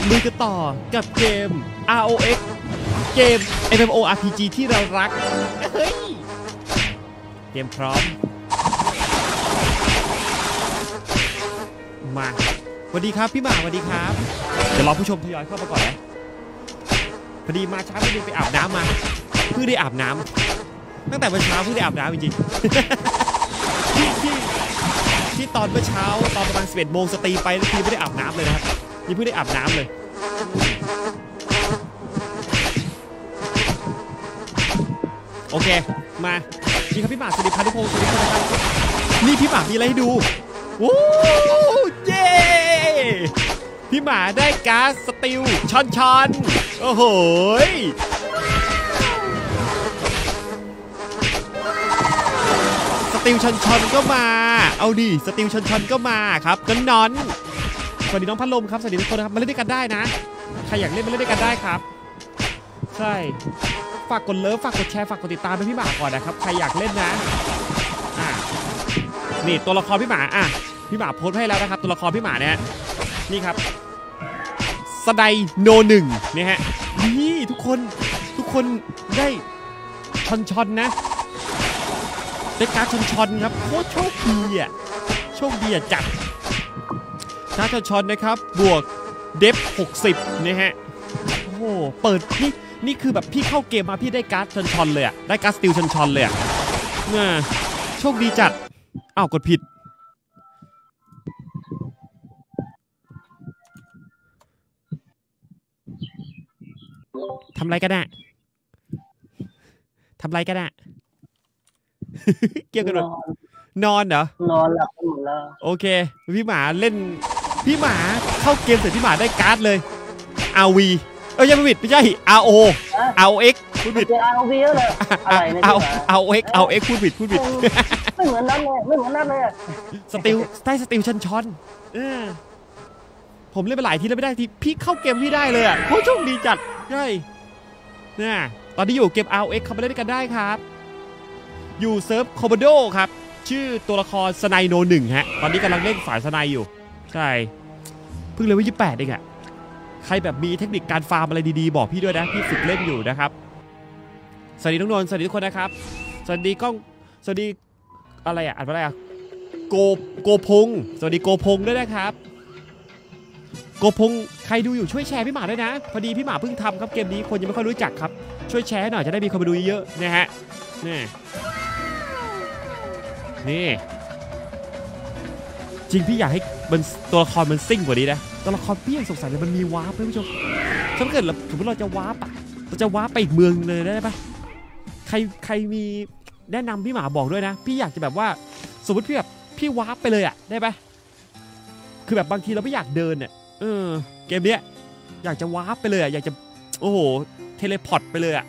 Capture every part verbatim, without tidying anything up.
ลุยกันต่อกับเกม อาร์ โอ เอ็กซ์ เกม เอ็ม เอ็ม โอ อาร์ พี จี ที่เรารักเฮ้ยเกมพร้อมมาสวัสดีครับพี่หมาสวัสดีครับเดี๋ยวรอผู้ชมทยอยเข้ามาก่อนนะพอดีมาช้าไม่ได้ไปอาบน้ำมาเพิ่งได้อาบน้ำตั้งแต่เมื่อเช้าเพิ่งได้อาบน้ำจริงๆที่ที่ที่ตอนเมื่อเช้าตอนประมาณสิบเอ็ดโมงสตรีไปแล้วทีไม่ได้อาบน้ำเลยนะครับยังเพิ่งได้อาบน้ำเลยโอเคมานี่ครับพี่หมาสวัสดีครับทุกคนสวัสดีครับนี่พี่หมามีอะไรให้ดูโอ้เย้พี่หมาได้ก๊าซสตีลชอนชอนโอ้โหสตีลชอนชอนก็มาเอาดิสตีลชอนชอนก็มาครับน้อนนอนสวัสดีน้องพัดลมครับสวัสดีทุกคนนะครับมาเล่นด้วยกันได้นะใครอยากเล่นมาเล่นด้วยกันได้ครับใช่ฝากกดเลิฟฝากกดแชร์ฝากกดติดตามให้พี่หมาก่อนนะครับใครอยากเล่นนะอ่ะนี่ตัวละครพี่หมาอ่ะพี่หมาโพสให้แล้วนะครับตัวละครพี่หมาเนี่ยนี่ครับสไนโนหนึ่งเนี่ยฮะนี่ทุกคนทุกคนได้ชอนชอนนะได้การ์ดชอนชอนครับโคตรโชคดีอ่ะโชคดีอ่ะจัดการ์ดชอนชอนนะครับบวกเดฟหกสิบเนี่ยฮะโอ้โหเปิดนี่นี่คือแบบพี่เข้าเกมมาพี่ได้การ์ดชอนชอนเลยอ่ะได้การ์ดสติลชอนชอนเลยอ่ะน่าโชคดีจัดอ้าวกดผิดทำไรกันอะทำไรกันอะเกี่ยวกันหรอนอนเหรอนอนหลับหมดแล้วโอเคพี่หมาเล่นพี่หมาเข้าเกมเสร็จพี่หมาได้การ์ดเลย อาร์ วี เอ้ยยังไม่ผิดไม่ใช่ อาร์ โอ อาร์ โอ เอ็กซ์ พูดผิดอาร์ โอ วี เลยอะไรเนี่ยอาร์ โอ เอ็กซ์ อาร์ โอ เอ็กซ์ พูดผิดพูดผิดไม่เหมือนนั่นเลยไม่เหมือนนั่นเลยสติลได้สติลชันชอนเออผมเล่นไปหลายทีแล้วไม่ได้ทีพี่เข้าเกมพี่ได้เลยอ่ะโคตรโชคดีจัดใช่เนี่ยตอนนี้อยู่เกม อาร์ โอ เอ็กซ์ เข้ามาเล่นกันได้ครับอยู่เซิร์ฟคอมโบโดครับชื่อตัวละครสไนโนหนึ่งฮะตอนนี้กำลังเล่นฝ่ายสไนอยู่ใช่เพิ่งเลเวลยี่สิบแปดเองอะใครแบบมีเทคนิคการฟาร์มอะไรดีๆบอกพี่ด้วยนะพี่ฝึกเล่นอยู่นะครับสวัสดีน้องนนท์สวัสดีทุกคนนะครับสวัสดีกล้องสวัสดีอะไรอะอ่านว่าอะไรอะโกโกพงสวัสดีโกพงด้วยนะครับโกพงใครดูอยู่ช่วยแชร์พี่หมาด้วยนะพอดีพี่หมาเพิ่งทำครับเกมนี้คนยังไม่ค่อยรู้จักครับช่วยแชร์หน่อยจะได้มีคนมาดูเยอะๆนะฮะนี่นี่จริงพี่อยากให้มันตัวละครมันซิ่งกว่านี้นะตัวละครพี่ยังสงสัยเลยมันมีวาร์ปท่านผู้ชมถ้าเกิดสมมติเราจะวาร์ปอะเราจะวาร์ปไปอีกเมืองเลยได้ปะใครใครมีแนะนำพี่หมาบอกด้วยนะพี่อยากจะแบบว่าสมมติพี่แบบพี่วาร์ปไปเลยอะได้ปะคือแบบบางทีเราไม่อยากเดินเนี่ยเออเกมเนี้ยอยากจะวาร์ปไปเลยอะอยากจะโอ้โหเทเลพอร์ตไปเลยอะ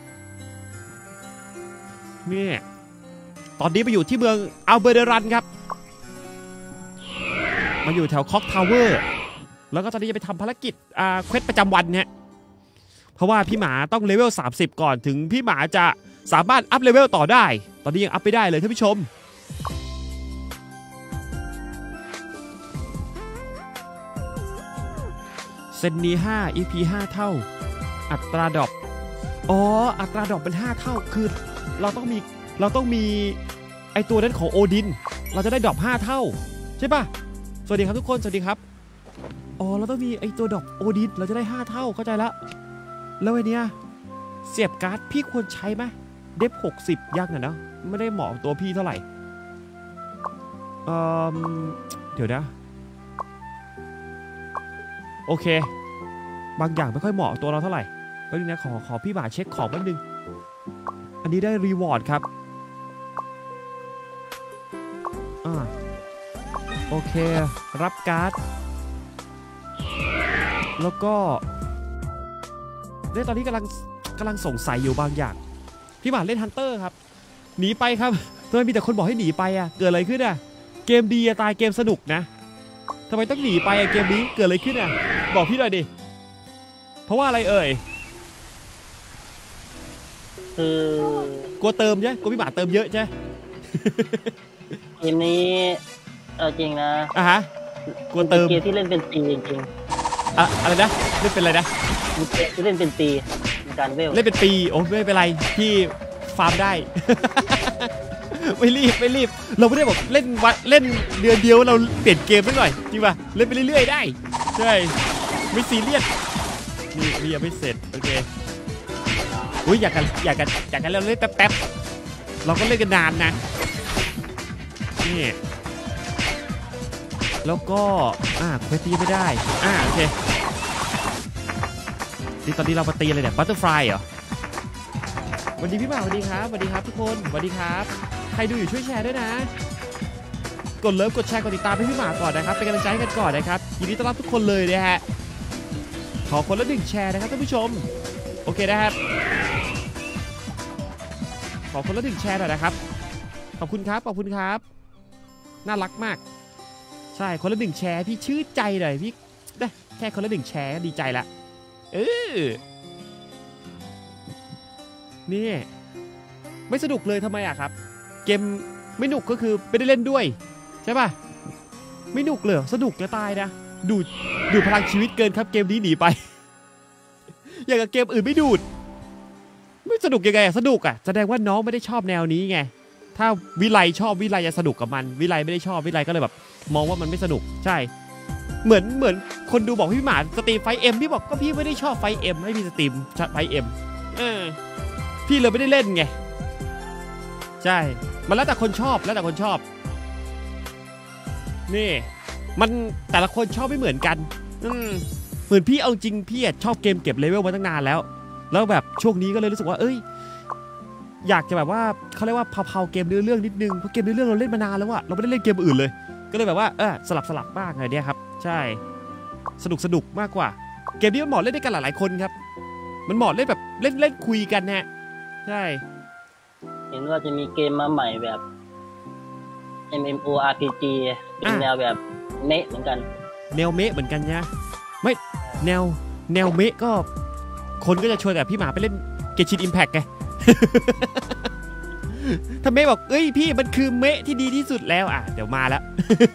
นี่ตอนนี้ไปอยู่ที่เมืองอัลเบอร์เดรันครับมาอยู่แถวคอกทาวเวอร์แล้วก็ตอนนี้จะไปทำภารกิจอ่าเควสประจำวันเนี่ยเพราะว่าพี่หมาต้องเลเวลสามสิบก่อนถึงพี่หมาจะสามารถอัพเลเวลต่อได้ตอนนี้ยังอัพไม่ได้เลยท่านผู้ชมเซนนีห้า อี พี ห้าเท่าอัตราดรอปอ๋ออัตราดรอปเป็นห้าเท่าคือเราต้องมีเราต้องมีไอตัวนั้นของโอดินเราจะได้ดรอปห้าเท่าใช่ป่ะสวัสดีครับทุกคนสวัสดีครับอ๋อเราต้องมีไอตัวดรอปโอดินเราจะได้ห้าเท่าเข้าใจแล้วแล้วไอเนี้ยเสียบการ์ดพี่ควรใช้ไหมเดฟหกสิบยังอ่ะนะไม่ได้เหมาะตัวพี่เท่าไหร่เอ่อเดี๋ยวนะโอเคบางอย่างไม่ค่อยเหมาะตัวเราเท่าไหร่แล้วนี่นะขอขอพี่บ่าเช็คของแป๊บนึงอันนี้ได้รีวอร์ดครับอ่าโอเครับการ์ดแล้วก็เนี่ยตอนนี้กำลังกำลังสงสัยอยู่บางอย่างพี่หมาเล่นฮันเตอร์ครับหนีไปครับทำไมมีแต่คนบอกให้หนีไปอ่ะเกิดอะไรขึ้นอ่ะเกมดีตายเกมสนุกนะทำไมต้องหนีไปอ่ะเกมนี้เกิดอะไรขึ้นอ่ะบอกพี่หน่อยดิเพราะว่าอะไรเอ่ยคือกลัวเติมใช่กลัวพี่หมาเติมเยอะใช่เกมนี้เอาจริงนะอ่ะฮะกลัวเติมเกมที่เล่นเป็นปีจริงอะอะไรนะเล่นเป็นอะไรนะกูเล่นเป็นปีในการเวลเล่นเป็นปีโอ้ไม่เป็นไรพี่ฟาร์มได้ ไม่รีบไม่รีบเราไม่ได้บอกเล่นวันเล่นเดือนเดียวเราเปลี่ยนเกมไปหน่อยจริงป่ะเล่นไปเรื่อยๆได้ใช่ไม่ซีเรียสนี่นี่ยังไม่เสร็จโอเคอุ้ยอยากกันอยากกันอยากกันเราเล่นแป๊บๆเราก็เล่นกันนานนะนี่แล้วก็อ่าเควสตีไม่ได้อ่าโอเคนี่ตอนนี้เรามาตีอะไรเนี่ยบัตเตอร์ฟลายเหรอสวัสดีพี่บ่าวสวัสดีครับสวัสดีครับทุกคนสวัสดีครับใครดูอยู่ช่วยแชร์ด้วยนะกดเลิฟกดแชร์กดติดตามให้พี่หมาก่อนนะครับเป็นกำลังใจให้กันก่อนนะครับยินดีต้อนรับทุกคนเลยนะฮะขอคนละหนึ่งแชร์นะครับท่านผู้ชมโอเคนะครับขอคนละหนึ่งแชร์หน่อยนะครับขอบคุณครับขอบคุณครับน่ารักมากใช่คนละหนึ่งแชร์พี่ชื่นใจหน่อยพี่ได้แค่คนละหนึ่งแชร์ก็ดีใจละเออนี่ไม่สนุกเลยทำไมอะครับเกมไม่หนุกก็คือไม่ได้เล่นด้วยใช่ป่ะไม่หนุกเลยสนุกจะตายนะดูดดูดพลังชีวิตเกินครับเกมนี้หนีไป อย่างกับเกมอื่นไม่ดูดไม่สนุกยังไงสนุกอะแสดงว่าน้องไม่ได้ชอบแนวนี้ไงถ้าวิไลชอบวิไลจะสนุกกับมันวิไลไม่ได้ชอบวิไลก็เลยแบบมองว่ามันไม่สนุกใช่เหมือนเหมือนคนดูบอกพี่หมาสตรีมไฟเอ็มพี่บอกก็พี่ไม่ได้ชอบไฟเอ็มให้พี่สตรีมไฟเอ็มเออพี่เลยไม่ได้เล่นไงใช่มันแล้วแต่คนชอบแล้วแต่คนชอบนี่มันแต่ละคนชอบไม่เหมือนกันอืมเหมือนพี่เอาจริงพี่ชอบเกมเก็บเลเวลมาตั้งนานแล้วแล้วแบบช่วงนี้ก็เลยรู้สึกว่าเอ้ยอยากจะแบบว่าเขาเรียกว่าเผาๆเกมเนื้อเรื่องนิดนึงเพราะเกมเนื้อเรื่องเราเล่นมานานแล้วอะเราไม่ได้เล่นเกมอื่นเลยก็เลยแบบว่าเออสลับสลับบ้างอะไรเนี่ยครับใช่สนุกสนุกมากกว่าเกมนี้มันเหมาะเล่นได้กันหลายๆคนครับมันเหมาะเล่นแบบเล่นเล่นคุยกันนะใช่เห็นว่าจะมีเกมมาใหม่แบบ เอ็ม เอ็ม โอ อาร์ พี จี เป็นแนวแบบเมะเหมือนกันแนวเมะเหมือนกันนะไม่แนวแนวเมะก็คนก็จะชวนแต่พี่หมาไปเล่นเกชินอิมแพคไง ถ้าเมะบอกเอ้ยพี่มันคือเมะที่ดีที่สุดแล้วอ่ะเดี๋ยวมาแล้ว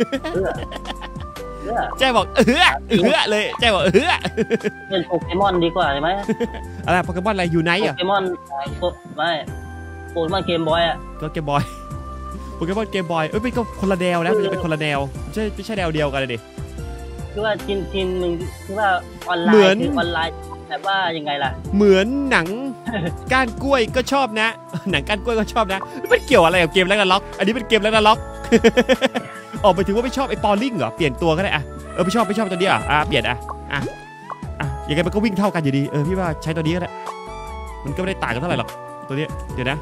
แจ้บอกเออเออเลยแจ้บอกเออเล่นโปเกมอนดีกว่าใช่ไหมอะไรโปเกมอนอะไรยูไนท์อ่ะโปเกมอนไม่โปเกมอนเกมบอยอ่ะก็เกมบอยโปเกมอนเกมบอยเอ้ยเป็นก็คนละแนวนะมันจะเป็นคนละแนวไม่ใช่ไม่ใช่แนวเดียวกันเลยดิคือว่าทีมทีมหนึ่งคือว่าออนไลน์เหมือนออนไลน์แต่ว่ายังไงล่ะเหมือนหนังก้านกล้วยก็ชอบนะหนังก้านกล้วยก็ชอบนะมันเกี่ยวอะไรกับเกมแร็กนาร็อกอันนี้เป็นเกมแร็กนาร็อกออกไปถึงว่าไม่ชอบไอ้ปอลลิงเหรอเปลี่ยนตัวก็ได้อะเออไม่ชอบไม่ชอบตัวนี้อ่ะอ่ะเปลี่ยนอ่ะอ่ะอ่ะยังไงมันก็วิ่งเท่ากันอยู่ดีเออพี่ว่าใช้ตัวนี้ก็ได้มันก็ไม่ได้ต่างกันเท่าไหร่หรอกตัวนี้เดี๋ยวนะ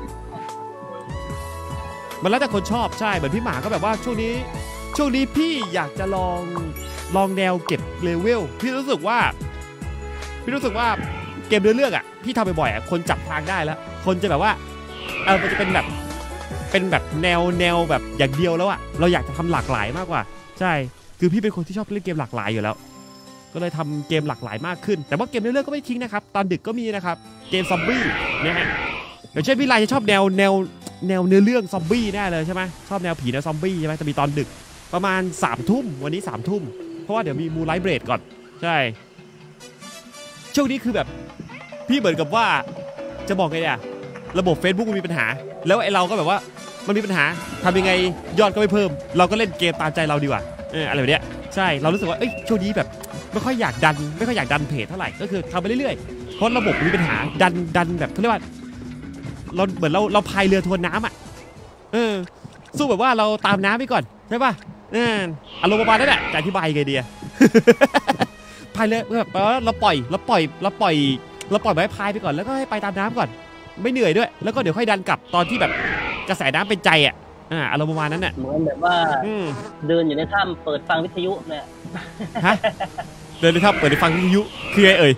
มันแล้วแต่คนชอบใช่เหมือนพี่หมาก็แบบว่าช่วงนี้ช่วงนี้พี่อยากจะลองลองแนวเก็บเลเวลพี่รู้สึกว่าพี่รู้สึกว่าเกมเรื่องอ่ะพี่ทำบ่อยๆอ่ะคนจับทางได้แล้วคนจะแบบว่าเออมันจะเป็นแบบเป็นแบบแนวแนวแบบอย่างเดียวแล้วอ่ะเราอยากจะทำหลากหลายมากกว่าใช่คือพี่เป็นคนที่ชอบเล่นเกมหลากหลายอยู่แล้วก็เลยทำเกมหลากหลายมากขึ้นแต่ว่าเกมเรื่องก็ไม่ทิ้งนะครับตอนดึกก็มีนะครับเกมซอมบี้นะฮะอย่างเช่นพี่ไลจะชอบแนวแนวแนวเนื้อเรื่องซอมบี้แน่เลยใช่ไหมชอบแนวผีแนวซอมบี้ใช่ไหมจะมีตอนดึกประมาณสามทุ่มวันนี้สามทุ่มเพราะว่าเดี๋ยวมีมูไลท์เบรดก่อนใช่ช่วงนี้คือแบบพี่เหมือนกับว่าจะบอกไงเนี่ยระบบ Facebook มันมีปัญหาแล้วไอ้เราก็แบบว่ามันมีปัญหาทำยังไงยอดก็ไม่เพิ่มเราก็เล่นเกมตามใจเราดีกว่าเอออะไรแบบเนี้ยใช่เรารู้สึกว่าเอ้ยช่วงนี้แบบไม่ค่อยอยากดันไม่ค่อยอยากดันเพจเท่าไหร่ก็คือทำไปเรื่อยๆเพราะระบบมีปัญหาดันดันแบบเขาเรียกว่าเราเหมือนเราเราพายเรือทวนน้ำอ่ะเออสู้แบบว่าเราตามน้ำไปก่อนใช่ป่ะเอออารมณ์ประมาณนั้นแหละจะอธิบายไงดีพายเรือแบบเราปล่อยเราปล่อยเราปล่อยเราปล่อยไม้พายไปก่อนแล้วก็ให้ไปตามน้ำก่อนไม่เหนื่อยด้วยแล้วก็เดี๋ยวค่อยดันกลับตอนที่แบบกระแสน้ำเป็นใจอ่ะอ่าอารมณ์ประมาณนั้นน่ะเหมือนแบบว่าเดินอยู่ในถ้ำเปิดฟังวิทยุเนี่ยฮะเดินในถ้ำเปิดฟังวิทยุคือไงเอ่ย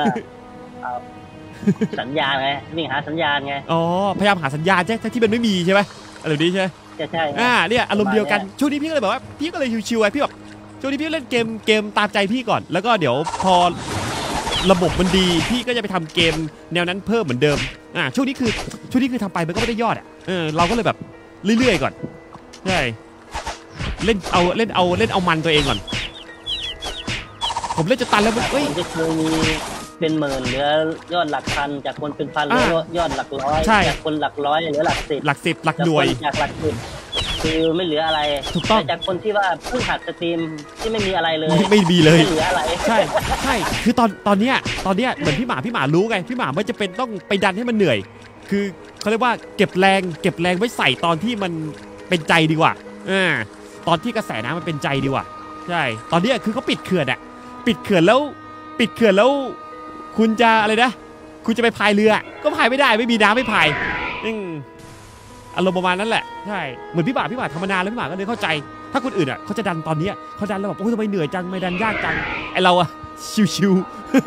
สัญญาณไงวิ่งหาสัญญาณไงอ๋อพยายามหาสัญญาณใช่ไหมที่มันไม่มีใช่ไหมอะไรแบบนี้ใช่ไหมใช่ใช่อ่าเนี่ยอารมณ์เดียวกันช่วงนี้พี่ก็เลยแบบว่าพี่ก็เลยชิวๆไว้พี่แบบช่วงนี้พี่เล่นเกมเกมตามใจพี่ก่อนแล้วก็เดี๋ยวพอระบบมันดีพี่ก็จะไปทำเกมแนวนั้นเพิ่มเหมือนเดิมอ่าช่วงนี้คือช่วงนี้คือทำไปมันก็ไม่ได้ยอดอ่ะเออเราก็เลยแบบเรื่อยๆก่อนใช่เล่นเอาเล่นเอาเล่นเอามันตัวเองก่อนผมเล่นจนตันแล้วมันเอ้ยมันจะเคยมีเป็นหมื่นเหลือยอดหลักพันจากคนเป็นพันเหลือยอดหลักร้อยใช่จากคนหลักร้อยเหลือหลักสิบหลักสิบหลักหน่วยจากหลักสิบคือไม่เหลืออะไรถูกต้องแต่จากคนที่ว่าเพิ่งหัดสตรีมที่ไม่มีอะไรเลยไม่ไม่มีเลยไม่เหลืออะไรใช่ใช่คือตอนตอนเนี้ยตอนเนี้ยเหมือนพี่หมาพี่หมารู้ไงพี่หมาไม่จะเป็นต้องไปดันให้มันเหนื่อย คือเขาเรียกว่าเก็บแรงเก็บแรงไว้ใส่ตอนที่มันเป็นใจดีกว่าอ่าตอนที่กระแสน้ำมันเป็นใจดีกว่าใช่ตอนเนี้ยคือเขาปิดเขื่อนอะปิดเขื่อนแล้วปิดเขื่อนแล้ว คุณจะอะไรนะคุณจะไปพายเรือก็พายไม่ได้ไม่มีน้ำไม่พายอืมอารมณ์ประมาณนั้นแหละใช่เหมือนพี่บ่าพี่บ่าทำมานานแล้วพี่บ่าก็เลยเข้าใจ ถ้าคนอื่นอ่ะเขาจะดันตอนนี้เขาดันแล้วแบบโอ้ยทำไมเหนื่อยจังทำไมดันยากจังไอเราอะชิว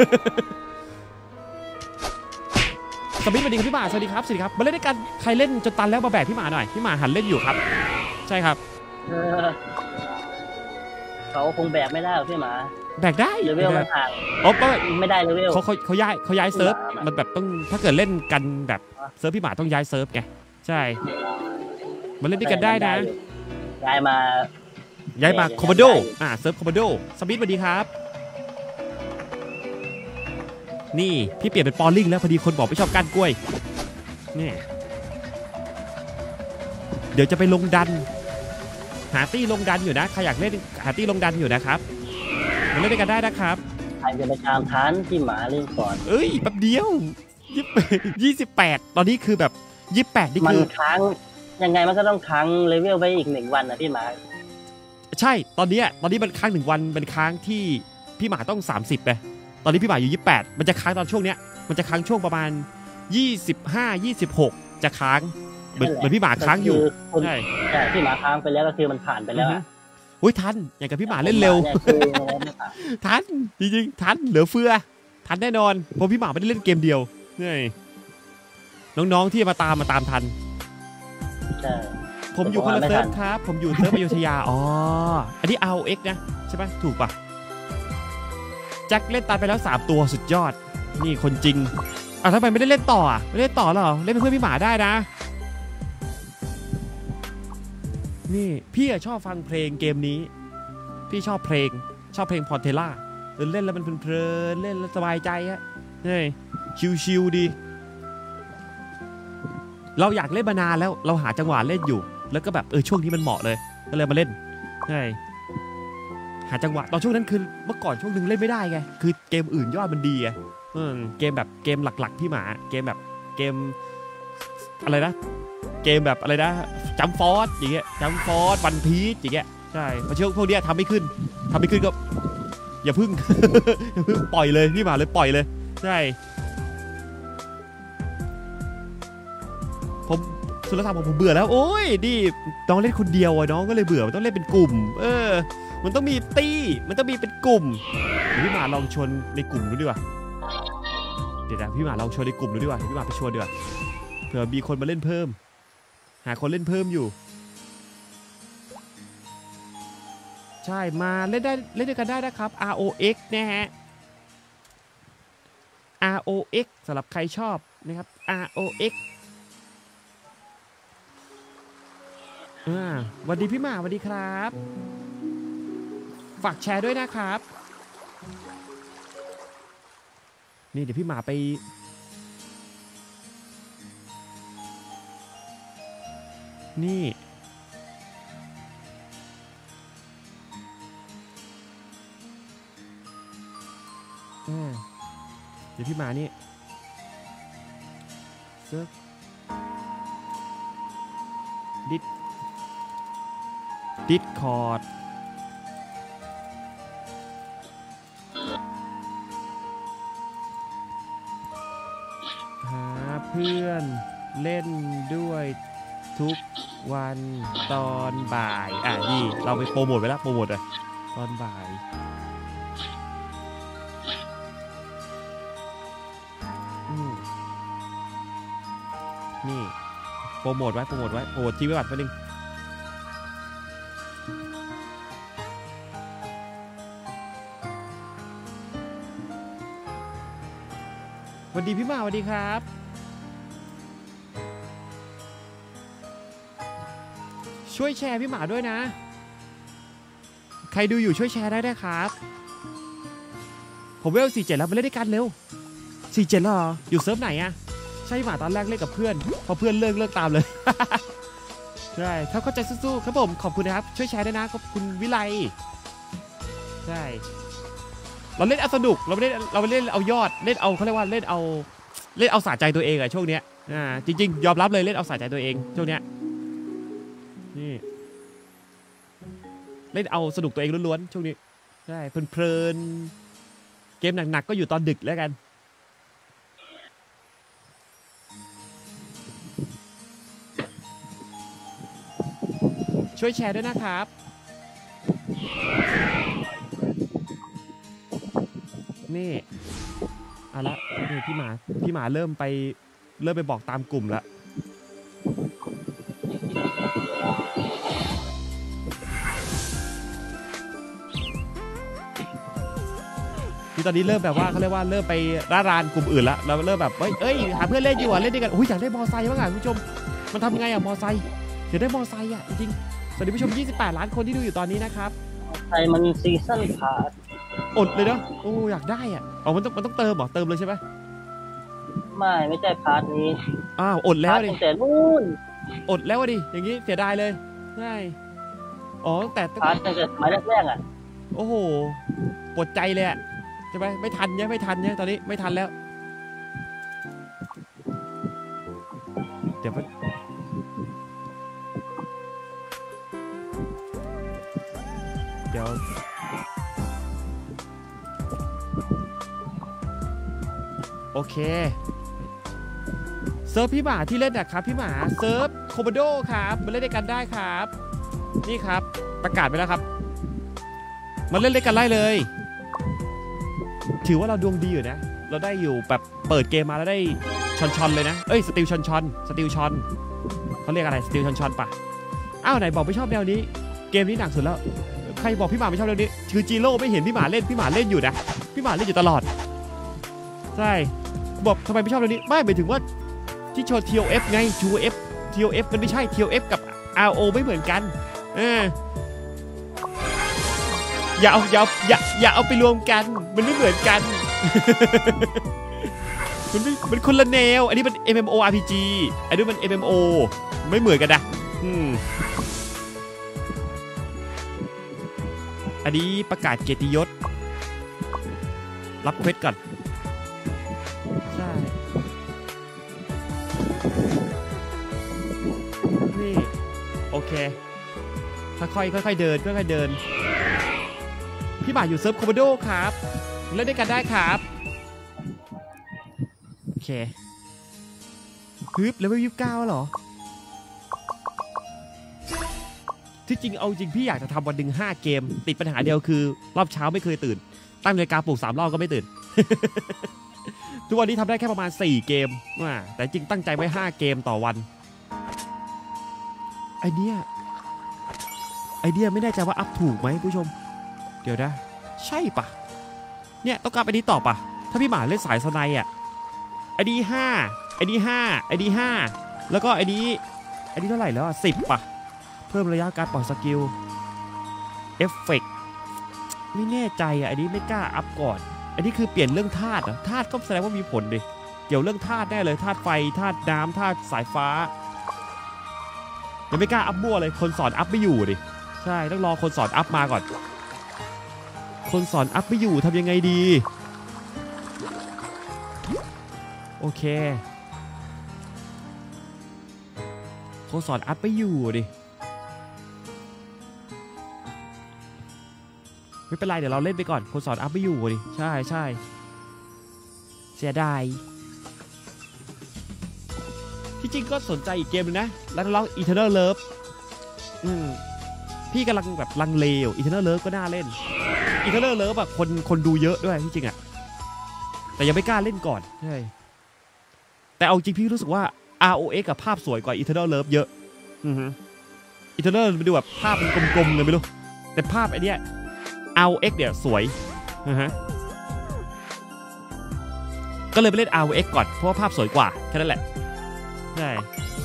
ๆ สมิธสวัสดีครับพี่หมาสวัสดีครับสวัสดีครับมาเล่นด้วยกันใครเล่นจนตันแล้วมาแบกพี่หมาหน่อยพี่หมาหันเล่นอยู่ครับใช่ครับเออเขาคงแบกไม่ได้หรอกพี่หมาแบกได้เลเวลมันห่างอ๋อก็ไม่ได้เลเวลเขาเขาเขาย้ายเขาย้ายเซิร์ฟพี่หมามันแบบต้องถ้าเกิดเล่นกันแบบเซิร์ฟพี่หมาต้องย้ายเซิร์ฟไงใช่มาเล่นด้วยกันได้นะย้ายมาย้ายมาคอมมานโดอ่าเซิร์ฟคอมมานโดสมิธสวัสดีครับ นี่พี่เปลี่ยนเป็นปอลลิงแล้วพอดีคนบอกไม่ชอบก้านกล้วยนี่เดี๋ยวจะไปลงดันหาตี้ลงดันอยู่นะใครอยากเล่นหาตี้ลงดันอยู่นะครับมาเล่นด้วยกันได้นะครับใครจะไปตามทานพี่หมาเล่นก่อนเอ้ยแป๊บเดียวยี่สิบแปดตอนนี้คือแบบยี่สิบแปดนี่มันคือค้างยังไงมันก็ต้องค้างเลเวลไปอีกหนึ่งวันนะพี่หมาใช่ตอนนี้ตอนนี้มันค้างหนึ่งวันเป็นค้างที่พี่หมาต้องสามสิบไปตอนนี้พี่หมาอยู่ยี่สิบแปดมันจะค้างตอนช่วงเนี้ยมันจะค้างช่วงประมาณยี่สิบห้า ยี่สิบหกจะค้างเหมือนเหมือนพี่หมาค้างอยู่ใช่ใช่พี่หมาค้างไปแล้วก็คือมันผ่านไปแล้วอะอุ้ยทันอย่างกับพี่หมาเล่นเร็วนี่ยคือไม่ผ่านทันจริงๆทันเหลือเฟือทันแน่นอนเพราะพี่หมาไม่ได้เล่นเกมเดียวนี่น้องๆที่มาตามมาตามทันใช่ผมอยู่คนละเซิร์ฟครับผมอยู่เซิร์ฟอยุธยาอ๋ออันนี้ อาร์ โอ เอ็กซ์ นะใช่ปะถูกปะแจ็คเล่นตามไปแล้วสามตัวสุดยอดนี่คนจริงอ่ะทำไมไม่ได้เล่นต่ออ่ะไม่ได้เล่นต่อหรอเล่นเป็นเพื่อนพี่หมาได้นะนี่พี่ชอบฟังเพลงเกมนี้พี่ชอบเพลงชอบเพลงพอเทล่าเล่นแล้วมันเพลินๆเล่นแล้วสบายใจฮะนี่ชิวๆดีเราอยากเล่นมานานแล้วเราหาจังหวะเล่นอยู่แล้วก็แบบเออช่วงนี้มันเหมาะเลยก็เลยมาเล่นใช่หาจังหวะตอนช่วงนั้นคือเมื่อก่อนช่วงนึงเล่นไม่ได้ไงคือเกมอื่นยอดมันดีไงเออเกมแบบเกมหลักๆพี่หมาเกมแบบเกมอะไรนะเกมแบบอะไรนะจัมฟอร์สอย่างเงี้ยจัมฟอร์สวันพีชอย่างเงี้ยใช่พอช่วงพวกเนี้ยทำไม่ขึ้นทำไม่ขึ้นก็อย่าพึ่ง อย่าพึ่งปล่อยเลยพี่หมาเลยปล่อยเลยใช่ผมสุรธรรมผมเบื่อแล้วโอ้ยดิน้องเล่นคนเดียวอะน้องก็เลยเบื่อมันต้องเล่นเป็นกลุ่มเออมันต้องมีตี้มันต้องมีเป็นกลุ่มเดี๋ยวพี่หมาลองชวนในกลุ่มดูดีกว่าเดี๋ยวนะพี่หมาลองชวนในกลุ่มดูดีกว่าเดี๋ยวพี่หมาไปชวนดีกว่าเผื่อมีคนมาเล่นเพิ่มหาคนเล่นเพิ่มอยู่ใช่มาเล่นได้เล่นด้วยกันได้นะครับ อาร์ โอ เอ็กซ์ นะฮะ อาร์ โอ เอ็กซ์ สำหรับใครชอบนะครับ อาร์ โอ เอ็กซ์อ่าสวัสดีพี่หมาสวัสดีครับฝากแชร์ด้วยนะครับนี่เดี๋ยวพี่หมาไปนี่อ่าเดี๋ยวพี่หมานี่เซิร์ฟดิสดิสคอร์ดหาเพื่อนเล่นด้วยทุกวันตอนบ่ายอ่ะนี่เราไปโปรโมทไปแล้วโปรโมทเลยตอนบ่ายอืมนี่โปรโมทไว้โปรโมทไว้โปรโมทที่ไว้บัตรไปหนึ่งสวัสดีพี่หมาสวัสดีครับช่วยแชร์พี่หมาด้วยนะใครดูอยู่ช่วยแชร์ได้นะครับผมเวลสี่เจ็ดแล้วมาเล่นด้วยกันเร็วสี่เจ็ดแล้วเหรออยู่เซิร์ฟไหนอะใช่หมาตอนแรกเล่นกับเพื่อนพอเพื่อนเลิกเลิกตามเลย ใช่ถ้าเข้าใจสู้ๆครับผมขอบคุณนะครับช่วยแชร์ด้วยนะขอบคุณวิไลใช่เราเล่นเอาสนุกเราไม่เล่นเราไม่เล่นเอายอดเล่นเอาเขาเรียกว่าเล่นเอาเล่นเอาสะใจตัวเองอะช่วงเนี้ยอ่าจริงๆยอมรับเลยเล่นเอาสะใจตัวเองช่วงเนี้ยนี่เล่นเอาสนุกตัวเองล้วนๆช่วงนี้ใช่เพลินๆเกมหนักๆก็อยู่ตอนดึกแล้วกันช่วยแชร์ด้วยนะครับนี่เอาละนี่พี่หมาพี่หมาเริ่มไปเริ่มไปบอกตามกลุ่มแล้วที่ตอนนี้เริ่มแบบว่าเขาเรียกว่าเริ่มไปร่ารานกลุ่มอื่นแล้วเราเริ่มแบบเอ้ยเอ้ยหาเพื่อนเล่นอยู่อ่ะเล่นด้วยกันอุ้ยอยากได้มอไซค์บ้างอ่ะคุณผู้ชมมันทำไงอ่ะมอไซค์อยากได้มอไซค์อ่ะจริงๆสวัสดีผู้ชมยี่สิบแปดล้านคนที่ดูอยู่ตอนนี้นะครับไทยมันซีซั่นพาสอดเลยเนาะโอ้อยากได้อ่ะอ๋อมันต้องมันต้องเติมเหรอเติมเลยใช่ไหมไม่ไม่ใช่พาร์ทนี้อ้าวอดแล้วดิแต่นู่นอดแล้วดิอย่างงี้เสียดายเลยใช่อ๋อแต่พาร์ทตั้งแต่สมัยแรกๆอ่ะโอ้โหปวดใจเลยอ่ะใช่ไหมไม่ทันเนี่ยไม่ทันเนี่ยตอนนี้ไม่ทันแล้วเดี๋ยวเดี๋ยวโอเคเซิร์ฟพี่หมาที่เล่นนะครับพี่หมาเซิร์ฟโคโมโดครับมาเล่นด้วยกันได้ครับนี่ครับประกาศไปแล้วครับมาเล่นด้วยกันได้เลยถือว่าเราดวงดีอยู่นะเราได้อยู่แบบเปิดเกมมาแล้วได้ชอนชอนเลยนะเอ้ยสติลชอนชอนสติลชอนเขาเรียกอะไรสติลชอนชอนปะอ้าวไหนบอกไม่ชอบแนวนี้เกมนี้หนักสุดแล้วใครบอกพี่หมาไม่ชอบแนวนี้คือจีโร่ไม่เห็นพี่หมาเล่นพี่หมาเล่นอยู่นะพี่หมาเล่นอยู่ตลอดใช่บอกทำไมไม่ชอบแนวนี้ไม่หมายถึงว่าที่โชว์ ที โอ เอฟ ไง ที โอ เอฟ ที โอ เอฟ มันไม่ใช่ ที โอ เอฟ กับ อาร์ โอ ไม่เหมือนกันเอออย่าเอาอย่าอย่าอย่าเอาไปรวมกันมันไม่เหมือนกัน มันไม่มันคนละแนวอันนี้มัน เอ็ม เอ็ม โอ อาร์ พี จี อันนี้มัน เอ็ม เอ็ม โอ ไม่เหมือนกันนะอืมอันนี้ประกาศเกียรติยศรับเควสก่อนใช่นี่โอเคค่อยๆค่อยๆเดินค่อยๆเดินพี่หมาอยู่เซิร์ฟโคโมโดครับเล่นด้วยกันได้ครับโอเคฮึบเลเวลยี่สิบเก้าเหรอที่จริงเอาจริงพี่อยากจะทำวันหนึ่งห้าเกมติดปัญหาเดียวคือรอบเช้าไม่เคยตื่นตั้งนาฬิกาปลุกสามรอบก็ไม่ตื่น ทุกวันนี้ทำได้แค่ประมาณสี่เกมว่าแต่จริงตั้งใจไว้ห้าเกมต่อวันไอเดียไอเดียไม่แน่ใจว่าอัพถูกไหมผู้ชมเดี๋ยวนะใช่ปะเนี่ยต้องการไอดีต่อปะถ้าพี่หมาเล่นสายสไนอ่ะไอดีห้าไอดีห้าไอดีห้าแล้วก็ไอดีไอดีเท่าไหร่แล้วอ่ะสิบปะเพิ่มระยะการปล่อยสกิลเอฟเฟกต์ไม่แน่ใจอ่ะไอดีไม่กล้าอัพก่อนอันนี้คือเปลี่ยนเรื่องธาตุเหรอธาตุก็แสดงว่ามีผลดิเกี่ยวเรื่องธาตุแน่เลยธาตุไฟธาตุน้ำธาตุสายฟ้ายังไม่กล้าอัพมั่วเลยคนสอนอัพไม่อยู่ดิใช่ต้องรอคนสอนอัพมาก่อนคนสอนอัพไม่อยู่ทำยังไงดีโอเคคนสอนอัพไม่อยู่ดิไม่เป็นไรเดี๋ยวเราเล่นไปก่อนคนสอนอัพไม่อยู่ดิใช่ใช่เสียดายที่จริงก็สนใจอีกเกมนึงนะแล้วเรา Eternal Love อืมพี่กำลังแบบลังเลอยู่ Eternal Love ก็น่าเล่น Eternal Love แบบคนคนดูเยอะด้วยที่จริงอ่ะแต่ยังไม่กล้าเล่นก่อนใช่แต่เอาจริงพี่รู้สึกว่า อาร์ โอ เอ็กซ์ กับภาพสวยกว่า Eternal Love เยอะอือฮึ Eternal มันดูแบบภาพมันกลมๆเลยไม่รู้แต่ภาพไอเนี้ย อาร์ โอ เอ็กซ์ เนี่ยสวยอือฮะก็เลยไปเล่น อาร์ โอ เอ็กซ์ ก่อนเพราะว่าภาพสวยกว่าแค่นั้นแหละใช่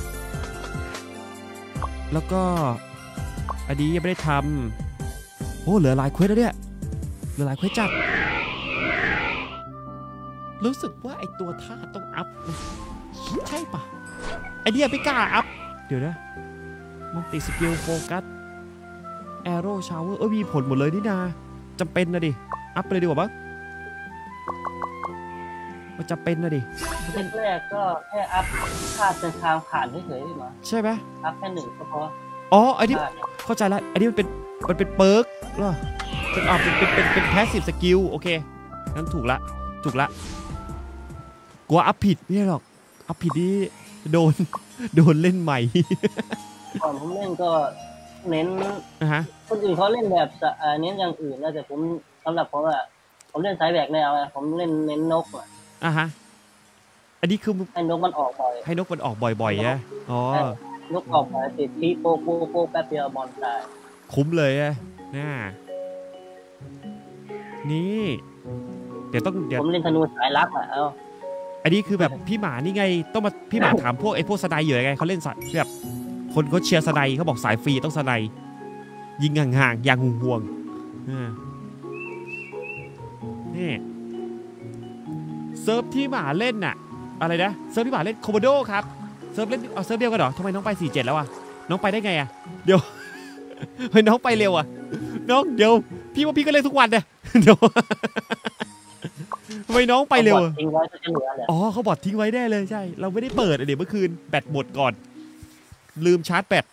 แล้วก็อันนี้ยังไม่ได้ทำโอ้เหลือหลายเควสแล้วเนี่ยเหลือหลายเควสจัดรู้สึกว่าไอตัวท่าต้องอัพนะใช่ปะไอเดียไม่กล้าอัพเดี๋ยวนะมันติสกิลโฟกัสแอโร่ชาวเวอร์เออมีผลหมดเลยนี่นาจำเป็นนะดิอัพไปเลยดีกว่าปะมันจะเป็นนะดิแรกๆก็แค่อัพค่าเดินทางผ่านเฉยๆหรอใช่ไหมอัพแค่หนึ่งก็พออ๋อไอ้นี่เข้าใจแล้วไอ้นี่มันเป็นมันเป็นเปิร์กเหรอเป็นอ่าเป็นเป็นเป็นเป็นแพสซีฟสกิลโอเคงั้นถูกละถูกละกลัวอัพผิดไม่ใช่หรอกอัพผิดนี่โดนโดนเล่นใหม่ก่อนผมเล่นก็เน้นนะฮะคนอื่นเขาเล่นแบบเน้นอย่างอื่นนะแต่ผมสำหรับผมอะผมเล่นสายแบกแนวผมเล่นเน้นนกอะอ่ะฮะอันนี้คือให้นกมันออกบ่อยให้นกมันออกบ่อยๆนะอ๋อนกออกบ่อยติดที่โปโปโปแป๊บเดียวบอลตายคุ้มเลยอะน่านี่เดี๋ยวต้องเดี๋ยวผมเล่นธนูสายลับอ่ะเอ้าอันนี้คือแบบพี่หมานี่ไงต้องมาพี่หมาถามพวกไอ้พวกสไนอยู่ไงเขาเล่นสัตว์แบบคนเขาเชียร์สไนเขาบอกสายฟรีต้องสไนยิงห่างๆอย่างห่วงๆนี่เซิร์ฟที่หมาเล่นน่ะอะไรนะเซิร์ฟที่หมาเล่นโคโมโดครับเซิร์ฟเล่นเอาเซิร์ฟเดียวกันเหรอทำไมน้องไปสี่เจ็ดแล้วอ่ะน้องไปได้ไงอ่ะเดี๋ยวเฮ้ยน้องไปเร็วอ่ะน้องเดี๋ยวพี่ว่าพี่ก็เล่นทุกวันเนี่ยเดี๋ยวทำไมน้องไปเร็วทิ้งไว้ก็จะเหลือแหละอ๋อเขาบอดทิ้งไว้ได้เลยใช่เราไม่ได้เปิดเดี๋ยวเมื่อคืนแบตหมดก่อนลืมชาร์จแบต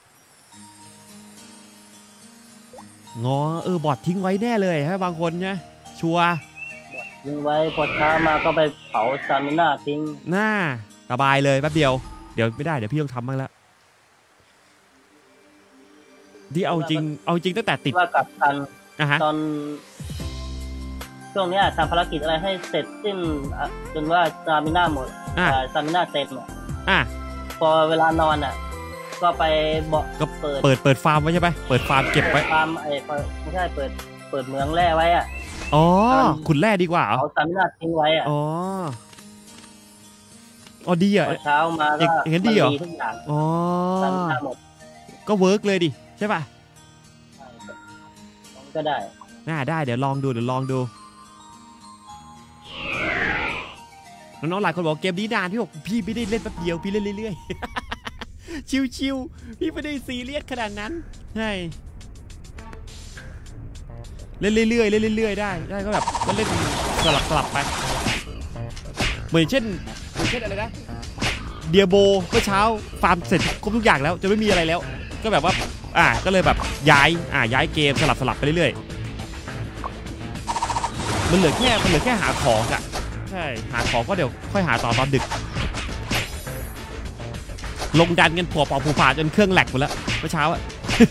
งอเออบอดทิ้งไว้แน่เลยฮะบางคนเนี่ยชัวร์ทิ้งไว้พอเช้ามาก็ไปเผาซามิน่าทิ้งหน้าสบายเลยแป๊บเดียวเดี๋ยวไม่ได้เดี๋ยวพี่ต้องทำบ้างแล้วที่เอาจริงเอาจริงตั้งแต่ติดว่ากับทันตอนช่วงนี้ทำภารกิจอะไรให้เสร็จสิ้นจนว่าซามิน่าหมดซามิน่าเต็มอ่ะพอเวลานอนอ่ะก็ไปบอกก็เปิดเปิดเปิดฟาร์มไว้ใช่ไหมเปิดฟาร์มเก็บไว้ฟาร์มไอ้ไม่ใช่เปิดเปิดเมืองแร่ไว้อ่ะอ๋อขุดแร่ดีกว่าเอาซามิน่าทิ้งไว้อ่ะอ๋ออ๋อดีอ่ะเช้ามาก็อย่างนั้นดีเหรออ๋อก็เวิร์กเลยดิใช่ป่ะก็ได้น่าได้เดี๋ยวลองดูเดี๋ยวลองดูน้องๆหลายคนบอกเกมนี้นานพี่บอกพี่ไม่ได้เล่นแป๊บเดียวพี่เล่นเรื่อยๆชิวๆพี่ไม่ได้ซีเรียสขนาดนั้นใช่เล่นเรื่อยๆเล่นเรื่อยๆได้ได้ก็แบบก็เล่นสลับสลับไปเหมือนเช่นเหมือนเช่นอะไรนะเดียโบเมื่อเช้าฟาร์มเสร็จครบทุกอย่างแล้วจะไม่มีอะไรแล้วก็แบบว่าอ่าก็เลยแบบย้ายอ่าย้ายเกมสลับสลับไปเรื่อยๆมันเหลือแค่มันเหลือแค่หาของอ่ะใช่หาของก็เดี๋ยวค่อยหาต่อตอนดึกลงดันกันผัวปอผูผาจนเครื่องแหลกหมดแล้วเมื่อเช้าอะ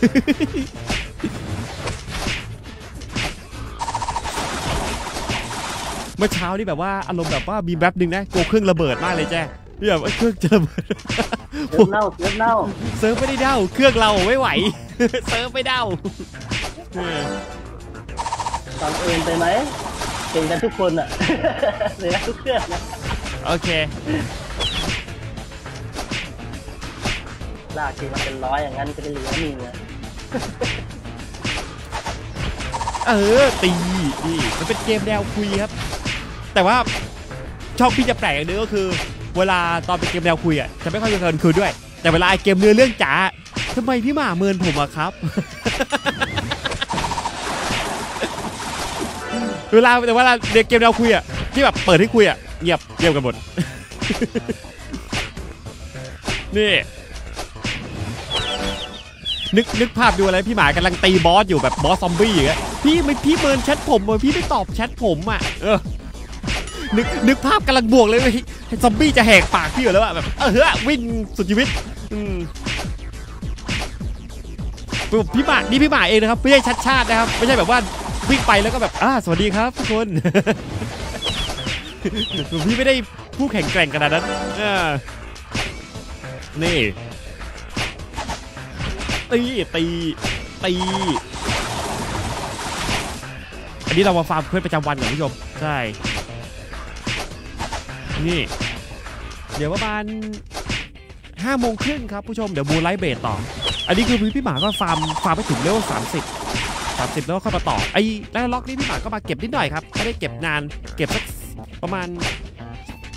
เมื่อเช้านี่แบบว่าอารมณ์แบบว่ามีแป๊บนึงนะโกเครื่องระเบิดมากเลยแจ้นี่แบบว่าเครื่องจะระเบิดเซิร์ฟเน่าเซิร์ฟเน่าเซิร์ฟไม่ได้เน่าเครื่องเราไม่ไหวเซิร์ฟไม่เน่าตอนเอ็นไปไหมเก่งกันทุกคนอ่ะเหลือทุกเครื่องนะโอเคลากทีมันเป็นร้อยอย่างนั้นจะได้เหลือมีเงี้ยเออตีนี่มันเป็นเกมแนวคุยครับแต่ว่าชอบพี่จะแปลกอย่างนึงก็คือเวลาตอนเป็นเกมแนวคุยอ่ะจะไม่ค่อยมีการคุยด้วยแต่เวลาไอเกมเนื้อเรื่องจ๋าทำไมพี่หมาเมินผมอะครับเวลาแต่เวลาเด็กเกมแนวคุยอ่ะที่แบบเปิดให้คุยอ่ะเงียบเงียบกันหมดนี่นึกนึกภาพดูอะไรพี่หมากำลังตีบอสอยู่แบบบอสซอมบี้อย่างเงี้ยพี่ไม่พี่เมินแชทผมเลยพี่ไม่ตอบแชทผมอ่ะเออนึกนึกภาพกำลังบวกเลยซอมบี้จะแหกปากพี่อยู่แล้วอะแบบเออเฮ้ยวิ่งสุดชีวิตพี่หมานี่พี่หมาเองนะครับไม่ใช่ชัดชาตินะครับไม่ใช่แบบว่าวิ่งไปแล้วก็แบบอ่าสวัสดีครับทุกคนพี่ไม่ได้ผู้แข่งแกร่งขนาดนั้นนี่ตีตีตีอันนี้เรามาฟาร์มเควสประจำวันกันผู้ชมใช่นี่เดี๋ยวประมาณห้าโมงครึ่งครับผู้ชมเดี๋ยวบูไลท์เบสต่ออันนี้คือพี่หมาก็ฟาร์มฟาร์มไปถึงเลเวลสามสิบสามสิบแล้วก็เข้ามาต่อไอ้แล้วล็อกนี้พี่หมาก็มาเก็บนิดหน่อยครับไม่ได้เก็บนานเก็บสักประมาณ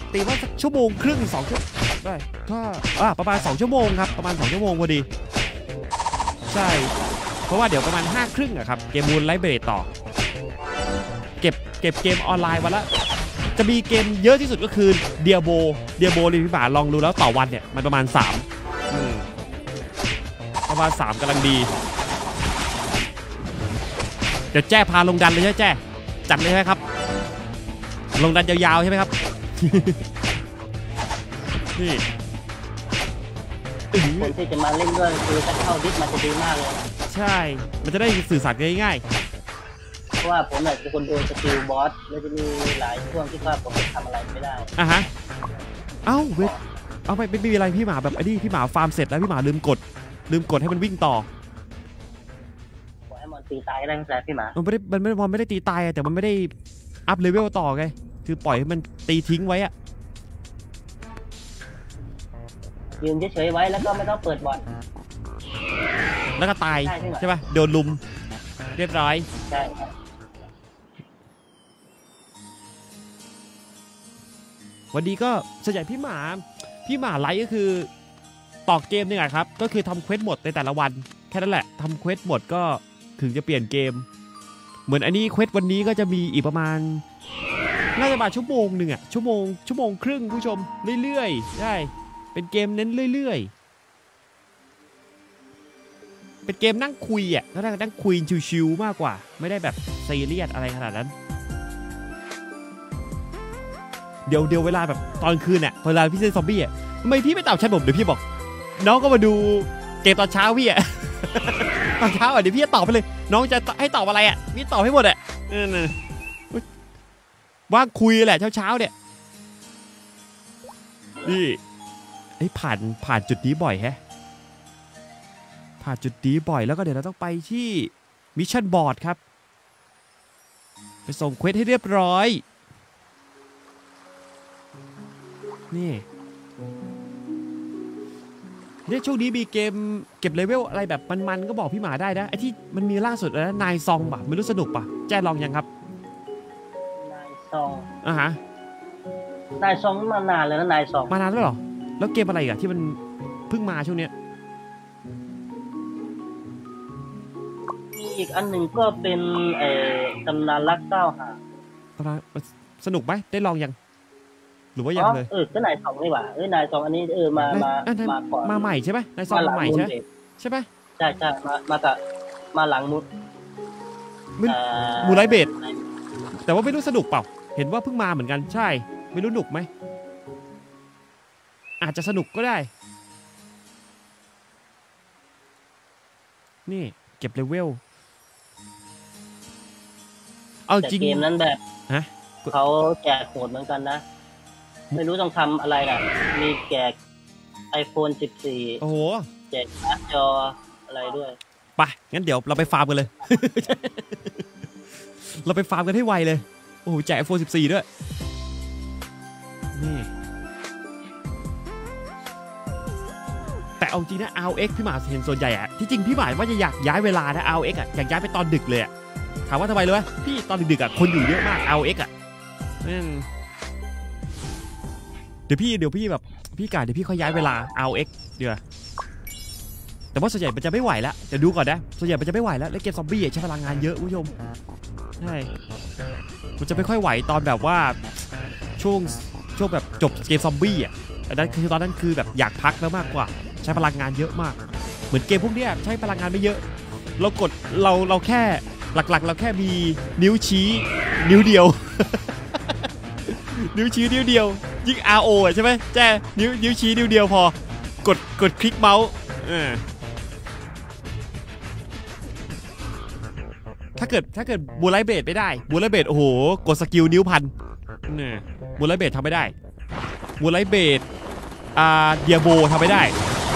ตีว่าสักชั่วโมงครึ่งสองชั่วได้ก็อ่าประมาณสองชั่วโมงครับประมาณสองชั่วโมงพอดีใช่เพราะว่าเดี๋ยวประมาณห้าครึ่งอะครับเกมมูนไลท์เบรดต่อเก็บเก็บเกมออนไลน์วันละจะมีเกมเยอะที่สุดก็คือเดียโบเดียโบเลยพี่บ่าลองดูแล้วต่อวันเนี่ยมันประมาณสามประมาณสามกำลังดีเดี๋ยวแจ้พาลงดันเลยใช่ไหมแจ้จัดเลยใช่ไหมครับลงดันยาวๆใช่ไหมครับนี่คนที่จะมาเล่นด้วยคือถ้าเข้าดิสมันจะดีมากเลยใช่มันจะได้สื่อสารกันง่ายๆเพราะว่าผมเนี่ยเป็นคนโดนสกิลบอสแล้วจะมีหลายช่วงที่ว่าผมทำอะไรไม่ได้อ่ะฮะเอ้าเว้ยเอาไปไม่มีอะไรพี่หมาแบบไอ้นี่พี่หมาฟาร์มเสร็จแล้วพี่หมาลืมกดลืมกดให้มันวิ่งต่อปล่อยให้มันตีตายก็ได้แต่พี่หมามันไม่ได้มันไม่มันไม่ได้ตีตายแต่มันไม่ได้อัพเลเวลต่อไงคือปล่อยให้มันตีทิ้งไว้อะยืนเฉยๆไว้แล้วก็ไม่ต้องเปิดบอลแล้วก็ตายใช่ป่ะโดนลุมเรียบร้อยใช่วันนี้ก็ส่วนใหญ่พี่หมาพี่หมาไลฟ์ก็คือต่อเกมนี่แหละครับก็คือทำเควสหมดในแต่ละวันแค่นั้นแหละทำเควสหมดก็ถึงจะเปลี่ยนเกมเหมือนอันนี้เควสวันนี้ก็จะมีอีกประมาณน่าจะมาชั่วโมงหนึ่งอะชั่วโมงชั่วโมงครึ่งผู้ชมเรื่อยๆใช่เป็นเกมเน้นเรื่อยๆเป็นเกมนั่งคุยอ่ะก็นั่งนั่งคุยชิวๆมากกว่าไม่ได้แบบซีเรียสอะไรขนาดนั้นเดี๋ยวเดี๋ยวเวลาแบบตอนคืนอ่ะเวลาพี่เล่นซอมบี้อ่ะทำไมพี่ไม่ตอบแชทผมเดี๋ยวพี่บอกน้องก็มาดูเกมตอนเช้าพี่อ่ะตอนเช้าอ่ะเดี๋ยวพี่จะตอบไปเลยน้องจะให้ตอบอะไรอ่ะพี่ตอบให้หมดอ่ะว่างคุยแหละเช้าๆเนี่ยนี่ไอ้ผ่านผ่านจุดนี้บ่อยแฮะผ่านจุดนี้บ่อยแล้วก็เดี๋ยวเราต้องไปที่มิชชั่นบอร์ดครับไปส่งเควสให้เรียบร้อยนี่เนี่ยช่วงนี้มีเกมเก็บเลเวลอะไรแบบมันๆก็บอกพี่หมาได้นะไอ้ที่มันมีล่าสุดแล้วนายซองป่ะไม่รู้สนุกป่ะแจ้ลองยังครับนายซองอ่ะฮะนายซองมานานเลยนะนายซองมานานแล้วหรอแล้วเกมอะไรอ่ะที่มันเพิ่งมาช่วงเนี้ยมีอีกอันหนึ่งก็เป็นเอ่อตำนานรักเก้าหาสนุกไหมได้ลองยังหรือว่ายังเลยเออก็นายซองนี่หว่าเออนายซองอันนี้เออมามามาก่อนมาใหม่ใช่ไหมนายซองมาใหม่ใช่ไหมใช่ไหมใช่ใช่มามากับมาหลังมุดมูไลเบดแต่ว่าไม่รู้สนุกเปล่าเห็นว่าเพิ่งมาเหมือนกันใช่ไม่รู้หนุกไหมอาจจะสนุกก็ได้นี่เก็บเลเวลเอาจริงเกมนั้นแบบเขาแจกโหดเหมือนกันนะไม่รู้ต้องทำอะไรนะมีแจก ไอโฟน สิบสี่โอ้โหแจกการ์ดจออะไรด้วยไปงั้นเดี๋ยวเราไปฟาร์มกันเลย เราไปฟาร์มกันให้ไวเลยโอ้โหแจก ไอโฟน สิบสี่ ด้วยนี่แต่เอาจริงนะ อาร์ แอล เอ็กซ์ พี่หมาเห็นส่วนใหญ่อะที่จริงพี่หมาว่าจะอยากย้ายเวลานะ อาร์ แอล เอ็กซ์ อะอยากย้ายไปตอนดึกเลยอะถามว่าทำไมรู้ไหมพี่ตอนดึกๆอะคนอยู่เยอะมาก อาร์ แอล เอ็กซ์ อะเดี๋ยวพี่เดี๋ยวพี่แบบพี่กาเดี๋ยวพี่ค่อยย้ายเวลา อาร์ แอล เอ็กซ์ เดี๋ยวแต่ว่าส่วนใหญ่มันจะไม่ไหวแล้วเดี๋ยวดูก่อนนะส่วนใหญ่มันจะไม่ไหวแล้วและเกมซอมบี้ใช้พลังงานเยอะผู้ชมใช่มันจะไม่ค่อยไหวตอนแบบว่าช่วงช่วงแบบจบเกมซอมบี้อ่ะอันนั้นคือตอนนั้นคือแบบอยากพักแล้วมากกว่าใช้พลังงานเยอะมากเหมือนเกมพวกนี้ใช้พลังงานไม่เยอะเรากดเราเราแค่หลักๆเราแค่มีนิ้วชี้นิ้วเดียว นิ้วชี้นิ้วเดียวยิ่ง อาร์ โอ อ่ะใช่ไหมแจ้นิ้วนิ้วชี้นิ้วเดียวพอกดกดคลิกเมาส์ถ้าเกิดถ้าเกิดบูไลเบดไม่ได้บูไลเบดโอ้โหกดสกิลนิ้วพันเนี่ยบูไลเบดทำไม่ได้บูไลเบดอ่าเดียโบทำไม่ได้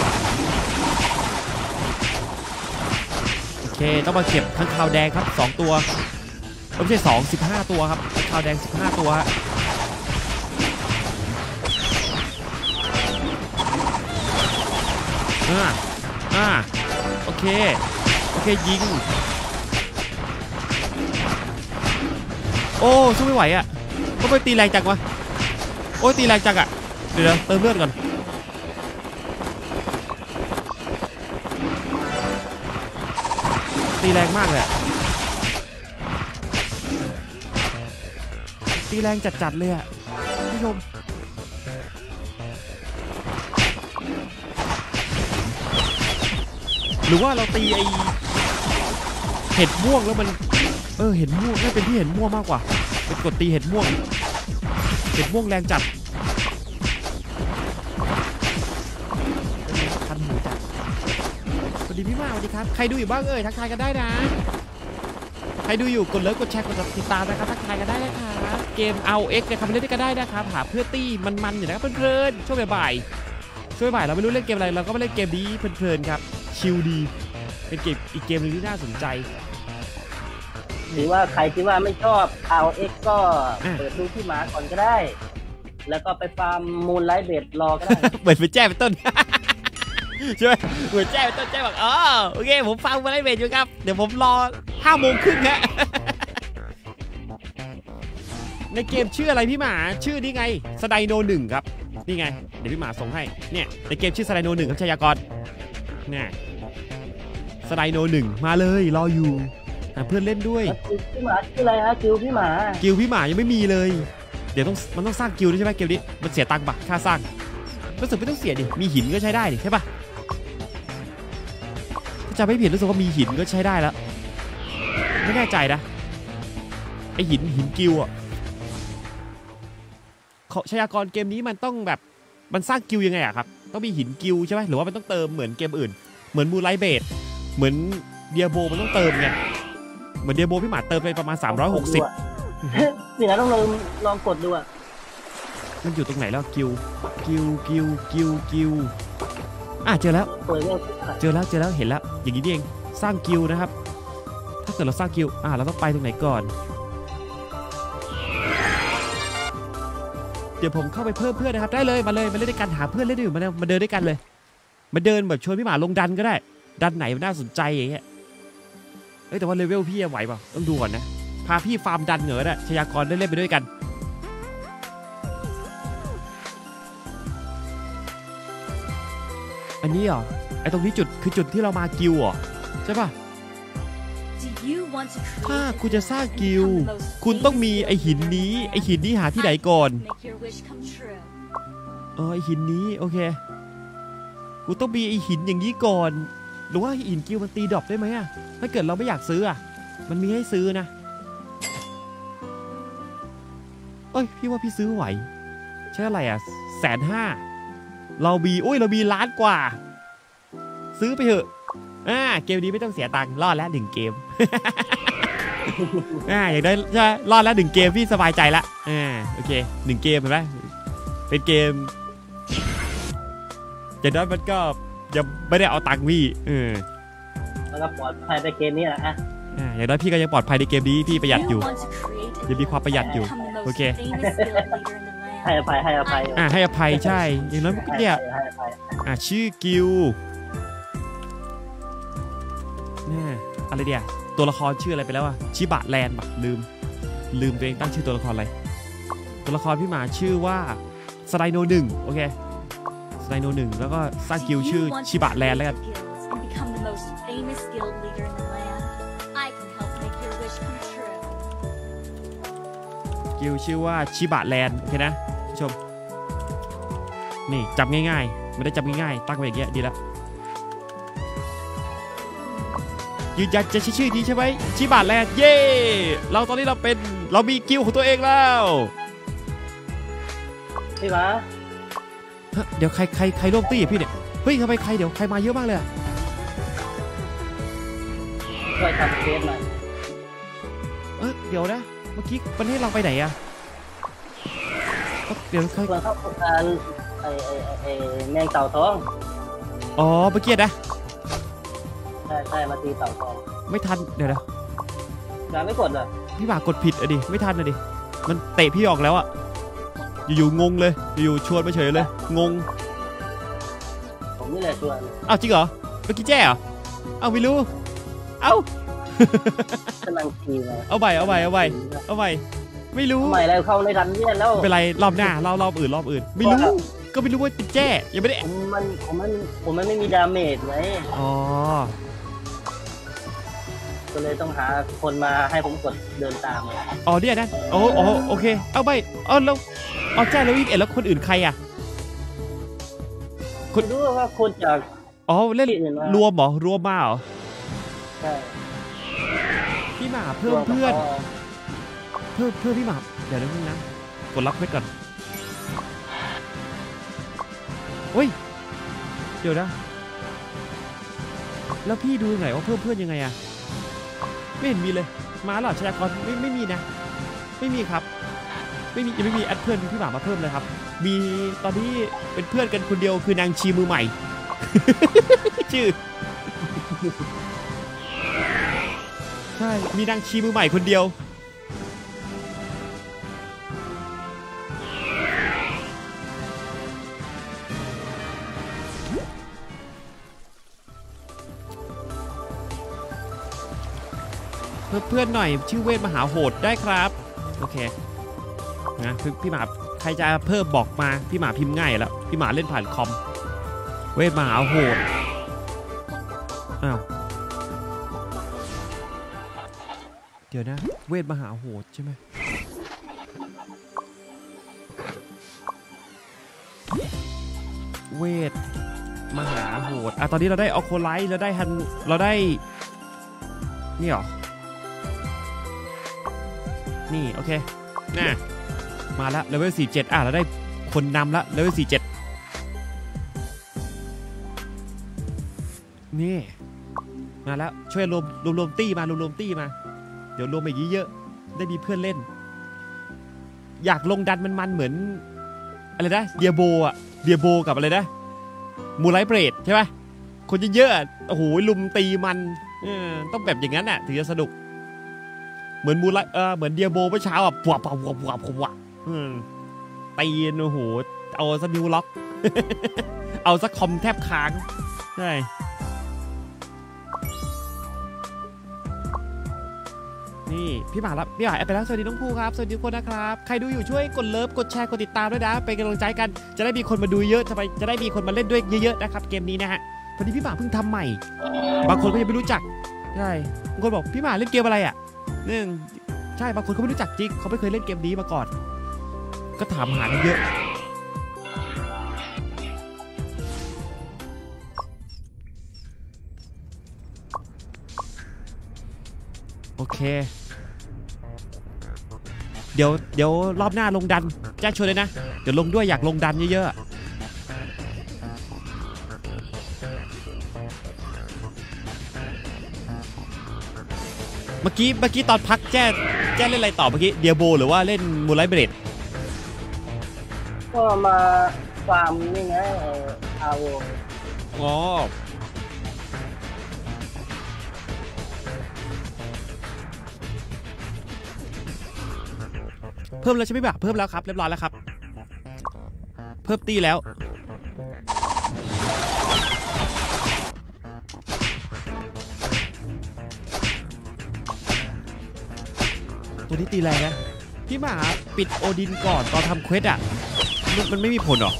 โอเคต้องมาเก็บข้างคาวแดงครับสองตัวไม่ใช่สอง สิบห้าตัวครับข้างคาวแดงสิบห้าตัวฮะอ่าอ่าโอเคโอเคยิงโอ้สู้ไม่ไหวอ่ะก็ไปตีแรงจังวะโอ้ยตีแรงจังอะเดี๋ยวเติมเลือดก่อนตีแรงมากเลยตีแรงจัดๆเลยอะผู้ชมหรือว่าเราตีไอเห็ดม่วงแล้วมันเออเห็ดม่วงน่าเป็นที่เห็ดม่วงมากกว่าไปกดตีเห็ดม่วงเห็ดม่วงแรงจัดคันหูจัดสวัสดีพี่มาสวัสดีครับใครดูอยู่บ้างเอ่ยทักทายกันได้นะใครดูอยู่กดเลิฟกดแชร์กดติดตามนะครับทักทายกันได้นะครับเกม อาร์ โอ เอ็กซ์ นะครับเล่นกันได้นะครับหาเพื่อตี้มันๆอยู่นะครับเพลินๆช่วงบ่ายๆช่วงบ่ายเราไม่รู้เล่นเกมอะไรเราก็มาเล่นเกมนี้เพลินๆครับชิลดีเป็นเกมอีกเกมนึงที่น่าสนใจหรือว่าใครที่ว่าไม่ชอบ อาร์ โอ เอ็กซ์ ก็เปิดดูที่หมาก่อนก็ได้แล้วก็ไปฟาร์มมูนไลท์เบดรอก็ได้เปิดเป็นแจ้เป็นต้นใช่ไหมเปิดแจ้เป็นต้นแจ้บอกอ๋อโอเคผมฟาร์มมูนไลท์เบดอยู่ครับเดี๋ยวผมรอห้าโมงครึ่งฮะในเกมชื่ออะไรพี่หมาชื่อนี่ไงสไดโนหนึ่งครับนี่ไงเดี๋ยวพี่หมาส่งให้เนี่ยในเกมชื่อสไดโนหนึ่งครับชยากรเนี่ยสไดโนหนึ่งมาเลยรออยู่หาเพื่อนเล่นด้วยพี่หมาชื่ออะไรฮะกิวพี่หมากิวพี่หมายังไม่มีเลยเดี๋ยวต้องมันต้องสร้างกิวด้วยใช่ไหมเกมนี้มันเสียตังค์ปะค่าสร้างรู้สึกไม่ต้องเสียดิมีหินก็ใช้ได้ดิใช่ปะถ้าจะไม่ผิดรู้สึกว่ามีหินก็ใช้ได้แล้วไม่แน่ใจนะไอหินหินกิวอ่ะชยากรเกมนี้มันต้องแบบมันสร้างกิวยังไงอะครับต้องมีหินกิวใช่ไหมหรือว่ามันต้องเติมเหมือนเกมอื่นเหมือนมูนไลท์เบดเหมือนเดียโบมันต้องเติมไงเหมือนเดียโบพี่หมาเติมไปประมาณสามร้อยหกสิบนี่นะต้องลองลองกดดูอ่ะมันอยู่ตรงไหนแล้วกิวกิวกิวกิวกิวอ่ะเจอแล้วเจอแล้วเจอแล้วเห็นแล้วอย่างนี้นี่เองสร้างกิวนะครับถ้าเกิดเราสร้างกิวอ่ะเราต้องไปตรงไหนก่อนเดี๋ยวผมเข้าไปเพิ่มเพื่อนนะครับได้เลยมาเลยมาเล่นด้วยกันหาเพื่อนเล่นอยู่มามาเดินด้วยกันเลยมาเดินแบบชวนพี่หมาลงดันก็ได้ดันไหนมันน่าสนใจอย่างเงี้ยเอ้ยแต่ว่าเลเวลพี่ไหวเปล่าต้องดูก่อนนะพาพี่ฟาร์มดันเหรอเนี่ยชยากรได้เล่นไปด้วยกันอันนี้เหรอไอตรงนี้จุดคือจุดที่เรามากิวเหรอใช่ป่ะถ้าคุณจะสร้างกิวคุณต้องมีไอหินนี้ไอหินนี้หาที่ไหนก่อนเออไอหินนี้โอเคกูต้องมีไอหินอย่างนี้ก่อนหรือว่าหินกิวมันตีดรอปได้ไหมอะถ้าเกิดเราไม่อยากซื้ออะมันมีให้ซื้อนะเอ้ยพี่ว่าพี่ซื้อไหวใช่อะไรอะแสนห้าเรามีอุ้ยเรามีล้านกว่าซื้อไปเถอะอ่าเกมนี้ไม่ต้องเสียตังค์รอดแล้วหนึ่งเกมอ่าอยากได้ใช่รอดแล้วหนึ่งเกมพี่สบายใจละอ่าโอเคหนึ่งเกมเห็นไหมเป็นเกมอย่างนั้นมันก็ยังไม่ได้เอาตังค์พี่เออแล้วก็ปลอดภัยในเกมนี้แหละฮะอ่าอย่างนั้นพี่ก็ยังปลอดภัยในเกมนี้พี่ประหยัดอยู่ยังมีความประหยัดอยู่โอเคให้อภัยให้อภัยอ่าให้อภัยใช่อย่างนั้นเนี่ยอ่าชื่อกิวเนี่ยอะไรเดียตัวละครชื่ออะไรไปแล้วอะชิบะแลนด์ปะลืมลืมตัวเองตั้งชื่อตัวละครอะไรตัวละครพี่หมาชื่อว่าสไลโนหนึ่งโอเคสไลโนหนึ่งแล้วก็สร้างกิวชื่อชิบะแลนด์แล้วกันกิวชื่อว่าชิบะแลนด์โอเคนะผู้ชมนี่จำง่ายๆไม่ได้จำง่ายๆตั้งไว้อย่างเงี้ยดีแล้วยืนยันจะชื่อนี้ใช่ไหมชิบะแลนด์เย่เราตอนนี้เราเป็นเรามีกิวของตัวเองแล้วพี่มาเดี๋ยวใครใครใครร่วมตี้พี่เนี่ยเฮ้ยทำไมใครเดี๋ยวใครมาเยอะมากเลยช่วยทำเกมหน่อยเออเดี๋ยวนะเมื่อกี้ประเทศเราไปไหนอะเดี๋ยวใครเราเข้าโครงการไอ้ไอ้ไอ้แมงเต่าทองอ๋อเมื่อกี้นะใช่ใช่มาตีเต่าทองไม่ทันเดี๋ยวนะงานไม่กดเหรอพี่บ่ากดผิดอะดิไม่ทันอะดิมันเตะพี่ออกแล้วอะอยู่ๆงงเลยอยู่ชวนมาเฉยเลยงงผมนี่แหละชวนอ้าวจริงเหรอเมื่อกี้แจ้เหรอเอ้าไม่รู้เอ้ากำลังตีเลยเอาใบเอาใบเอาใบเอาใบไม่รู้ทำไมแล้วเข้าในดันเนียนแล้วเป็นไรรอบหน้าเรารอบอื่นรอบอื่นไม่รู้ก็ไม่รู้ว่าเป็นแจ้ยังไม่ได้ผมมันผมมันผมมันไม่มีดาเมจไงอ๋อก็เลยต้องหาคนมาให้ผมกดเดินตามอ๋อเนี่ยนะโอ้โอโอเคเอาไปเออแล้วเอาแจ้แล้วยี่สิบเอ็ดแล้วคนอื่นใครอ่ะคุณรู้ว่าคนจากอ๋อเล่นรวมเหรอรวมมาเหรอใช่พี่หมาเพิ่มเพื่อนเพิ่มเพิ่มพี่หมาเดี๋ยวนึงนะกดรับไว้ก่อนโอ้ยเดี๋ยวนะแล้วพี่ดูยังไงว่าเพิ่มเพื่อนยังไงอะไม่เห็นมีเลยมาหรอชยากรไม่ไม่มีนะไม่มีครับไม่มียังไม่มีแอดเพื่อนพี่หมามาเพิ่มเลยครับมีตอนนี้เป็นเพื่อนกันคนเดียวคือนางชีมือใหม่ชื่อใช่มีนางชีมือใหม่คนเดียวเพื่อนหน่อยชื่อเวทมหาโหดได้ครับโอเคนะพี่หมาใครจะเพิ่มบอกมาพี่หมาพิมพ์ง่ายแล้วพี่หมาเล่นผ่านคอมเวทมหาโหดอ้าวเดี๋ยวนะเวทมหาโหดใช่ไหมเวทมหาโหดอ่ะตอนนี้เราได้ออโคไลท์เราได้ฮันเราได้นี่หรอนี่โอเคน่ะมาแล้วเลเวลสี่สิบเจ็ดอ่ะเราได้คนนำละเลเวลสี่สิบเจ็ดนี่มาแล้วช่วยรวมรวมรวมตี้มารวมรวมตี้มาเดี๋ยวรวมอีกเยอะได้มีเพื่อนเล่นอยากลงดันมันมันเหมือนอะไรนะเดียโบอ่ะเดียโบกับอะไรนะมูไลเบรดใช่ไหมคนเยอะๆโอ้โหลุมตีมันต้องแบบอย่างนั้นอ่ะถึงจะสนุกเหมือนมูไลเออเหมือนเดียโบเมื่อเช้าอ่ะปวบปวบปวบปวบปวบตีนโอ้โหเอาสักนิวล็อกเอาสักคอมแทบค้างใช่นี่พี่หมารับพี่หมาแอดไปแล้วสวัสดีน้องภูครับสวัสดีทุกคนนะครับใครดูอยู่ช่วยกดเลิฟกดแชร์กดติดตามด้วยนะเป็นกำลังใจกันจะได้มีคนมาดูเยอะจะไปจะได้มีคนมาเล่นด้วยเยอะๆนะครับเกมนี้นะฮะพอดีพี่หมาเพิ่งทำใหม่บางคนก็ยังไม่รู้จักใช่บางคนบอกพี่หมาเล่นเกมอะไรอ่ะนึ่งใช่บางคนเขาไม่รู้จักจริงเขาไม่เคยเล่นเกมนี้มาก่อนก็ถามหากันเยอะโอเคเดี๋ยวเดี๋ยวรอบหน้าลงดันแจ้งชวนเลยนะเดี๋ยวลงด้วยอยากลงดันเยอะๆเมื่อกี้เมื่อกี้ตอนพักแจ้แจ้เล่นอะไรต่อเมื่อกี้เดียโบหรือว่าเล่นมูไลเบรดก็มาฟาร์มนี่ไงอาโวอ๋อเพิ่มแล้วใช่ไหมบ่าเพิ่มแล้วครับเรียบร้อยแล้วครับเพิ่มตีแล้วตัวนี้ตีแรงนะพี่หมาปิดโอดินก่อนตอนทำเควสอ่ะมันไม่มีผลหรอ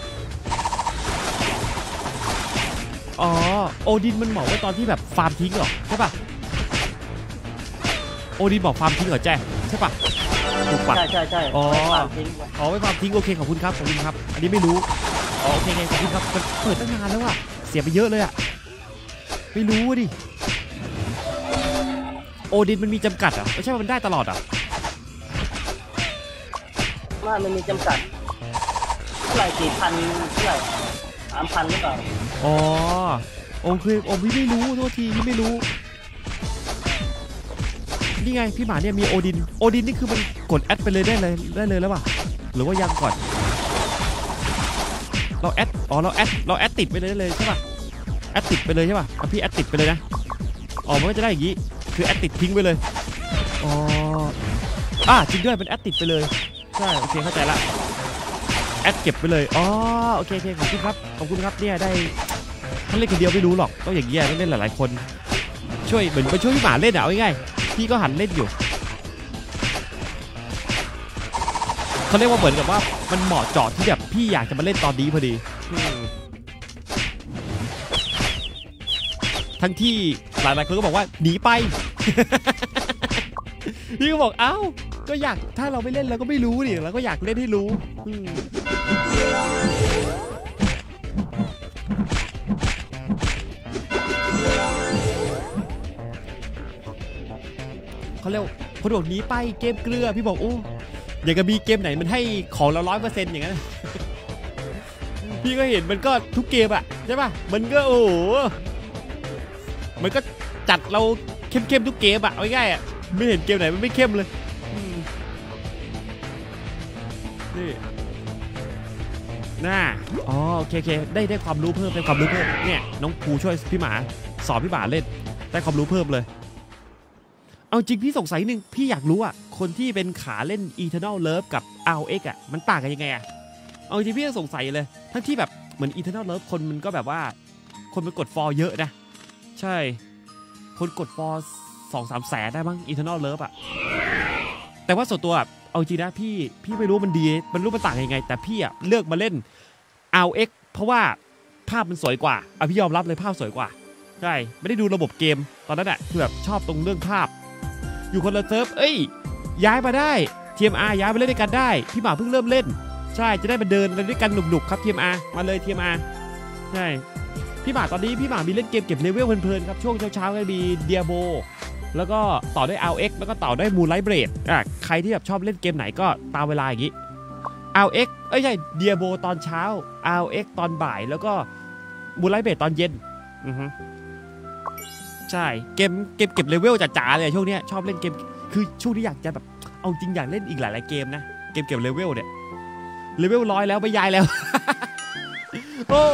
อ๋อโอดินมันเหมาะไว้ตอนที่แบบฟาร์มทิ้งหรอใช่ป่ะโอดินบอกฟาร์มทิ้งเหรอแจ้ใช่ป่ะถูกป่ะใช่ใช่ใช่อ๋ออ๋อไว้ฟาร์มทิ้งโอเคขอบคุณครับขอบคุณครับอันนี้ไม่รู้อ๋อโอเคไงขอบคุณครับมันเปิดตั้งนานแล้วอะเสียไปเยอะเลยอะไม่รู้ดิโอดินมันมีจำกัดอ่ะไม่ใช่ว่ามันได้ตลอดอ่ะว่ามันมีจำกัดเท่าไหร่กี่พันเท่าไหร่สามพันหรือเปล่าอ๋อโอเคโอ้พี่ไม่รู้โทษทีพี่ไม่รู้นี่ไงพี่หมาเนี่ยมีโอดินโอดินนี่คือมันกดแอดไปเลยได้เลยได้เลยแล้วป่ะหรือว่ายังก่อนเราแอดอ๋อเราแอดเราแอดติดไปเลยเลยใช่ป่ะแอดติดไปเลยใช่ป่ะพี่แอดติดไปเลยนะอ๋อมันก็จะได้อย่างนี้คือแอดติดทิ้งไปเลยอ๋ออ่ะจริงด้วยเป็นแอดติดไปเลยใช่โอเคเข้าใจละแอดเก็บไปเลยอ๋อโอเคโอเคขอบคุณครับขอบคุณครับเนี่ยได้ถ้าเล่นคนเดียวไม่รู้หรอกต้องอย่างเงี้ยต้องเล่นหลายๆคนช่วยเหมือนไปช่วยพี่หมาเล่นอ่ะเอาง่ายๆพี่ก็หันเล่นอยู่เขาเรียกว่าเหมือนกับว่ามันเหมาะเจาะที่แบบพี่อยากจะมาเล่นตอนนี้พอดีทั้งที่หลายๆคนก็บอกว่าหนีไป พี่ก็บอกเอ้าก็อยากถ้าเราไม่เล่นเราก็ไม่รู้ดิเราก็อยากเล่นให้รู้เขาเรียกคนบอกหนีไปเกมเกลือพี่บอกโอ้อยากจะมีเกมไหนมันให้ของเราร้อยเปอร์เซ็นต์อย่างนั้น พี่ก็เห็นมันก็ทุกเกมอะใช่ป่ะมันก็โอ้มันก็จัดเราเข้มๆทุกเกมอะเอาง่ายๆอะไม่เห็นเกมไหนมันไม่เข้มเลยนี่น่าอ๋อโอเคโอเคได้ได้ความรู้เพิ่มได้ความรู้เพิ่มเนี่ยน้องภูช่วยพี่หมาสอนพี่หมาเล่นได้ความรู้เพิ่มเลยเอาจริงพี่สงสัยหนึ่งพี่อยากรู้อะคนที่เป็นขาเล่น Eternal Love กับ อาร์ โอ เอ็กซ์ อะมันต่างกันยังไงอะเอาจริงพี่ยังสงสัยเลยทั้งที่แบบเหมือน Eternal Love คนมันก็แบบว่าคนมันกดฟอลเยอะนะใช่คนกดฟอลสองสามแสนได้บ้าง Eternal Love อะแต่ว่าส่วนตัวเอาจริงนะพี่พี่ไม่รู้มันดีมันรู้มันต่างยังไงแต่พี่อะเลือกมาเล่น อาร์ โอ เอ็กซ์ เพราะว่าภาพมันสวยกว่าอ่ะพี่ยอมรับเลยภาพสวยกว่าใช่ไม่ได้ดูระบบเกมตอนนั้นอะคือแบบชอบตรงเรื่องภาพอยู่คนละเซิร์ฟเอ้ยย้ายมาได้ ที เอ็ม อาร์ ย้ายมาเล่นด้วยกันได้พี่หมาเพิ่งเริ่มเล่นใช่จะได้มาเดินด้วยกันหนุกๆครับ ที เอ็ม อาร์ มาเลย ที เอ็ม อาร์ ใช่พี่หมาตอนนี้พี่หมามีเล่นเกมเก็บเลเวลเพลินๆครับช่วงเช้าๆก็มีเดียโบแล้วก็ต่อด้วย อาร์ โอ เอ็กซ์ แล้วก็ต่อด้วยมูนไลท์เบรดอ่ะใครที่แบบชอบเล่นเกมไหนก็ตามเวลาอย่างนี้ อาร์ โอ เอ็กซ์ เอ้ยใช่เดียโบตอนเช้า อาร์ โอ เอ็กซ์ ตอนบ่ายแล้วก็มูนไลท์เบรดตอนเย็นอือฮึใช่เกมเกมเก็บเลเวลจ๋าๆเลยช่วงนี้ชอบเล่นเกมคือช่วงนี้อยากจะแบบเอาจริงอยากเล่นอีกหลายๆเกมนะเกมเก็บเลเวลเนี่ยเลเวลร้อยแล้วไม่ย้ายแล้ว โอ้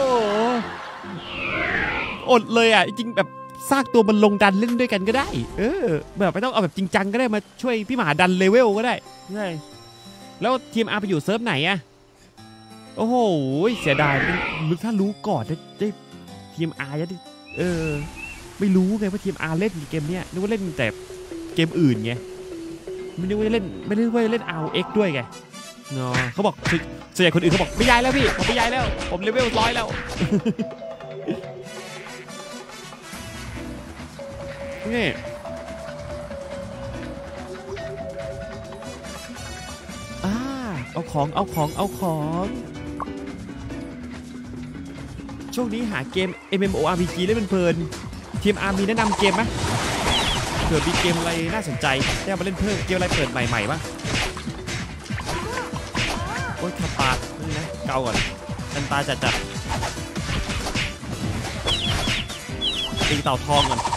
อดเลยอ่ะจริงแบบซากตัวมันลงดันเล่นด้วยกันก็ได้เออแบบไม่ต้องเอาแบบจริงจังก็ได้มาช่วยพี่หมาดันเลเวลก็ได้ใช่แล้วทีมอาร์ไปอยู่เซิร์ฟไหนอ่ะโอ้โหเสียดายลึกถ้ารู้ก่อนได้ทีมอาร์จะเออไม่รู้ไงว่าทีมอาร์เล่นเกมเนี้ยนึกว่าเล่นแต่เกมอื่นไงไม่นึกว่าเล่นไม่นึกว่าเล่น อาร์ โอ เอ็กซ์ ด้วยไงเนาะเขาบอกส่วนใหญ่คนอื่นเขาบอกไม่ย้ายแล้วพี่ผมไม่ย้ายแล้วผมเลเวลร้อยแล้วนี่อ่าเอาของเอาของเอาของช่วงนี้หาเกม เอ็ม เอ็ม โอ อาร์ พี จี เล่นเพลินทีมอาร์มีแนะนำเกมไหมเผื่อมีเกมอะไรน่าสนใจได้มาเล่นเพิ่มเกมอะไรเปิดใหม่ๆบ้างโอ้ยขับปากนี่นะเกาก่อนกันตาจัดจัดตีเต่าทองก่อน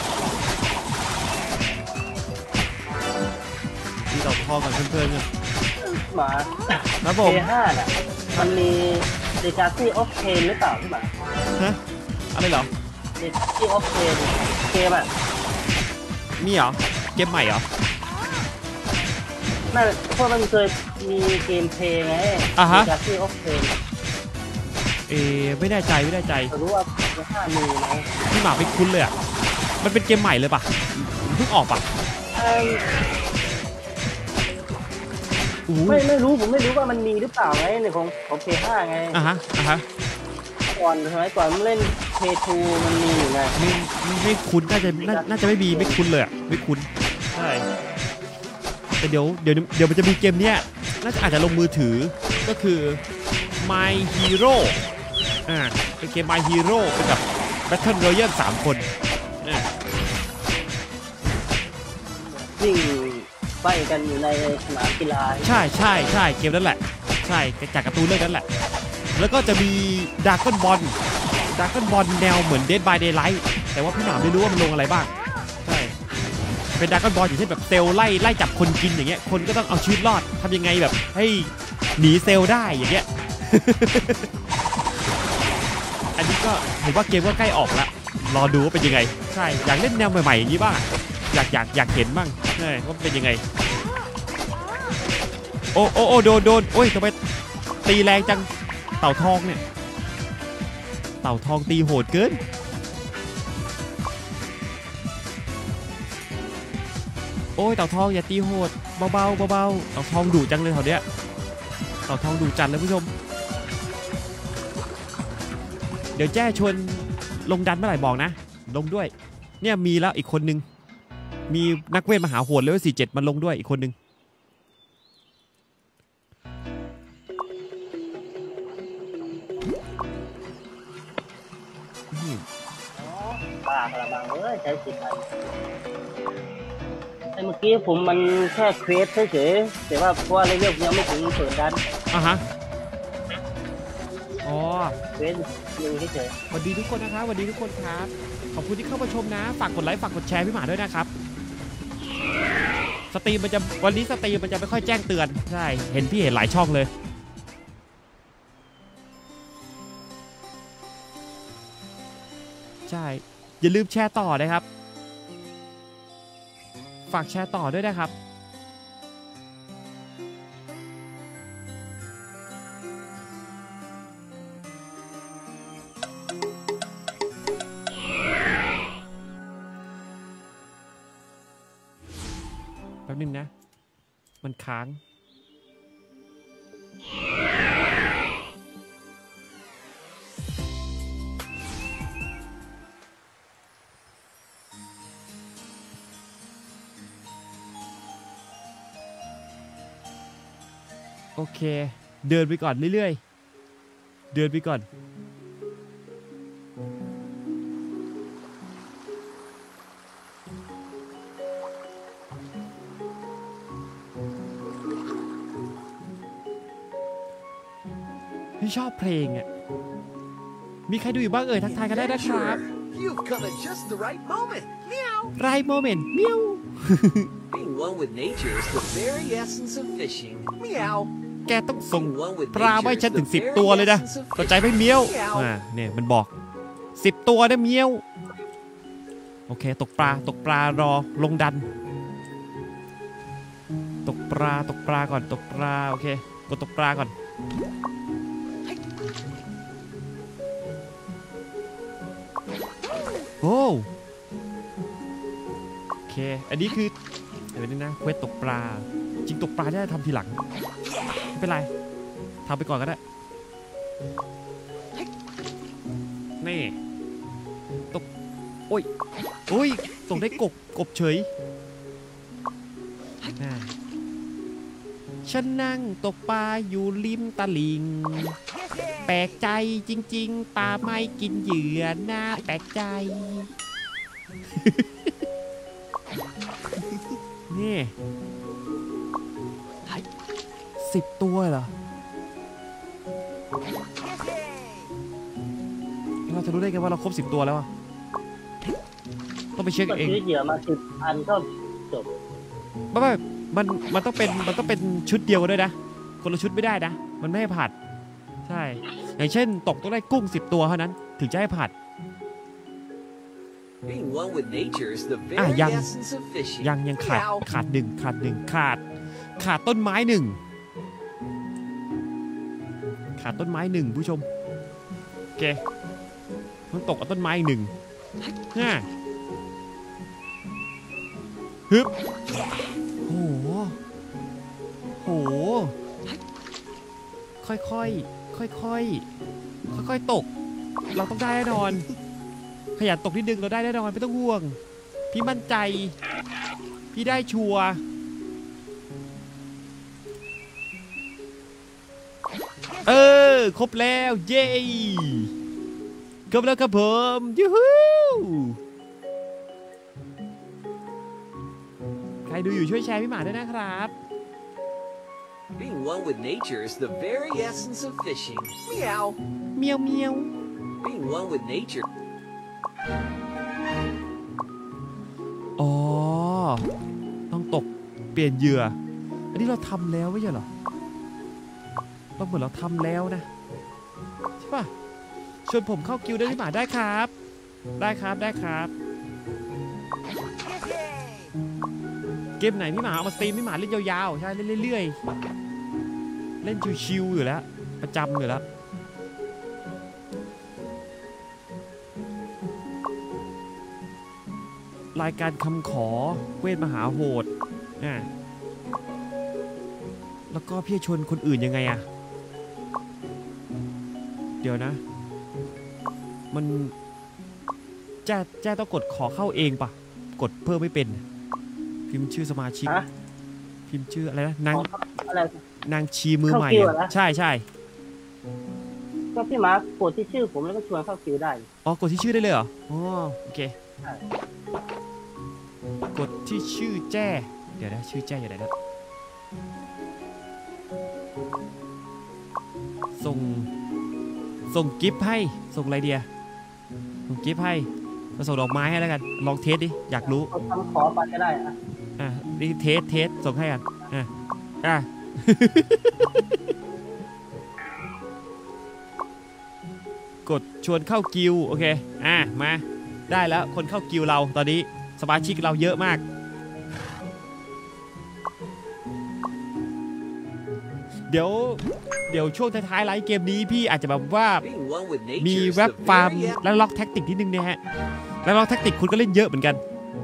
ตีเต่าทองก่อนเพลินๆกันหมาครับผมเพ ห้า น่ะมันมี Legacy of Kain หรือเปล่าพี่หมาฮะอะไรเหรอ Legacy of Kain เกมอ่ะมีเหรอเกมใหม่เหรอไม่เพราะมันเคยมีเกมเพลย์ไง Legacy of Kain เอไม่แน่ใจไม่แน่ใจรู้ว่าเพห้ามีไหมพี่หมาไม่คุ้นเลยอ่ะมันเป็นเกมใหม่เลยป่ะเพิ่งออกป่ะไม่ไม่รู้ผมไม่รู้ว่ามันมีหรือเปล่าไงในของของ เพ ห้า ไงอ่ะฮะอ่ะฮะก่อนสมัยก่อนมันเล่น เพ ทู มันมีอยู่ไงไม่ไม่คุ้นน่าจะน่าจะไม่มีไม่คุ้นเลยไม่คุ้นใช่แต่เดี๋ยวเดี๋ยวเดี๋ยวมันจะมีเกมเนี้ยน่าจะอาจจะลงมือถือก็คือ My Hero อ่าเป็นเกม My Hero เป็นกับ Battle Royale สามคนอ่าวิ่งไปกันอยู่ในสนามกีฬาใช่ใช่ใช่เกมนั้นแหละใช่จากการ์ตูนเรื่องนั้นแหละแล้วก็จะมีดราก้อนบอลดราก้อนบอลแนวเหมือน Dead by Daylight แต่ว่าพี่หมาไม่รู้ว่ามันลงอะไรบ้างใช่เป็นดราก้อนบอลอย่างเช่นแบบเซลไล่ไล่จับคนกินอย่างเงี้ยคนก็ต้องเอาชีวิตรอดทำยังไงแบบให้หนีเซลได้อย่างเงี้ย อันนี้ก็เห็นว่าเกมก็ใกล้ออกแล้วรอดูว่าเป็นยังไงใช่อยากเล่นแนวใหม่ๆอย่างนี้บ้างอยากอยากอยากเห็นบ้างใช่ว่าเป็นยังไงโอ้โอ้โอ้โดนโดนโอ้ยทำไมตีแรงจังเต่าทองเนี่ยเต่าทองตีโหดเกินโอ้ยเต่าทองอย่าตีโหดเบาๆเบาๆเต่าทองดุจังเลยแถวเนี้ยเขาทองดูจันเลยผู้ชมเดี๋ยวแจ้ชวนลงดันเมื่อไหร่บอกนะลงด้วยเนี่ยมีแล้วอีกคนนึงมีนักเวทมหาโหดเลเวลสี่สิบเจ็ดมันลงด้วยอีกคนนึงบ้าพลังบังเลยใช้สิบอันไอ้เมื่อกี้ผมมันแค่เควสเฉยๆแต่ว่าเพราะว่าเลเวลยังไม่ถึงเปิดดันอ่ะฮะอ๋อเควสยิงเฉยๆสวัสดีทุกคนนะครับสวัสดีทุกคนครับขอบคุณที่เข้ามาชมนะฝากกดไลค์ฝากกดแชร์พี่หมาด้วยนะครับสตรีมมันจะวันนี้สตรีมมันจะไม่ค่อยแจ้งเตือนใช่เห็นพี่เห็นหลายช่องเลยใช่อย่าลืมแชร์ต่อนะครับฝากแชร์ต่อด้วยนะครับแป๊บนึงนะมันค้างโอเคเดินไปก่อนเรื่อยๆเดินไปก่อนพี่ชอบเพลงอ่ะมีใครดูอยู่บ้างเอ่ยทักทายกันได้นะครับ right moment เมียว Being one with nature is the very essence of fishing. Meow. แกต้องส่งปลาไว้ฉันถึงสิบตัวเลยนะเข้าใจไหมเมียวอ่าเนี่ยมันบอกสิบตัวนะเมียวโอเคตกปลาตกปลารอลงดันตกปลาตกปลาก่อนตกปลาโอเคกดตกปลาก่อนโอ้โอเคอันนี้คือเดี๋ยวนี้นะเควสตกปลาจริงตกปลาได้ทำทีหลังไม่เป็นไรทำไปก่อนก็ได้นี่ตกโอ้ยโอ้ยตกได้กบกบเฉยฉันนั่งตกปลาอยู่ริมตลิ่งแปลกใจจริงๆปลาไม่กินเหยื่อน่าแปลกใจนี่สิบตัวเหรอเราจะรู้ได้ไงว่าเราครบสิบตัวแล้วอะต้องไปเช็คเองเหยื่อมาสิบอันก็จบไม่ไม่มันมันต้องเป็นมันต้องเป็นชุดเดียวกันด้วยนะคนละชุดไม่ได้นะมันไม่ให้ผัดใช่อย่างเช่นตกต้องได้กุ้งสิบตัวเท่านั้นถึงจะให้ผัดอ่ะยังยังยังขาดขาดหนึ่งขาดหนึ่งขาดขาดต้นไม้หนึ่งขาดต้นไม้หนึ่งผู้ชมโอเคต้องตกกับต้นไม้หนึ่งฮ่าฮึบโหโหค่อยค่อยค่อยค่อยค่อยๆตกเราต้องได้แน่นอนขยันตกนิดนึงเราได้แน่นอนไม่ต้องห่วงพี่มั่นใจพี่ได้ชัวร์เออครบแล้วเย้ครบแล้วครับผมยูฮูใครดูอยู่ช่วยแชร์พี่หมาด้วยนะครับ Being one with nature is the very essence of fishing. Meow. เมียวเมียว Being one with nature. อ๋อต้องตกเปลี่ยนเหยื่ออันนี้เราทำแล้วไม่ใช่เหรอต้องเหมือนเราทำแล้วนะใช่ป่ะชวนผมเข้ากิลด์ได้พี่หมาได้ครับได้ครับได้ครับเกมไหนพี่หมาเอามาสตรีมพี่หมาเล่นยาวๆใช่เล่นเรื่อยๆเล่นชิวๆอยู่แล้วประจำอยู่แล้วรายการคำขอเวทมหาโหดอ่ะแล้วก็พี่ชวนคนอื่นยังไงอะเดี๋ยวนะ มันแจ้แจ้ต้องกดขอเข้าเองปะกดเพิ่มไม่เป็นพิมพ์ชื่อสมาชิกพิมพ์ชื่ออะไรนะนางนางชีมือใหม่ใช่ใช่ก็พี่มาร์คกดที่ชื่อผมแล้วก็ชวนเข้าคิวได้อ๋อกดที่ชื่อได้เลยเหรออ๋อโอเคกดที่ชื่อแจ้เดี๋ยวนะชื่อแจ้อยู่ไหนนะส่งส่งกิฟต์ให้ส่งอะไรเดียส่งกิฟต์ให้มาส่งดอกไม้ให้แล้วกันลองเทสดิอยากรู้ทำขอไปก็ได้อ่ะอ่ะนี่เทสเทสส่งให้กันอ่ะอ่ะ กดชวนเข้ากิวโอเคอ่ะมาได้แล้วคนเข้ากิวเราตอนนี้สมาชิกเราเยอะมากเดี๋ยวเดี๋ยวช่วงท้ายๆไลฟ์เกมนี้พี่อาจจะแบบว่ามีแว็บฟาร์มและล็อกแท็กติกนิดนึงเนี่ยฮะแล้วล็อกแท็กติกคุณก็เล่นเยอะเหมือนกัน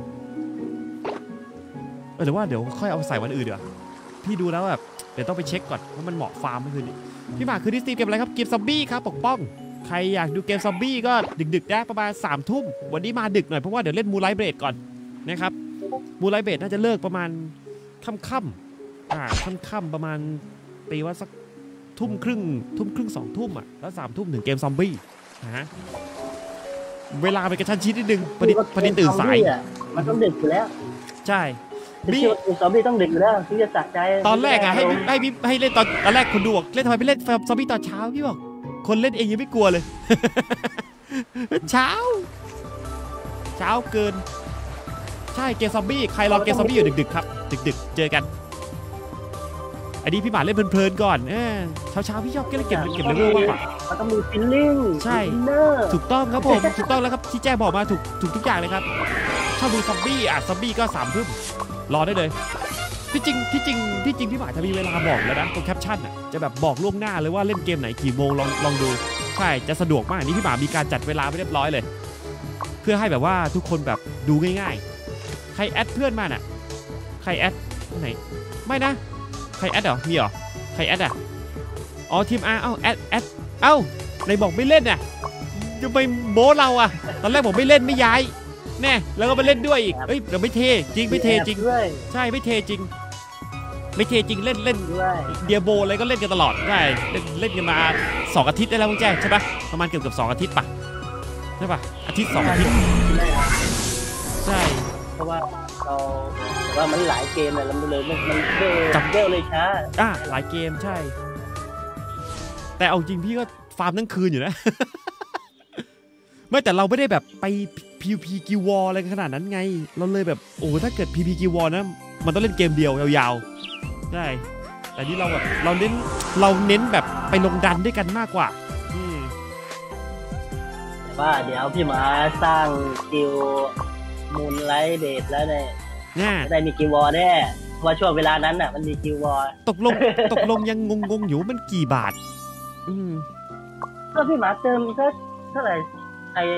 เออหรือว่าเดี๋ยวค่อยเอาใส่วันอื่นเดี๋ยวพี่ดูแล้วแบบเดี๋ยวต้องไปเช็คก่อนว่ามันเหมาะฟาร์มไม่คืนนี้พี่หมากคือดิสตีเกมอะไรครับเกมซอมบี้ครับปกป้องใครอยากดูเกมซอมบี้ก็ดึกๆนะประมาณสามทุ่มวันนี้มาดึกหน่อยเพราะว่าเดี๋ยวเล่นมูไลท์เบรดก่อนนะครับมูไลท์เบรดน่าจะเลิกประมาณค่ำๆอ่าค่ำๆประมาณตีว่าสักทุ่มครึ่งทุ่มครึ่งสองทุ่มอ่ะแล้วสามทุ่มถึงเกมซอมบี้ฮะเวลาเป็นกระชั้นชิดนิดนึงพอดีพอดีตื่นสายมันต้องดึกอยู่แล้วใช่บี้ซอมบี้ต้องดึกอยู่แล้วที่จะสะใจตอนแรกอ่ะให้ให้ให้เล่นตอนตอนแรกคนดูบอกเล่นทำไมไม่เล่นซอมบี้ตอนเช้าพี่บอกคนเล่นเองยังไม่กลัวเลย เช้าเช้าเกินใช่เกมซอมบี้ใครรอเกมซอมบี้อยู่ดึกๆครับดึกๆเจอกันอันนี้พี่หมาเล่นเพลินๆก่อนเช้าเช้าพี่ชอบเก็บเก็บเก็บเลเวลมากกว่ามันต้องมีฟิลลิ่งใช่ถูกต้องครับผมถูกต้องแล้วครับที่แจ้บอกมาถูกถูกทุกอย่างเลยครับชอบดูซอมบี้อ่ะซอมบี้ก็สามทุ่มรอได้เลยที่จริงที่จริงที่จริงพี่หมาจะมีเวลาบอกแล้วนะตรงแคปชั่นอ่ะจะแบบบอกล่วงหน้าเลยว่าเล่นเกมไหนกี่โมงลองลองดูใช่จะสะดวกมากนี่พี่หมามีการจัดเวลาไว้เรียบร้อยเลยเพื่อให้แบบว่าทุกคนแบบดูง่ายๆใครแอดเพื่อนมาน่ะใครแอดไหนไม่นะใครแอดเหรอมีเหรอใครแอดอ่ะอ๋อทีมอาร์เอ้าแอดแอดเอ้าในบอกไม่เล่นน่ะจะไปโม้เราอ่ะตอนแรกบอกไม่เล่นไม่ย้ายแน่แล้วก็มาเล่นด้วยอีกเอ้ยเดี๋ยวไม่เทจริงไม่เทจริงใช่ไม่เทจริงไม่เทจริงเล่นเล่นเดียโบอะไรก็เล่นกันตลอดใช่เล่นเล่นกันมาสองอาทิตย์ได้แล้วคุณแจ้ใช่ปะประมาณเกือบเกือบสองอาทิตย์ปะใช่ปะอาทิตย์สองอาทิตย์ใช่เพราะว่าเราว่ามันหลายเกมเลยมันเลยมันมันจับเยอะเลยช้าอ่ะหลายเกมใช่แต่เอาจริงพี่ก็ฟาร์มทั้งคืนอยู่นะ ไม่แต่เราไม่ได้แบบไป พี วี พี กิววอร์อะไรขนาดนั้นไงเราเลยแบบโอ้ถ้าเกิด พี วี พี กิววอร์นะมันต้องเล่นเกมเดียวยาวๆได้แต่นี่เราแบบเราเน้นเราเน้นแบบไปลงดันด้วยกันมากกว่าอืมแต่ว่าเดี๋ยวพี่มาสร้างกิวมูนไลท์เบดแล้วเนี่ยได้มีกิววอร์แน่เพราะช่วงเวลานั้นน่ะมันมีกิววอร์ตกลงตกลงยังงงๆอยู่มันกี่บาทอืมก็พี่มาเติมก็เท่าไหร่ไอ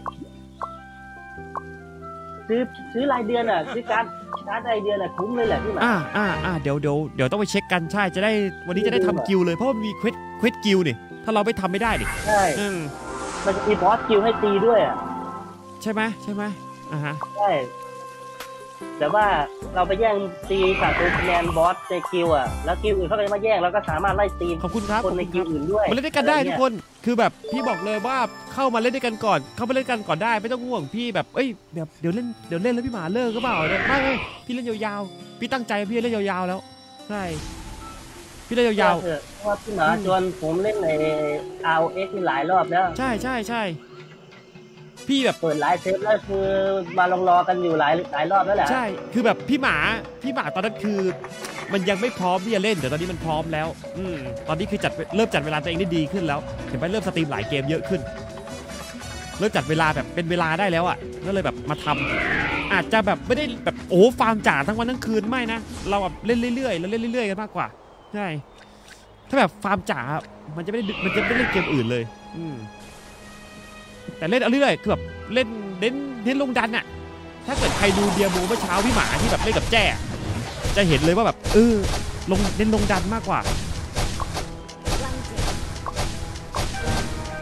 ซื้อซื้อรายเดือนอ่ะซื้อการชาร์จรายเดือนอ่ะคุ้มเลยแหละพี่มาอ่าอ่าอ่าเดี๋ยวเดี๋ยวเดี๋ยวต้องไปเช็คกันใช่จะได้วันนี้จะได้ทำกิวเลยเพราะมันมีเควสเควสกิวนี่ถ้าเราไม่ทำไม่ได้ดิใช่มันจะมีบอสกิวให้ตีด้วยอ่ะใช่ไหมใช่ไหมอ่าฮะใช่แต่ว่าเราไปแย่งตีจากตัวคะแนนบอสในกิวอ่ะแล้วกิวอื่นเข้าไปมาแย่งแล้วก็สามารถไล่ตีขอบคุณครับคนในกิวอื่นด้วยมาเล่นด้วยกันได้ทุกคนคือแบบพี่บอกเลยว่าเข้ามาเล่นด้วยกันก่อนเข้ามาเล่นกันก่อนได้ไม่ต้องห่วงพี่แบบเอ้ยเดี๋ยวเดี๋ยวเล่นเดี๋ยวเล่นแล้วพี่หมาเลิกก็เปล่าเนี่ยไม่ไม่พี่เล่นยาวๆพี่ตั้งใจพี่เล่นยาวๆแล้วใช่พี่เล่นยาวๆเพราะว่าพี่หมาชวนผมเล่นใน อาร์ โอ เอ็กซ์ หลายรอบแล้วใช่ใช่ใช่พี่แบบเปิดไลฟ์เซฟแล้วคือมาลองรอกันอยู่หลายหลายรอบแล้วแหละใช่คือแบบพี่หมาพี่หมาตอนนั้นคือมันยังไม่พร้อมที่จะเล่นแต่ตอนนี้มันพร้อมแล้วอืมตอนนี้คือจัดเริ่มจัดเวลาตัวเองได้ดีขึ้นแล้วเห็นไหมเริ่มสตรีมหลายเกมเยอะขึ้นเริ่มจัดเวลาแบบเป็นเวลาได้แล้วอ่ะก็เลยแบบมาทำอาจจะแบบไม่ได้แบบโอ้ฟาร์มจ๋าทั้งวันทั้งคืนไม่นะเราแบบเล่นเรื่อยๆแล้วเล่นเรื่อยๆกันมากกว่าใช่ถ้าแบบฟาร์มจ๋ามันจะไม่ได้มันจะไม่เล่นเกมอื่นเลยอืมแต่เล่นเอาเรื่อยคือแบบเล่นเน้นเน้นลงดันอะถ้าเกิดใครดูเดียโมเมื่อเช้าพี่หมาที่แบบเล่นกับแจ้จะเห็นเลยว่าแบบเออลงเน้นลงดันมากกว่า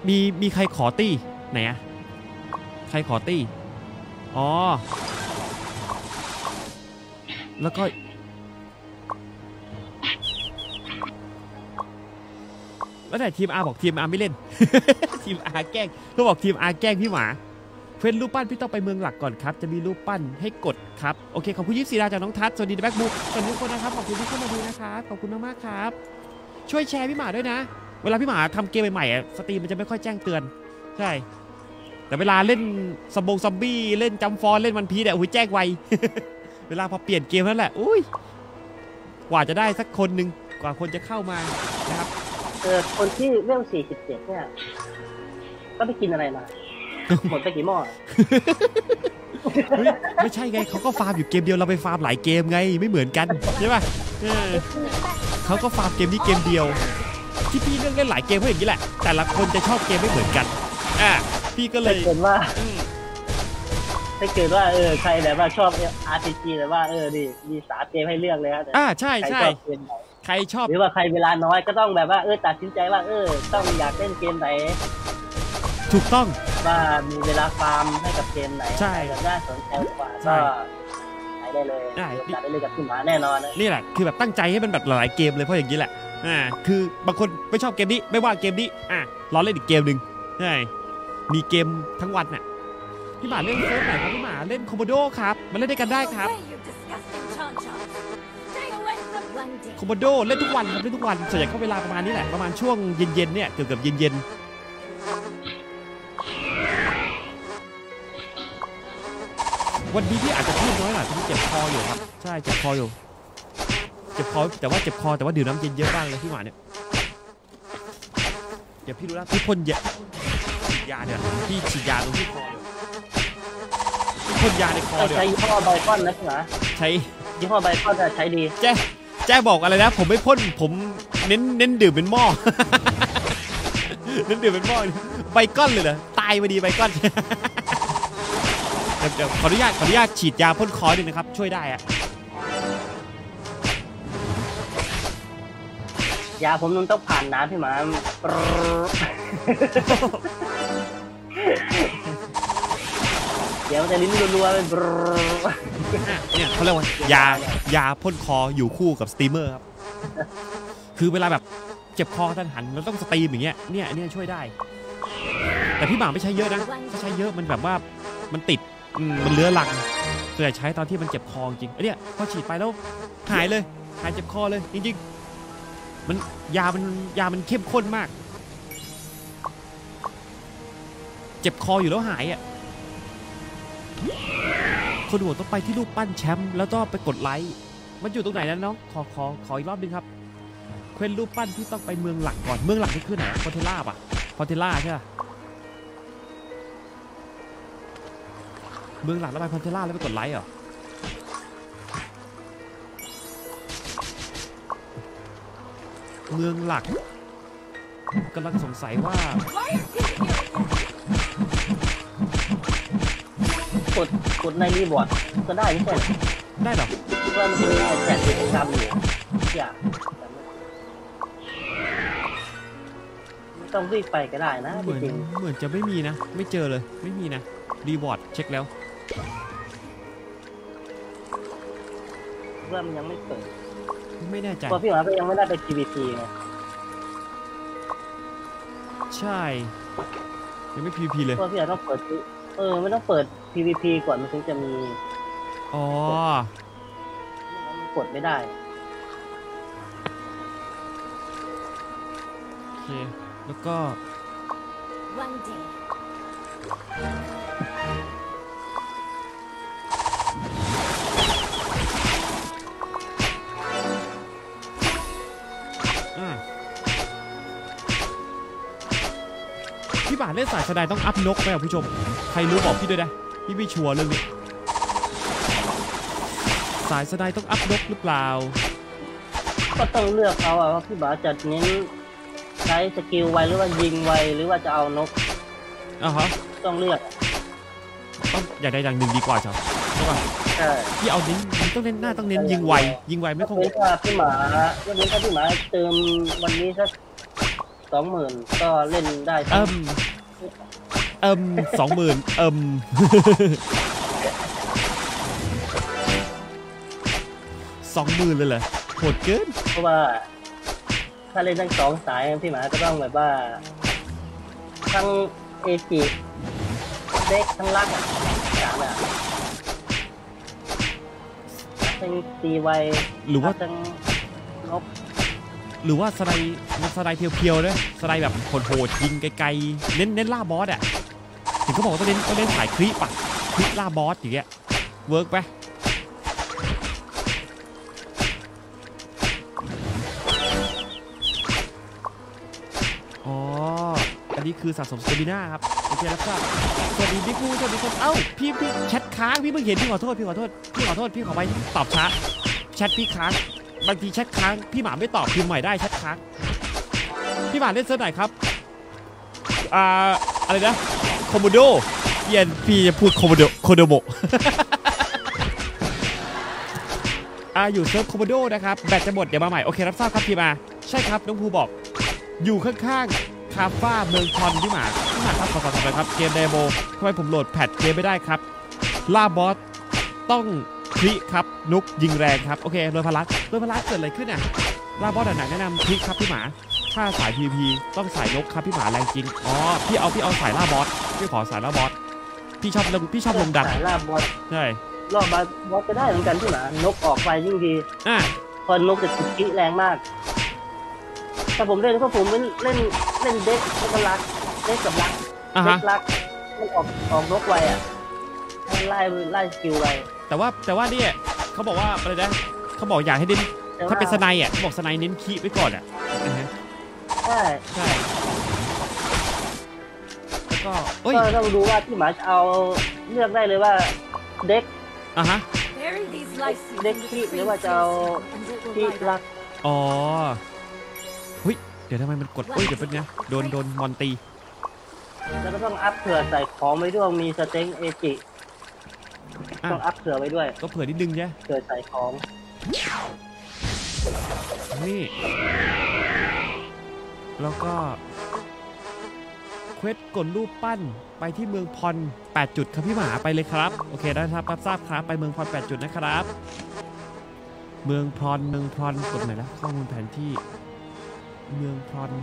มีมีใครขอตี้ไหนอะใครขอตี้อ๋อแล้วก็แล้วแต่ทีมอาบอกทีมอาไม่เล่น ทีมอาแกล้งเขาบอกทีมอาแกล้งพี่หมาเพื่อนรูปปั้นพี่ต้องไปเมืองหลักก่อนครับจะมีรูปปั้นให้กดครับโอเคขอบคุณยี่สิบสี่ดาวจากน้องทัศน์สวัสดีแบ็คบุ๊กสวัสดีทุกคนนะครับขอบคุณที่เข้ามาดูนะครับขอบคุณมากๆครับช่วยแชร์พี่หมาด้วยนะเวลาพี่หมาทำเกมใหม่ๆสตรีมมันจะไม่ค่อยแจ้งเตือนใช่แต่เวลาเล่นซอมบงซอมบี้เล่นจัมฟอนเล่นวันพีเนี่ยโอ้ยแจ้งไว เวลาพอเปลี่ยนเกมนั่นแหละอุ้ยกว่าจะได้สักคนหนึ่งกว่าคนจะเข้ามานะครับเออคนที่เวลสี่สิบเจ็ดเนี่ยก็ไปกินอะไรมาหมดไปกี่หม้อไม่ใช่ไงเขาก็ฟาร์มอยู่เกมเดียวเราไปฟาร์มหลายเกมไงไม่เหมือนกันใช่ป่ะเขาก็ฟาร์มเกมนี้เกมเดียวที่พี่เลือกเล่นหลายเกมเพราะอย่างนี้แหละแต่ละคนจะชอบเกมไม่เหมือนกันอ่ะพี่ก็เลยถ้าเกิดว่าถ้าเกิดว่าเออใครแบบว่าชอบ อาร์ พี จี แต่ว่าเออดีมีสามเกมให้เลือกเลยครับอ่าใช่ใช่ใครชอบหรือว่าใครเวลาน้อยก็ต้องแบบว่าเออตัดสินใจว่าเออต้องอยากเล่นเกมไหนถูกต้องว่ามีเวลาฟาร์มให้กับเกมไหนใช่แบบน่าสนใจกว่าก็ใช้ได้เลยได้ได้เลยกับพี่หมาแน่นอนนี่แหละคือแบบตั้งใจให้มันแบบหลายเกมเลยเพราะอย่างนี้แหละอ่าคือบางคนไม่ชอบเกมนี้ไม่ว่าเกมนี้อ่ะรอเล่นอีกเกมหนึ่งใช่มีเกมทั้งวันน่ะพี่หมาเล่นเซิร์ฟไหนครับพี่หมาเล่นคอมโบโดครับมาเล่นด้วยกันได้ครับคอมโบโดเล่นทุกวันครับเล่นทุกวันส่วนใหญ่ก็เวลาประมาณนี้แหละประมาณช่วงเย็นๆเนี่ยเกือบๆเย็นๆวันนี้พี่อาจจะพูดน้อยหน่อยพี่เจ็บคออยู่ครับใช่เจ็บคออยู่เจ็บคอแต่ว่าเจ็บคอแต่ว่าดื่มน้ำเย็นเยอะมากเลยพี่หมาเนี่ยเดี๋ยวพี่รู้แล้วพี่พ่นยาฉีดยาเนี่ยพี่ฉีดยาตรงที่คอเลยพี่พ่นยาในคอเดี๋ยวใช้ยี่ห้อไบคอนนะพี่หมาใช้ยี่ห้อไบคอนจะใช้ดีแจ้แจ้บอกอะไรนะผมไม่พ่นผมเน้นเน้นดื่มเป็นหม้อ เน้นดื่มเป็นหม้อไบคอนเลยเหรอตายมาดีไบคอน เดี๋ยวขออนุญาตขออนุญาตฉีดยาพ่นคอหนึ่งนะครับช่วยได้อะยาผมนุ่นต้องผ่านน้ำพี่หมาเดี๋ยวมันจะลิ้นรัวๆเป็นเนี่ยเขาเรียกว่ายายาพ่นคออยู่คู่กับสตรีมเมอร์ครับคือเวลาแบบเจ็บคอทันหันมันต้องสตรีมอย่างเงี้ยเนี่ยเนี่ยช่วยได้แต่พี่หมาไม่ใช้เยอะนะถ้าใช้เยอะมันแบบว่ามันติดมันเลื้อรังส่วนใหญ่ใช้ตอนที่มันเจ็บคอจริงไอ้เนี่ยพอฉีดไปแล้วหายเลยหายเจ็บคอเลยจริงๆมันยามันยามันเข้มข้นมากเจ็บคออยู่แล้วหายอ่ะคนหัวต้องไปที่รูปปั้นแชมป์แล้วก็ไปกดไลค์มันอยู่ตรงไหนนะน้องขอขอขออีกรอบนึงครับเพื่อนรูปปั้นที่ต้องไปเมืองหลักก่อนเมืองหลักนี่คือไหนพอเทล่าป่ะพอเทล่าใช่ป่ะเมืองหลักแล้วไปพอเทล่าแล้วไปกดไลค์เหรอเมืองหลักกำลังสงสัยว่ากดกดในรีบอร์ดก็ได้ไม่ใช่ได้หรอคิดว่ามันมีแจกกิจกรรมอยู่อย่าไม่ต้องรีบไปก็ได้นะเหมือนเหมือนจะไม่มีนะไม่เจอเลยไม่มีนะรีวอร์ดเช็คแล้วว่ามันยังไม่เปิดไม่แน่ใจเพราะพี่หมาก็ยังไม่ได้ไป พี วี พี ไงใช่ยังไม่ พี วี พี เลยเพราะพี่หมาต้องเปิดเออไม่ต้องเปิด พี วี พี ก่อนมันถึงจะมีอ๋อมันกดไม่ได้โอเคแล้วก็พี่บ่าเล่นสายสไนต้องอัพนกไหมครับผู้ชมใครรู้บอกพี่ด้วยนะพี่ไม่ชัวร์เรื่องนี้สายสไนต้องอัพนกหรือเปล่าก็ต้องเลือกเอาอะว่าพี่บ่าจะเน้นใช้สกิลไวหรือว่ายิงไวหรือว่าจะเอานกอ่ะฮะต้องเลือกต้องอย่างใดอย่างหนึ่งดีกว่าใช่ไหมใช่พี่เอาเน้นต้องเน้นหน้าต้องเน้นยิงไวยิงไวไม่คงว่าพี่หมาวันนี้ถ้าพี่หมาเติมวันนี้สักสองหมื่นก็เล่นได้เอิ่มเอิ่มสองหมื่นเอิ่มสองหมื่นเลยเหรอโหดเกินเพราะว่าถ้าเล่นทั้งสองสายพี่หมาก็ต้องแบบว่าทั้งเอจิเด็กทั้งลักอ่ะสามอ่ะทั้งตีไวหรือว่าทั้งนกหรือว่าสไลด์สไลด์เพียวๆด้วยสไลด์แบบโหดๆยิงไกลๆเน้นเน้นล่าบอสอ่ะถึงเขาบอกว่าต้องเน้นต้องเน้นสายคลิปอ่ะคลิปล่าบอสอย่างเงี้ยเวิร์กไหมอ๋ออันนี้คือสะสมสเตมิน่าครับโอเคแล้วก็สวัสดีพี่กูสวัสดีคนเอ้าพี่พี่แชทค้างพี่เพิ่งเห็นพี่ขอโทษพี่ขอโทษพี่ขอโทษพี่ขอไปตอบช้าแชทพี่ค้างบางทีแชทค้างพี่หมาไม่ตอบพิมพ์ใหม่ได้แชทค้างพี่หมาเล่นเซิร์ฟไหนครับอ่าอะไรนะโคโมโดเย็นพี่จะพูดโคโมโดโคโดโมอ่าอยู่เซิร์ฟโคโมโดนะครับแบตจะหมดเดี๋ยวมาใหม่โอเครับทราบครับพี่มาใช่ครับน้องภูบอกอยู่ข้างๆคาฟ้าเมืองคอนพี่หมาพี่หมาครับขอสอบถามหน่อยครับเกมเดโมทำไมผมโหลดแพทเกมไม่ได้ครับล่าบอสต้องคลิครับนุกยิงแรงครับโอเคโดยพลัสโดยพลัสเกิดอะไรขึ้นอ่ะล่าบอสหนักแนะนำคลิครับพี่หมาถ้าสาย พี วี พี ต้องสายนกครับพี่หมาแรงจริงอ๋อพี่เอาพี่เอาสายล่าบอสพี่ขอสายล่าบอสพี่ชอบพี่ชอบลงดันสายล่าบอสใช่ล่าบอสก็ได้เหมือนกันพี่หมานกออกไปยิ่งดีอ่ะพอนกจะติดคลิแรงมากถ้าผมเล่นก็ผมเล่นเล่นเล่นเด็กแล้วก็รักเด็กกับรักเด็กรักมันออกออกนกไวอ่ะไล่ไล่สกิลไวแต่ว่าแต่ว่าเนี่ยเขาบอกว่าอะไรนะเขาบอกอยากให้เน้นถ้าเป็นสไนอ่ะเขาบอกสไนเน้นคีไว้ก่อนอ่ะใช่ใช่แล้วก็ก็ต้องดูว่าพี่หมาจะเอาเลือกได้เลยว่าเด็กอ่ะฮะเด็กคีหรือว่าจะเอาคีรักอ๋อเฮ้ยเดี๋ยวทำไมมันกดเอ้ยเดี๋ยวเป็นไงโดนโดนมอนตีแล้วก็ต้องอัพเผื่อใส่ของไว้ด้วยมีสเต็งเอจิต้องอัพเผื่อไว้ด้วยก็เผื่อนิดนึงใช่เผื่อใส่ของนี่แล้วก็เควสกดรูปปั้นไปที่เมืองพรแปดจุดครับพี่หมาไปเลยครับโอเคได้ครับรับทราบครับไปเมืองพรแปดจุดนะครับเมืองพรเมืองพรกดไหนนะข้อมูลแผนที่เมืองพร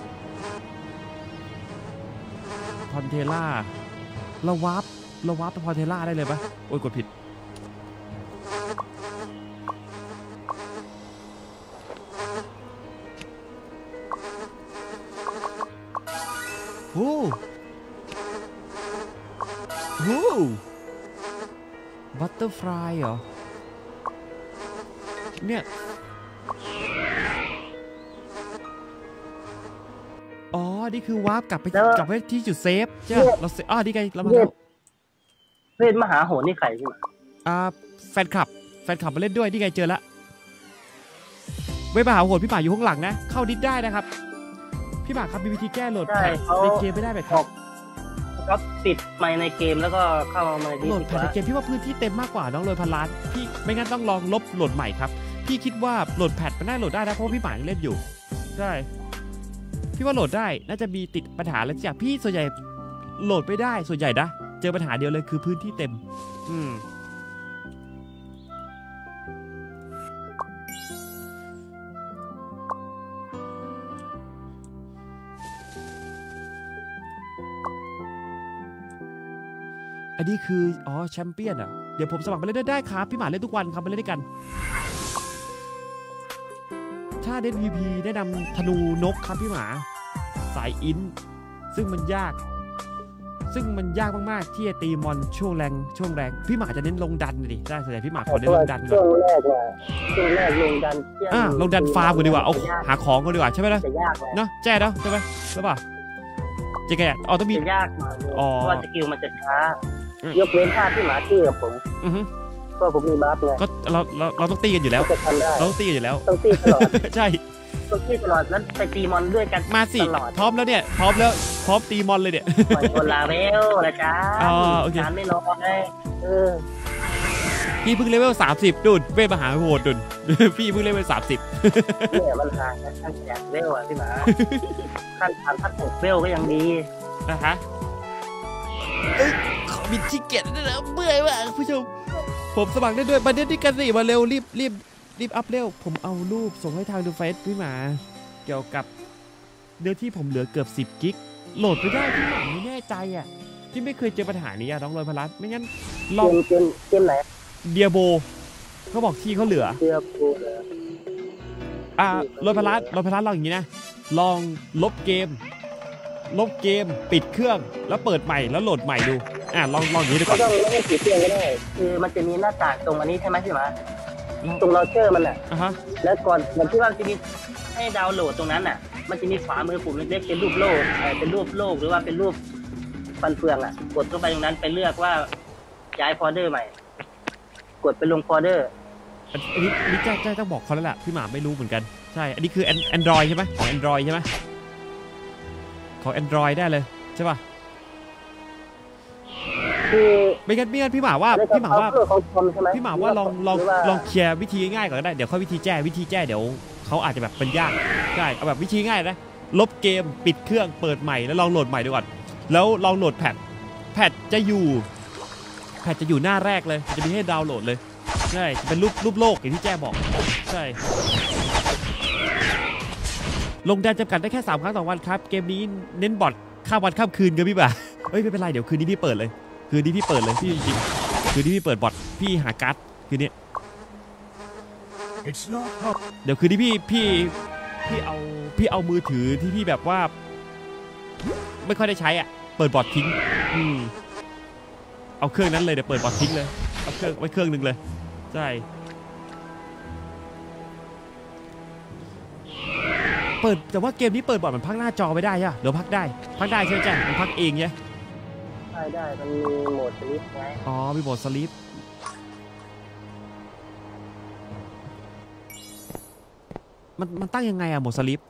พรเทล่าเราวาร์ปเราวาร์ปไปพรเทล่าได้เลยปะโอ้ยกดผิดโอ้โหบัตเตอร์ฟลายเหรอเนี่ยอ๋อนี่คือวาร์ปกลับไปกลับไปที่จุดเซฟใช่ไหมเราเซฟอ๋อนี่ไงเรามาแล้วเพศมหาโหดนี่ใครพี่หมาอ่าแฟนคลับแฟนคลับมาเล่นด้วยนี่ไงเจอละเว็บมหาโหดพี่หมาอยู่ข้างหลังนะเข้าดิสได้นะครับพี่หมาครับมีวิธีแก้โหลดแพทในเกมไม่ได้แบบครับก็ปิดไมค์ในเกมแล้วก็เข้ามาโหลดแพทในเกมพี่ว่าพื้นที่เต็มมากกว่าน้องเลยพันล้านพี่ไม่งั้นต้องลองลบโหลดใหม่ครับพี่คิดว่าโหลดแพทมันน่าโหลดได้นะเพราะว่าพี่หมายังเล่นอยู่ใช่พี่ว่าโหลดได้น่าจะมีติดปัญหาอะไรจากพี่ส่วนใหญ่โหลดไม่ได้ส่วนใหญ่นะเจอปัญหาเดียวเลยคือพื้นที่เต็มอืมอันนี้คืออ๋อแชมเปี้ยนอ่ะเดี๋ยวผมสมัครไปเล่นได้ครับพี่หมาเล่นทุกวันครับไปเล่นด้วยกันถ้าเล่น พี พี แนะนำธนูนกครับพี่หมาสายอินซึ่งมันยากซึ่งมันยากมากๆที่จะตีมอนช่วงแรงช่วงแรงพี่หมาจะเน้นลงดันดิได้ส่วนใหญ่พี่หมาขอเน้นลงดันก่อนช่วงแรกเลยช่วงแรกลงดันอ่าลงดันฟาร์มกันดีกว่าเอาหาของกันดีกว่าใช่ไหมล่ะเนาะแจ้เนาะใช่ไหมใช่ป่ะเจ๊แกอ๋อต้องมียากหน่อยเพราะว่าสกิลมันจะช้ายกเว้นท่าที่หมาตีกับผมก็ผมมีบัฟไงก็เราเราเราต้องตีกันอยู่แล้วเราต้องตีกันอยู่แล้วต้องตีตลอดใช่ต้องตีตลอดแล้วไปตีมอนด้วยกันมาสิพร้อมแล้วเนี่ยพร้อมแล้วพร้อมตีมอนเลยเนี่ยปล่อยโดนลาเวลนะจ๊ะอ๋อโอเคไม่รอเลยเออพี่เพิ่งเลเวลสามสิบดุนเวทมหาโหดดุน พี่เพิ่งเลเวลสามสิบเนี่ยมันห่างกันขั้นแจกเวลอ่ะพี่หมาขั้นสามขั้นหกเวลก็ยังดีนะฮะเอ้ยขอบินชิเก็ตด้วยนะเบื่อมากผู้ชมผมสมัครได้ด้วยมาเล่นด้วยกันสิมาเร็วรีบรีบรีบอัพเร็วผมเอารูปส่งให้ทางดูเฟซพี่หมาเกี่ยวกับเดือนที่ผมเหลือเกือบสิบกิกโหลดไม่ได้พี่หมาไม่แน่ใจอ่ะที่ไม่เคยเจอปัญหานี้อะน้องลอยพลัสไม่งั้นลเกองมเกมเกมไหนเดียโบเขาบอกที่เขาเหลือเดียโบเหรออ่าลอยพลัสลอยพลัสลองอย่างนี้นะลองลบเกมลบเกมปิดเครื่องแล้วเปิดใหม่แล้วโหลดใหม่ดูอ่าลองลองอย่างนี้ดูก่ก็อนต้องไม่ติดเครื่องก็ได้คือมันจะมีหน้าต่างตรงอันนี้ใช่ไหมพี่หมาลองตรงเราเชอร์มันอ่ะอ่ะฮะแล้วก่อนเหมือนที่ว่าจะมีให้ดาวน์โหลดตรงนั้นอ่ะมันจะมีขวามือปุ่มเล็กๆเป็นรูปโลกเอ่อเป็นรูปโลกหรือว่าเป็นรูปฟันเฟืองอ่ะกดเข้าไปตรงนั้นไปเลือกว่าย้ายโฟลเดอร์ใหม่กดไปลงโฟลเดอร์อันอันนี้อันนี้แจ้แจ้ต้องบอกเขาแล้วแหละพี่หมาไม่รู้เหมือนกันใช่อันนี้คือ Android ใช่ไหมของ Android ใช่ไหมของ Android ได้เลยใช่ป่ะคือไม่งั้นไม่งั้นพี่หมาว่าพี่หมาว่าของคอมใช่ไหมพี่หมาว่าลองลองหรืว่าลองเคลียร์วิธีง่ายๆก่อนก็ได้เดี๋ยวค่อยวิธีแจ้วิธีแจ้เดี๋ยวเขาอาจจะแบบเป็นยากใช่เอาแบบวิธีง่ายนะลบเกมปิดเครื่องเปิดใหม่แล้วลองโหลดใหม่ดูก่อนแล้วลองโหลดแพทแพทจะอยู่แพทจะอยู่หน้าแรกเลยจะมีให้ดาวน์โหลดเลยใช่จะเป็นรูปรูปโลกอย่างที่แจ้บอกใช่ลงแดนจำกัดได้แค่สามครั้งต่อวันครับเกมนี้เน้นบอทข้ามวันข้ามคืนกันพี่บ่าเฮ้ยไม่เป็นไรเดี๋ยวคืนนี้พี่เปิดเลยคืนนี้พี่เปิดเลยพี่จริงๆคืนนี้พี่เปิดบอทพี่หาการ์ดคืนนี้เดี๋ยวคืนนี้พี่พี่พี่เอาพี่เอามือถือที่พี่แบบว่าไม่ค่อยได้ใช้อ่ะเปิดบอททิ้งอืมเอาเครื่องนั้นเลยเดี๋ยวเปิดบอททิ้งเลยเอาเครื่องไว้เครื่องหนึ่งเลยใช่เปิดแต่ว่าเกมนี้เปิดบอทมันพักหน้าจอไม่ได้ใช่ไหมเดี๋ยวพักได้พักได้ใช่ไหมแจ้มันพักเองใช่ได้ได้มันมีโหมดสลิปไงอ๋อมีโหมดสลิปมันมันตั้งยังไงอะโหมดสลิป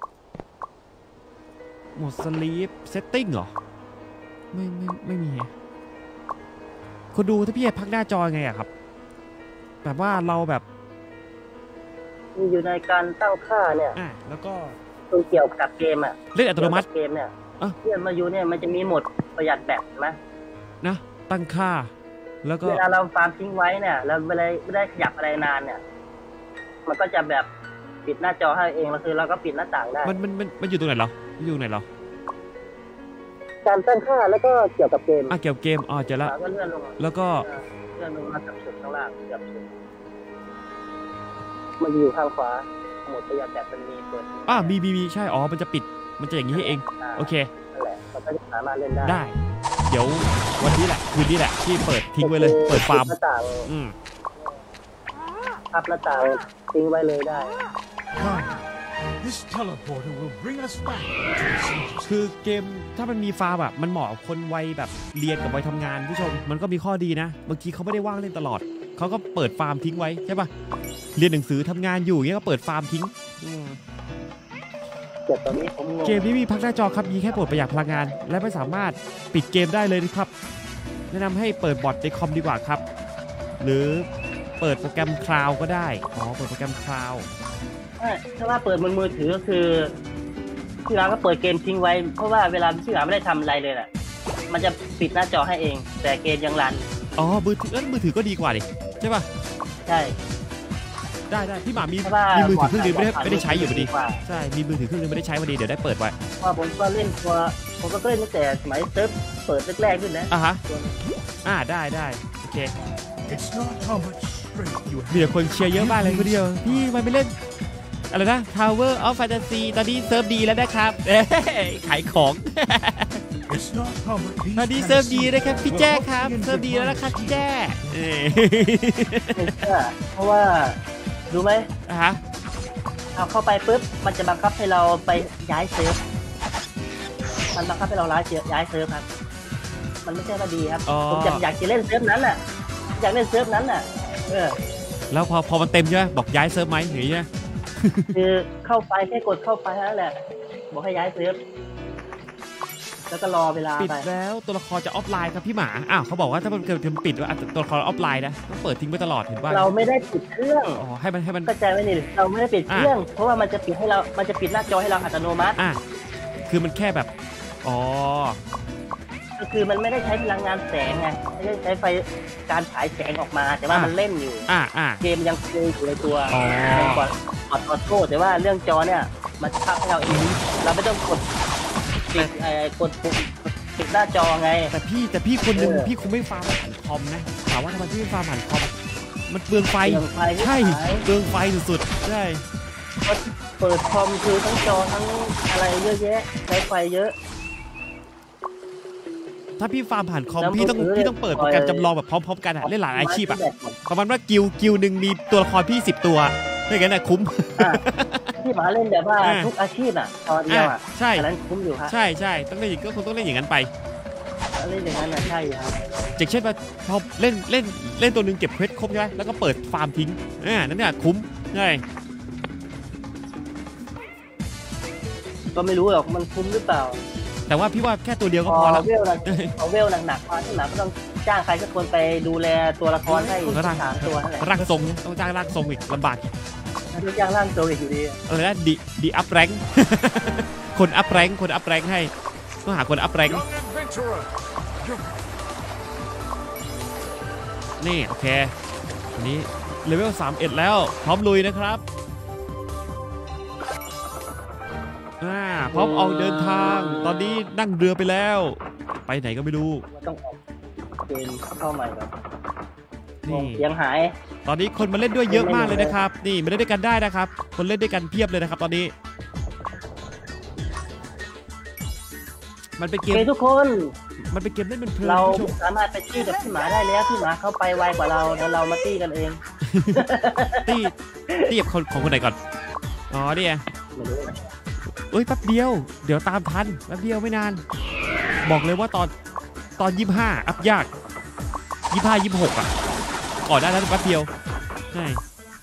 โหมดสลิปเซตติ้งเหรอไม่ไม่ไม่มีฮะคุณดูถ้าพี่พักหน้าจอไงอะครับแบบว่าเราแบบมีอยู่ในการตั้งค่าเนี่ยอ่ะแล้วก็ตรงเกี่ยวกับเกมอ่ะเล่นอัตโนมัติเกมเนี่ยอ่ะเลื่อนมาอยู่เนี่ยมันจะมีโหมดประหยัดแบตใช่ไหมนะตั้งค่าแล้วก็เวลาเราฟาร์มทิ้งไว้เนี่ยแล้วเวลาไม่ได้ขยับอะไรนานเนี่ย มันก็จะแบบปิดหน้าจอให้เองแล้วคือเราก็ปิดหน้าต่างได้มันมันมันมันอยู่ตรงไหนเหรอมันอยู่ตรงไหนเหรอการตั้งค่าแล้วก็เกี่ยวกับเกมอ่ะเกี่ยวกับเกมอ๋อเจอแล้วก็เลื่อนลงแล้วก็เลื่อนลงมาจากสุดข้างล่างเกือบสุดมันอยู่ข้างขวาโหมดประหยัดแบตมันมีเปิดอ่ะมีมีมีใช่อ๋อมันจะปิดมันจะอย่างนี้ให้เองโอเคนั่นแหละเราก็จะสามารถเล่นได้ได้ เดี๋ยววันนี้แหละคืนนี้แหละที่เปิดทิ้งไว้เลยเปิดฟาร์มหน้าต่างอืมพับหน้าต่างทิ้งไว้เลยได้ This teleporter will bring us back to the century. คือเกมถ้ามันมีฟาร์มแบบมันเหมาะกับคนวัยแบบเรียนกับวัยทำงานผู้ชมมันก็มีข้อดีนะบางทีเขาไม่ได้ว่างเล่นตลอดเขาก็เปิดฟาร์มทิ้งไว้ใช่ปะเรียนหนังสือทำงานอยู่เงี้ยก็เปิดฟาร์มทิ้งอืมแต่ตอนนี้ผมงงเกมนี้มีพักหน้าจอครับมีแค่โปรดประหยัดพลังงาน และไม่สามารถปิดเกมได้เลยนะครับแนะนำให้เปิดบอทในคอมดีกว่าครับ หรือเปิดโปรแกรมคลาวก็ได้อ๋อเปิดโปรแกรมคลาวถ้าว่าเปิดบนมือถือก็คือพี่ร้านก็เปิดเกมทิ้งไว้เพราะว่าเวลาพี่ร้านไม่ได้ทำอะไรเลยแหละมันจะปิดหน้าจอให้เอง แต่เกมยังรันอ๋อมือถือเอ้ยมือถือก็ดีกว่าดิใช่ปะใช่ได้ได้พี่หมามีเพราะว่ามีมือถือเคบรื่องนึงไม่ได้บไม่ได้ใช้อยู่พอดีกว่าใช่มีมือถือเครื่องนึงไม่ได้ใช้พอดีเดี๋ยวได้เปิดไว้เพราะว่าผมก็เล่นตัวผมก็เล่นตั้งแต่สมัยเซิร์ฟเปิดแรกๆขึ้นนะอ่ะฮะตัวนี้อ่าได้ได้โอเค It's not how much strength you มี have. แต่คนเชียร์เยอะมากเลยคนเดียวพี่มันไปเล่นอะไรนะ Tower of Fantasy ตอนนี้เซิร์ฟดีแล้วนะครับเอ้ยขายของ It's not how much these ตอนนี้เซิร์ฟดีนะครับ fantasies พี่ will แจ้ help ครับ the เซิร์ฟดีแล้วนะครับ enterprise พี่แจ้เอ้ยไม่เชื่อเพราะว่ารู้ไหมอ่ะฮะเอาเข้าไปปุ๊บมันจะบังคับให้เราไปย้ายเซิร์ฟมันบังคับให้เราย้ายเซิร์ฟย้ายเซิร์ฟครับมันไม่ใช่ว่าดีครับอ๋อผมอยากอยากจะเล่นเซิร์ฟนั้นน่ะอยากเล่นเซิร์ฟนั้นน่ะเออแล้วพอพอมันเต็มใช่ไหมบอกย้ายเซิร์ฟไหมหรือยังไงคือเข้าไปแค่กดเข้าไปเท่านั้นแหละบอกให้ย้ายเซิร์ฟแล้วก็รอเวลาปิดไปแล้วตัวละครจะออฟไลน์ครับพี่หมาอ้าวเขาบอกว่าถ้ามันเกิดปิดว่าตัวละครออฟไลน์นะต้องเปิดทิ้งไว้ตลอดเห็นป่ะเราไม่ได้ปิดเครื่องอ๋อให้มันให้มันเข้าใจไหมนี่เราไม่ได้ปิดเครื่อง เพราะว่ามันจะปิดให้เรา มันจะปิดหน้าจอให้เราอัตโนมัติอ่ะคือมันแค่แบบอ๋อก็คือมันไม่ได้ใช้พลังงานแสงไงไม่ได้ใช้ไฟการฉายแสงออกมา แต่ว่ามันเล่นอยู่อ่ะอ่ะเกมยังเคยอยู่ในตัวอ๋อยังกดกดออโต้แต่ว่าเรื่องจอเนี่ยมันทับให้เราเองเราไม่ต้องกดปิดไอ้กดปุ่มปิดหน้าจอไงแต่พี่แต่พี่คนหนึงเออพี่คงไม่ฟาร์มผ่านคอมนะถามว่าทำไมพี่ไม่ฟาร์มผ่านคอมมันเปลืองไฟเปลืองไฟใช่ไม่ขายเปลืองไฟสุดๆใช่ก็เปิดคอมคือทั้งจอทั้งอะไรเยอะแยะใช้ไฟเยอะถ้าพี่ฟาร์มผ่านคอมแล้วพี่ต้องมือถือพี่ต้องเปิดโปรแกรมจำลองแบบพร้อมๆกันอะเล่นหลายอาชีพอะแบตหมดประมาณว่ากิลกิลหนึ่งมีตัวละครพี่สิบตัวถ้าอย่างนั้นอะคุ้มอ่ะที่หมาเล่นแบบว่าอ่าทุกอาชีพอ่ะตอนเดียวอ่ะอ่ะใช่อันนั้นคุ้มอยู่ฮะใช่ใช่ต้องเล่นอย่างก็คงต้องเล่นอย่างนั้นไปเล่นอย่างนั้นนะใช่อยู่ครับอย่างเช่นว่าพอเล่นเล่นเล่นตัวหนึ่งเก็บเควสครบใช่ไหมแล้วก็เปิดฟาร์มทิ้งอ่านั่นเนี่ยคุ้มใช่ก็ไม่รู้หรอกมันคุ้มหรือเปล่าแต่ว่าพี่ว่าแค่ตัวเดียวก็พพออแล้วเวลหนักพอเวลหนักๆมาที่หมาก็ต้องจ้างใครสักคนไปดูแลตัวละครให้ร่างสามตัวนั่นแหละร่างทรงต้องจ้างร่างทรงอีกลำบากอีกแล้วต้องจ้างร่างตัวอีกอยู่ดีอะไรนะดีดีอัพแรง คนอัพแรงคนอัพแรงให้ต้องหาคนอัพแรง Young adventurer, your นี่โอเคอันนี้เลเวลสามสิบเอ็ดแล้วพร้อมลุยนะครับอ่าพร้อมออกเดินทางตอนนี้นั่งเรือไปแล้ว ไปไหนก็ไม่รู้มันต้องออกเกมเข้าใหม่ก่อนนี่เสียงหายตอนนี้คนมาเล่นด้วยเยอะมากเลยนะครับ นี่มาเล่นด้วยกันได้นะครับ คนเล่นด้วยกันเพียบเลยนะครับ ตอนนี้ มันเป็นเกโอมเคทุกคนมันเป็นเกมเล่นเป็นเพลินเราคุณผู้ชมสามารถไปตี้กับพี่หมาได้แล้วพี่หมาเข้าไปไวกว่าเราแล้วเรามาตี้กันเองตีตีกับคนของคนไหนก่อนอ๋อเนี่ยไม่รู้นะเอ้ยแป๊บเดียวเดี๋ยวตามทันแป๊บเดียวไม่นาน บอกเลยว่าตอนตอนยี่สิบห้าอัพยากยี่สิบห้ายี่สิบหกอ่ะก่อนได้แล้วแป๊บเดียวใช่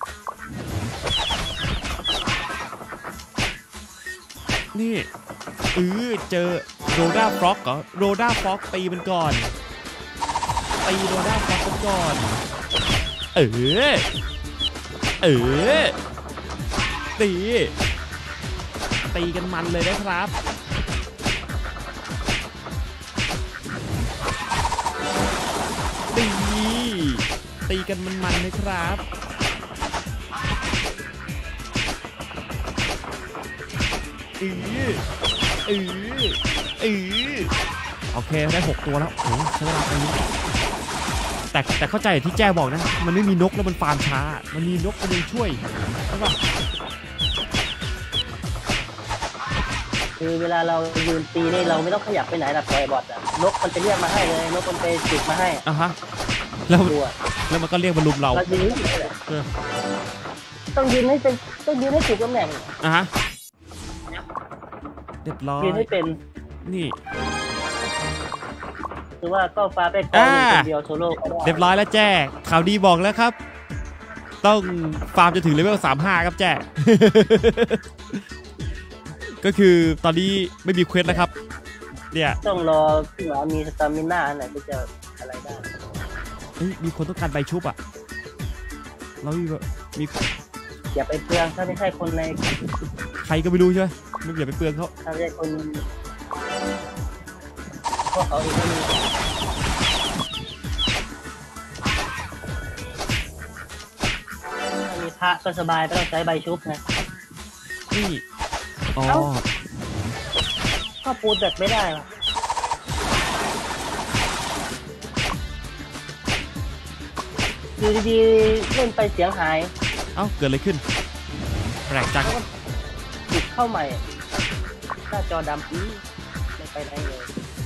นี่เออเจอโรด้าฟล็อกเหรอโรด้าฟล็อกตีมันก่อนตีโรด้าฟล็อกมันก่อนเออเออตีตีกันมันเลยนะครับ ตีตีกันมันๆเลยครับอืออืออือโอเคได้หกตัวแล้วโอ้ใช้เวลาไปนี้แต่แต่เข้าใจที่แจ้บอกนะมันไม่มีนกแล้วมันฟาร์มช้ามันมีนกมันยังช่วยใช่ปะคือเวลาเรายืนตีนี่เราไม่ต้องขยับไปไหนหรอกปล่อยบอทอะนกมันจะเรียกมาให้เลยนกมันไปจิกมาให้อ่ะฮะแล้วตัวแล้วมันก็เรียกมาลุมเราเรายืนนี่แหละเออต้องยืนให้เป็นต้องยืนให้ถูกตำแหน่งอ่ะฮะเรียบร้อยยืนให้เป็นนี่คือว่าก็ฟ้าไปกองอยู่คนเดียวโซโล่ก็ได้เรียบร้อยแล้วแจ้ข่าวดีบอกแล้วครับ ต้องฟาร์มจนถึงเลเวลสามสิบห้าครับแจ้ ก็คือตอนนี้ไม่มีเควสแล้วครับเนี่ยต้องรอพี่หมามีสตามิน่าอันไหนที่จะอะไรได้เฮ้ยมีคนต้องการใบชุบอ่ะเรามีแบบมีอย่าไปเปลืองถ้าไม่ใช่คนในใครก็ไม่รู้ใช่ไหมไม่อย่าไปเปลืองเขาถ้าไม่ใช่คนพวกเขาเองก็มีถ้ามีพระก็สบายไม่ต้องใช้ใบชุบไงนี่อ๋อเอ้า ก็ปูนแบบไม่ได้หรออยู่ดีๆเล่นไปเสียงหายเอ้าเกิดอะไรขึ้นแปลกจังหยุดเข้าใหม่หน้าจอดำอีไม่ไปไหนเลย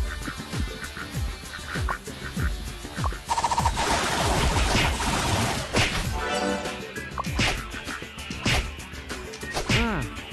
อ่า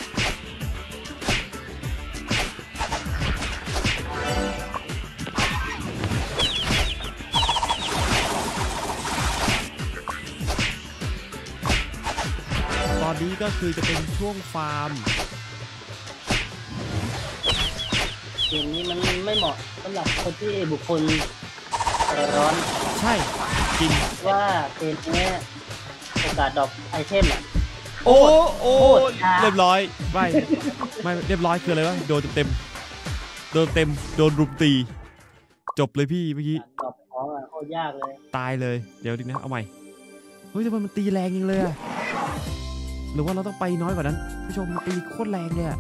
ตอนนี้ก็คือจะเป็นช่วงฟาร์มเกมนี้มันไม่เหมาะสำหรับคนที่บุคคลใจร้อนใช่จริงว่าเกมนี้โอกาสดรอปไอเทมอ่ะโอ้โอ้โคตรช้าเรียบร้อยไม่ไม่เรียบร้อยคืออะไรวะโดนเต็มโดนเต็มโดนรุมตีจบเลยพี่เมื่อกี้ดรอปของอ่ะโคตรยากเลยตายเลยเดี๋ยวดินะเอาใหม่เฮ้ยทำไมมันตีแรงยังเลยอะหรือว่าเราต้องไปน้อยกว่านั้นผู้ชมมันตีโคตรแรงเลยอะ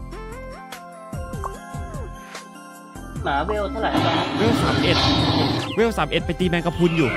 หมาเวลเท่าไหร่บ้างเวลสามเอ็ดเวลสามเอ็ดไปตีแมงกะพรุนอยู่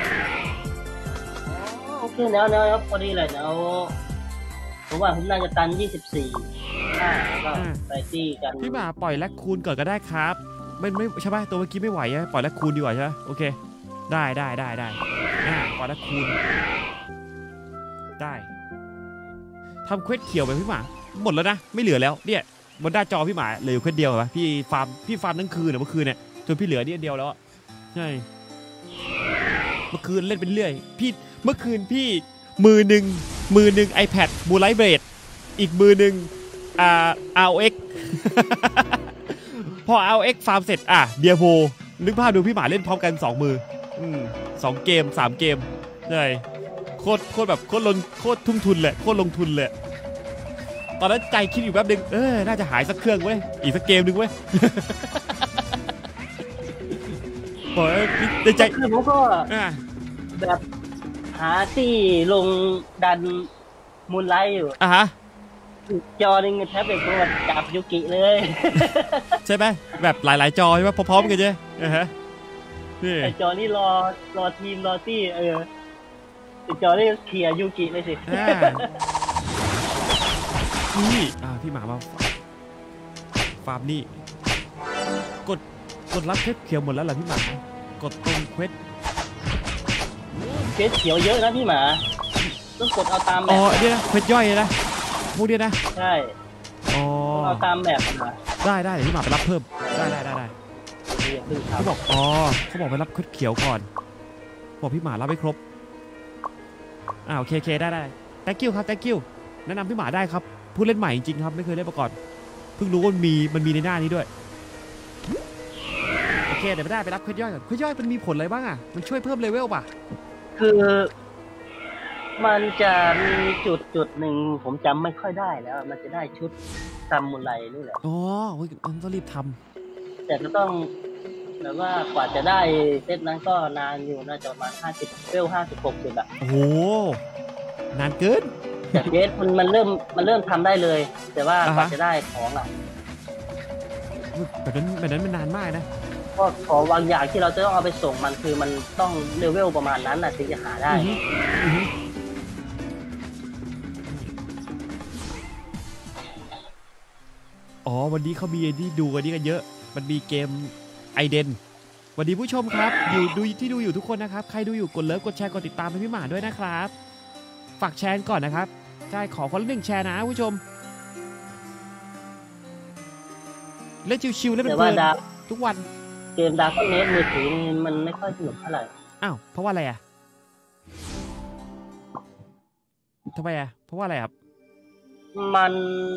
โอเคแนวแนวพอดีเลยแนวผมว่าผมน่าจะตันยี่สิบสี่อ่าก็ไปตีกันพี่หมาปล่อยแลคคูนก่อนก็ได้ครับไม่ไม่ใช่ป่ะตัวเมื่อกี้ไม่ไหวอะปล่อยแลคคูนดีกว่าใช่ไหมโอเคได้ได้ได้ได้อ่าปล่อยแลคคูนได้ทำเควสเขียวไปพี่หมาหมดแล้วนะไม่เหลือแล้วเนี่ยบนหน้าจอพี่หมาเหลืออยู่เควสเดียวเหรอพี่ฟาร์มพี่ฟาร์มทั้งคืนเหรอเมื่อคืนเนี่ยจนพี่เหลือนี่อันเดียวแล้วอะใช่เมื่อคืนเล่นเป็นเรื่อยพี่เมื่อคืนพี่มือหนึ่งมือหนึ่ง iPad มูไลท์เบรดอีกมือหนึ่งอ่า อาร์ โอ เอ็กซ์ พอ อาร์ โอ เอ็กซ์ ฟาร์มเสร็จอ่ะเดียโพนึกภาพดูพี่หมาเล่นพร้อมกันสองมืออืมสองเกมสามเกมใช่โคตรโคตรแบบโคตรลงโคตรทุ่มทุนเลยโคตรลงทุนเลยตอนนั้นใจคิดอยู่แป๊บนึงเออน่าจะหายสักเครื่องเว้ยอีกสักเกมนึงเว้ย บอกในใจคือผมก็อ่าแบบหาที่ลงดันมูลไลท์อยู่อ่ะฮะจอหนึ่งแท็บเล็ตก็จับยูกิเลยใช่ไหมแบบหลายๆจอใช่ไหมพร้อมๆกันใช่ไหมอ่ะฮะนี่แต่จอนี่รอรอทีมรอที่เออแต่จอนี่เคลียร์ยูกิเลยสิอ่านี่อ่าพี่หมามาฟาร์มนี่กดกดรับเควสเขียวหมดแล้วเหรอพี่หมากดตรงเควสเควสเขียวเยอะนะพี่หมาต้องกดเอาตามแบอ๋อบ เนี่ยนะเควสย่อยนะพวกเนี้ยนะใช่อ๋อต้องเอาตามแบบมาได้ได้เดี๋ยวพี่หมาไปรับเพิ่มได้ได้ได้ได้อย่าเพิ่งทเขาบอกอ๋อเขาบอกไปรับเควสเขียวก่อนบอกพี่หมารับไม่ครบอ่าโอเคโอเคได้ได้ thank you ครับ thank you แนะนำพี่หมาได้ครับผู้เล่นใหม่จริงๆครับไม่เคยเล่นมาก่อนเพิ่งรู้ว่ามีมันมีในหน้านี้ด้วยโอเคเดี๋ยวไม่ได้ไปรับเควสย่อยก่อนเควสย่อยมันมีผลอะไรบ้างอ่ะมันช่วยเพิ่มเลเวลป่ะำคือ มันจะมีจุดจุดหนึ่งผมจำไม่ค่อยได้แล้ว มันจะได้ชุดซามูไรนี่แหละอ๋อเฮ้ยต้องรีบทแต่ก็ต้องแบบว่ากว่าจะได้เซตนั้นก็นานอยู่น่าจะประมาณห้าสิบเวลห้าสิบหกจุดอะำโอ้โหนานเกินแต่เจสมันมันเริ่มมันเริ่มทำได้เลย แต่ว่าอ่าฮะกว่าจะได้ของอ่ะแบบนั้นแบบนั้นมันนานมากนะก็ของบางอย่างที่เราจะต้องเอาไปส่งมันคือมันต้องเลเวลประมาณนั้นน่ะถึงจะหาได้อือฮึอือฮึอ๋อวันนี้เขามีที่ดูกันนี้กันเยอะ มันมีเกมไอเดนสวัสดีผู้ชมครับอยู่ดูที่ดูอยู่ทุกคนนะครับใครดูอยู่กดเลิฟกดแชร์กดติดตามให้พี่หมาด้วยนะครับฝากแชร์ก่อนนะครับใช่ขอคนละหนึ่งแชร์นะผู้ชมเล่นชิวๆเล่นแต่เพลิว่าน ดาๆทุกวันเกมดาร์กเนสมือถือนี่มันไม่ค่อยสนุกเท่าไหร่อ้าวเพราะว่าอะไรอ่ะทำไมอ่ะเพราะว่าอะไรครับมัน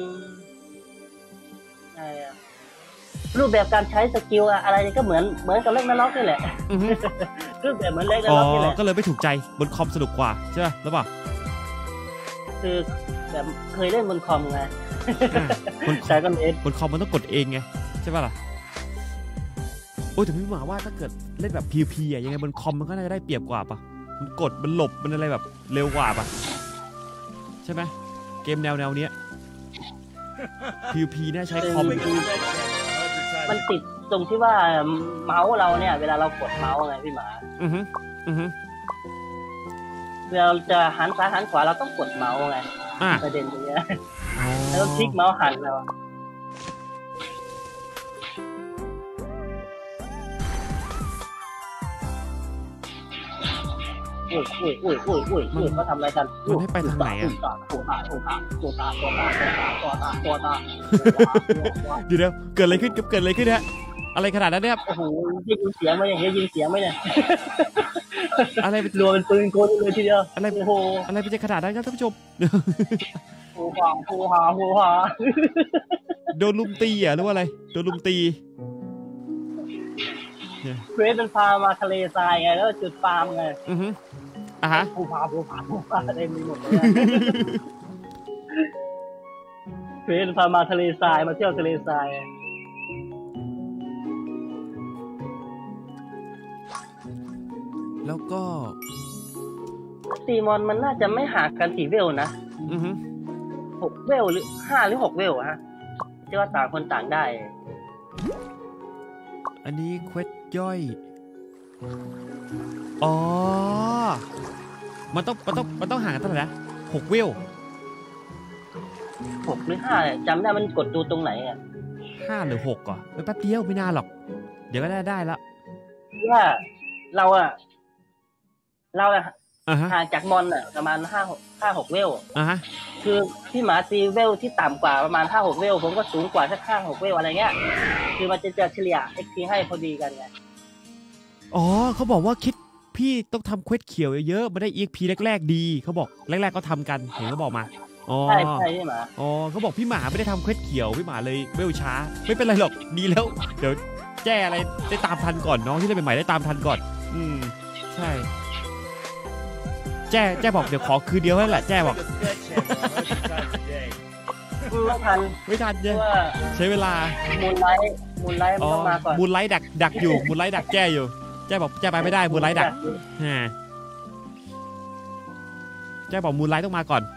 อะไรอะรูปแบบการใช้สกิลอะอะไรก็เหมือนเหมือนกับเล่นนาล็อกนี่แหละอือฮึรูปแบบเหมือนเล่นนาอ๋อล็อกนี่แหละก็เลยไม่ถูกใจบนคอมสนุกกว่าใช่ป่ะแล้วป่ะคือแบบเคยเล่นบนคอมไงอ่าบนคแต่อมก็เน้นบนคอมมันต้องกดเองไงใช่ป่ะล่ะโอ้ยแต่พี่หมาว่าถ้าเกิดเล่นแบบ พี วี พี อ่ะยังไงบนคอมมันก็น่าจะได้เปรียบกว่าป่ะมันกดมันหลบมันอะไรแบบเร็วกว่าป่ะใช่ไหมเกมแนวแนวเนี้ย พี วี พี น่าใช้คอมมันติดตรงที่ว่าเมาส์เราเนี่ย เวลาเรากดเมาส์ไงพี่หมาอือฮึอือฮึเวลาเราจะหันซ้ายหันขวาเราต้องกดเมาส์ไงอ่ะประเด็นตรงเนี้ยอ๋อแล้วก็คลิกเมาส์หันเราอุ้ยอุ้ยอุ้ยอุ้ยอุ้ยอุ้ยเขาทำอะไรกันมันให้ไปทางไหนอ่ะตัวตาตัวตาตัวตาตัวตาตัวตาตัวตาตัวตาเดี๋ยวเกิดอะไรขึ้นเกิดอะไรขึ้นฮะอะไรขนาดนั้นเนี่ยโอ้โหได้ยินเสียงไหมเนี่ยได้ยินเสียงไหมเนี่ยอะไรเป็นรัวเป็นปืนโกนเลยทีเดียวอะไรโอ้โหอะไรเป็นขนาดนั้นครับท่านผู้ชมโอ้โหโอ้โหโอ้โหโดนลุมตีอ่ะหรือว่าอะไรโดนลุมตีเควสมันพามาทะเลทรายไงแล้วจุดฟาร์มไงอือฮึอ่ะฮะภูผาภูผาภูผาอะไรมีหมดเลยอะ เควสพามาทะเลทรายมาเที่ยวทะเลทรายแล้วก็ตีมอนมันน่าจะไม่ห่างกันกี่เวลนะอือฮึหกเวลหรือห้าหรือหกเวลอะฮะที่ว่าต่างคนต่างได้อันนี้เควสย่อยอ๋อมันต้องมันต้องมันต้องห่างกันเท่าไหร่นะหกเวลหกหรือห้าเนี่ยจำได้มันกดดูตรงไหนอ่ะห้าหรือหกก่อนแป๊บเดียวไม่นานหรอกเดี๋ยวก็ได้ได้แล้วว่าเราอะเราอะอ่าฮะห่างจากมอนอะประมาณห้าหกห้าหกเวลอ่าฮะคือพี่หมาตีเวลที่ต่ำกว่าประมาณห้าหกเวลผมก็สูงกว่าสักห้าหกเวลอะไรเงี้ยคือมันจะจะเฉลี่ย เอ็กซ์ พี ให้พอดีกันไงอ๋อเขาบอกว่าคิดพี่ต้องทำเควสเขียวเยอะๆมาได้ อี เอ็กซ์ พี แรกๆดีเขาบอกแรกๆก็ทำกันเห็นเขาบอกมาอ๋อใช่ใช่พี่หมาอ๋อเขาบอกพี่หมาไม่ได้ทำเควสเขียวพี่หมาเลยเวลช้าไม่เป็นไรหรอกดีแล้วเดี๋ยวแจ้อะไรได้ตามทันก่อนน้องที่เล่นใหม่ๆได้ตามทันก่อนอืมใช่แจ้แจ้บอกเดี๋ยวขอคืนเดียวนั่นแหละแจ้บอกไม่ทันไม่ทันเพเนี่ยราะว่าใช้เวลามูนไลท์มูนไลท์มันอ๋อต้องมาก่อนมูลไลท์ดักดักอยู่มูลไลท์ดักแจ้อยู่แจ้บอกแจ้ไปไม่ได้มูลไลท์ดักฮะแจ้บอกมูลไลท์ต้องมาก่อน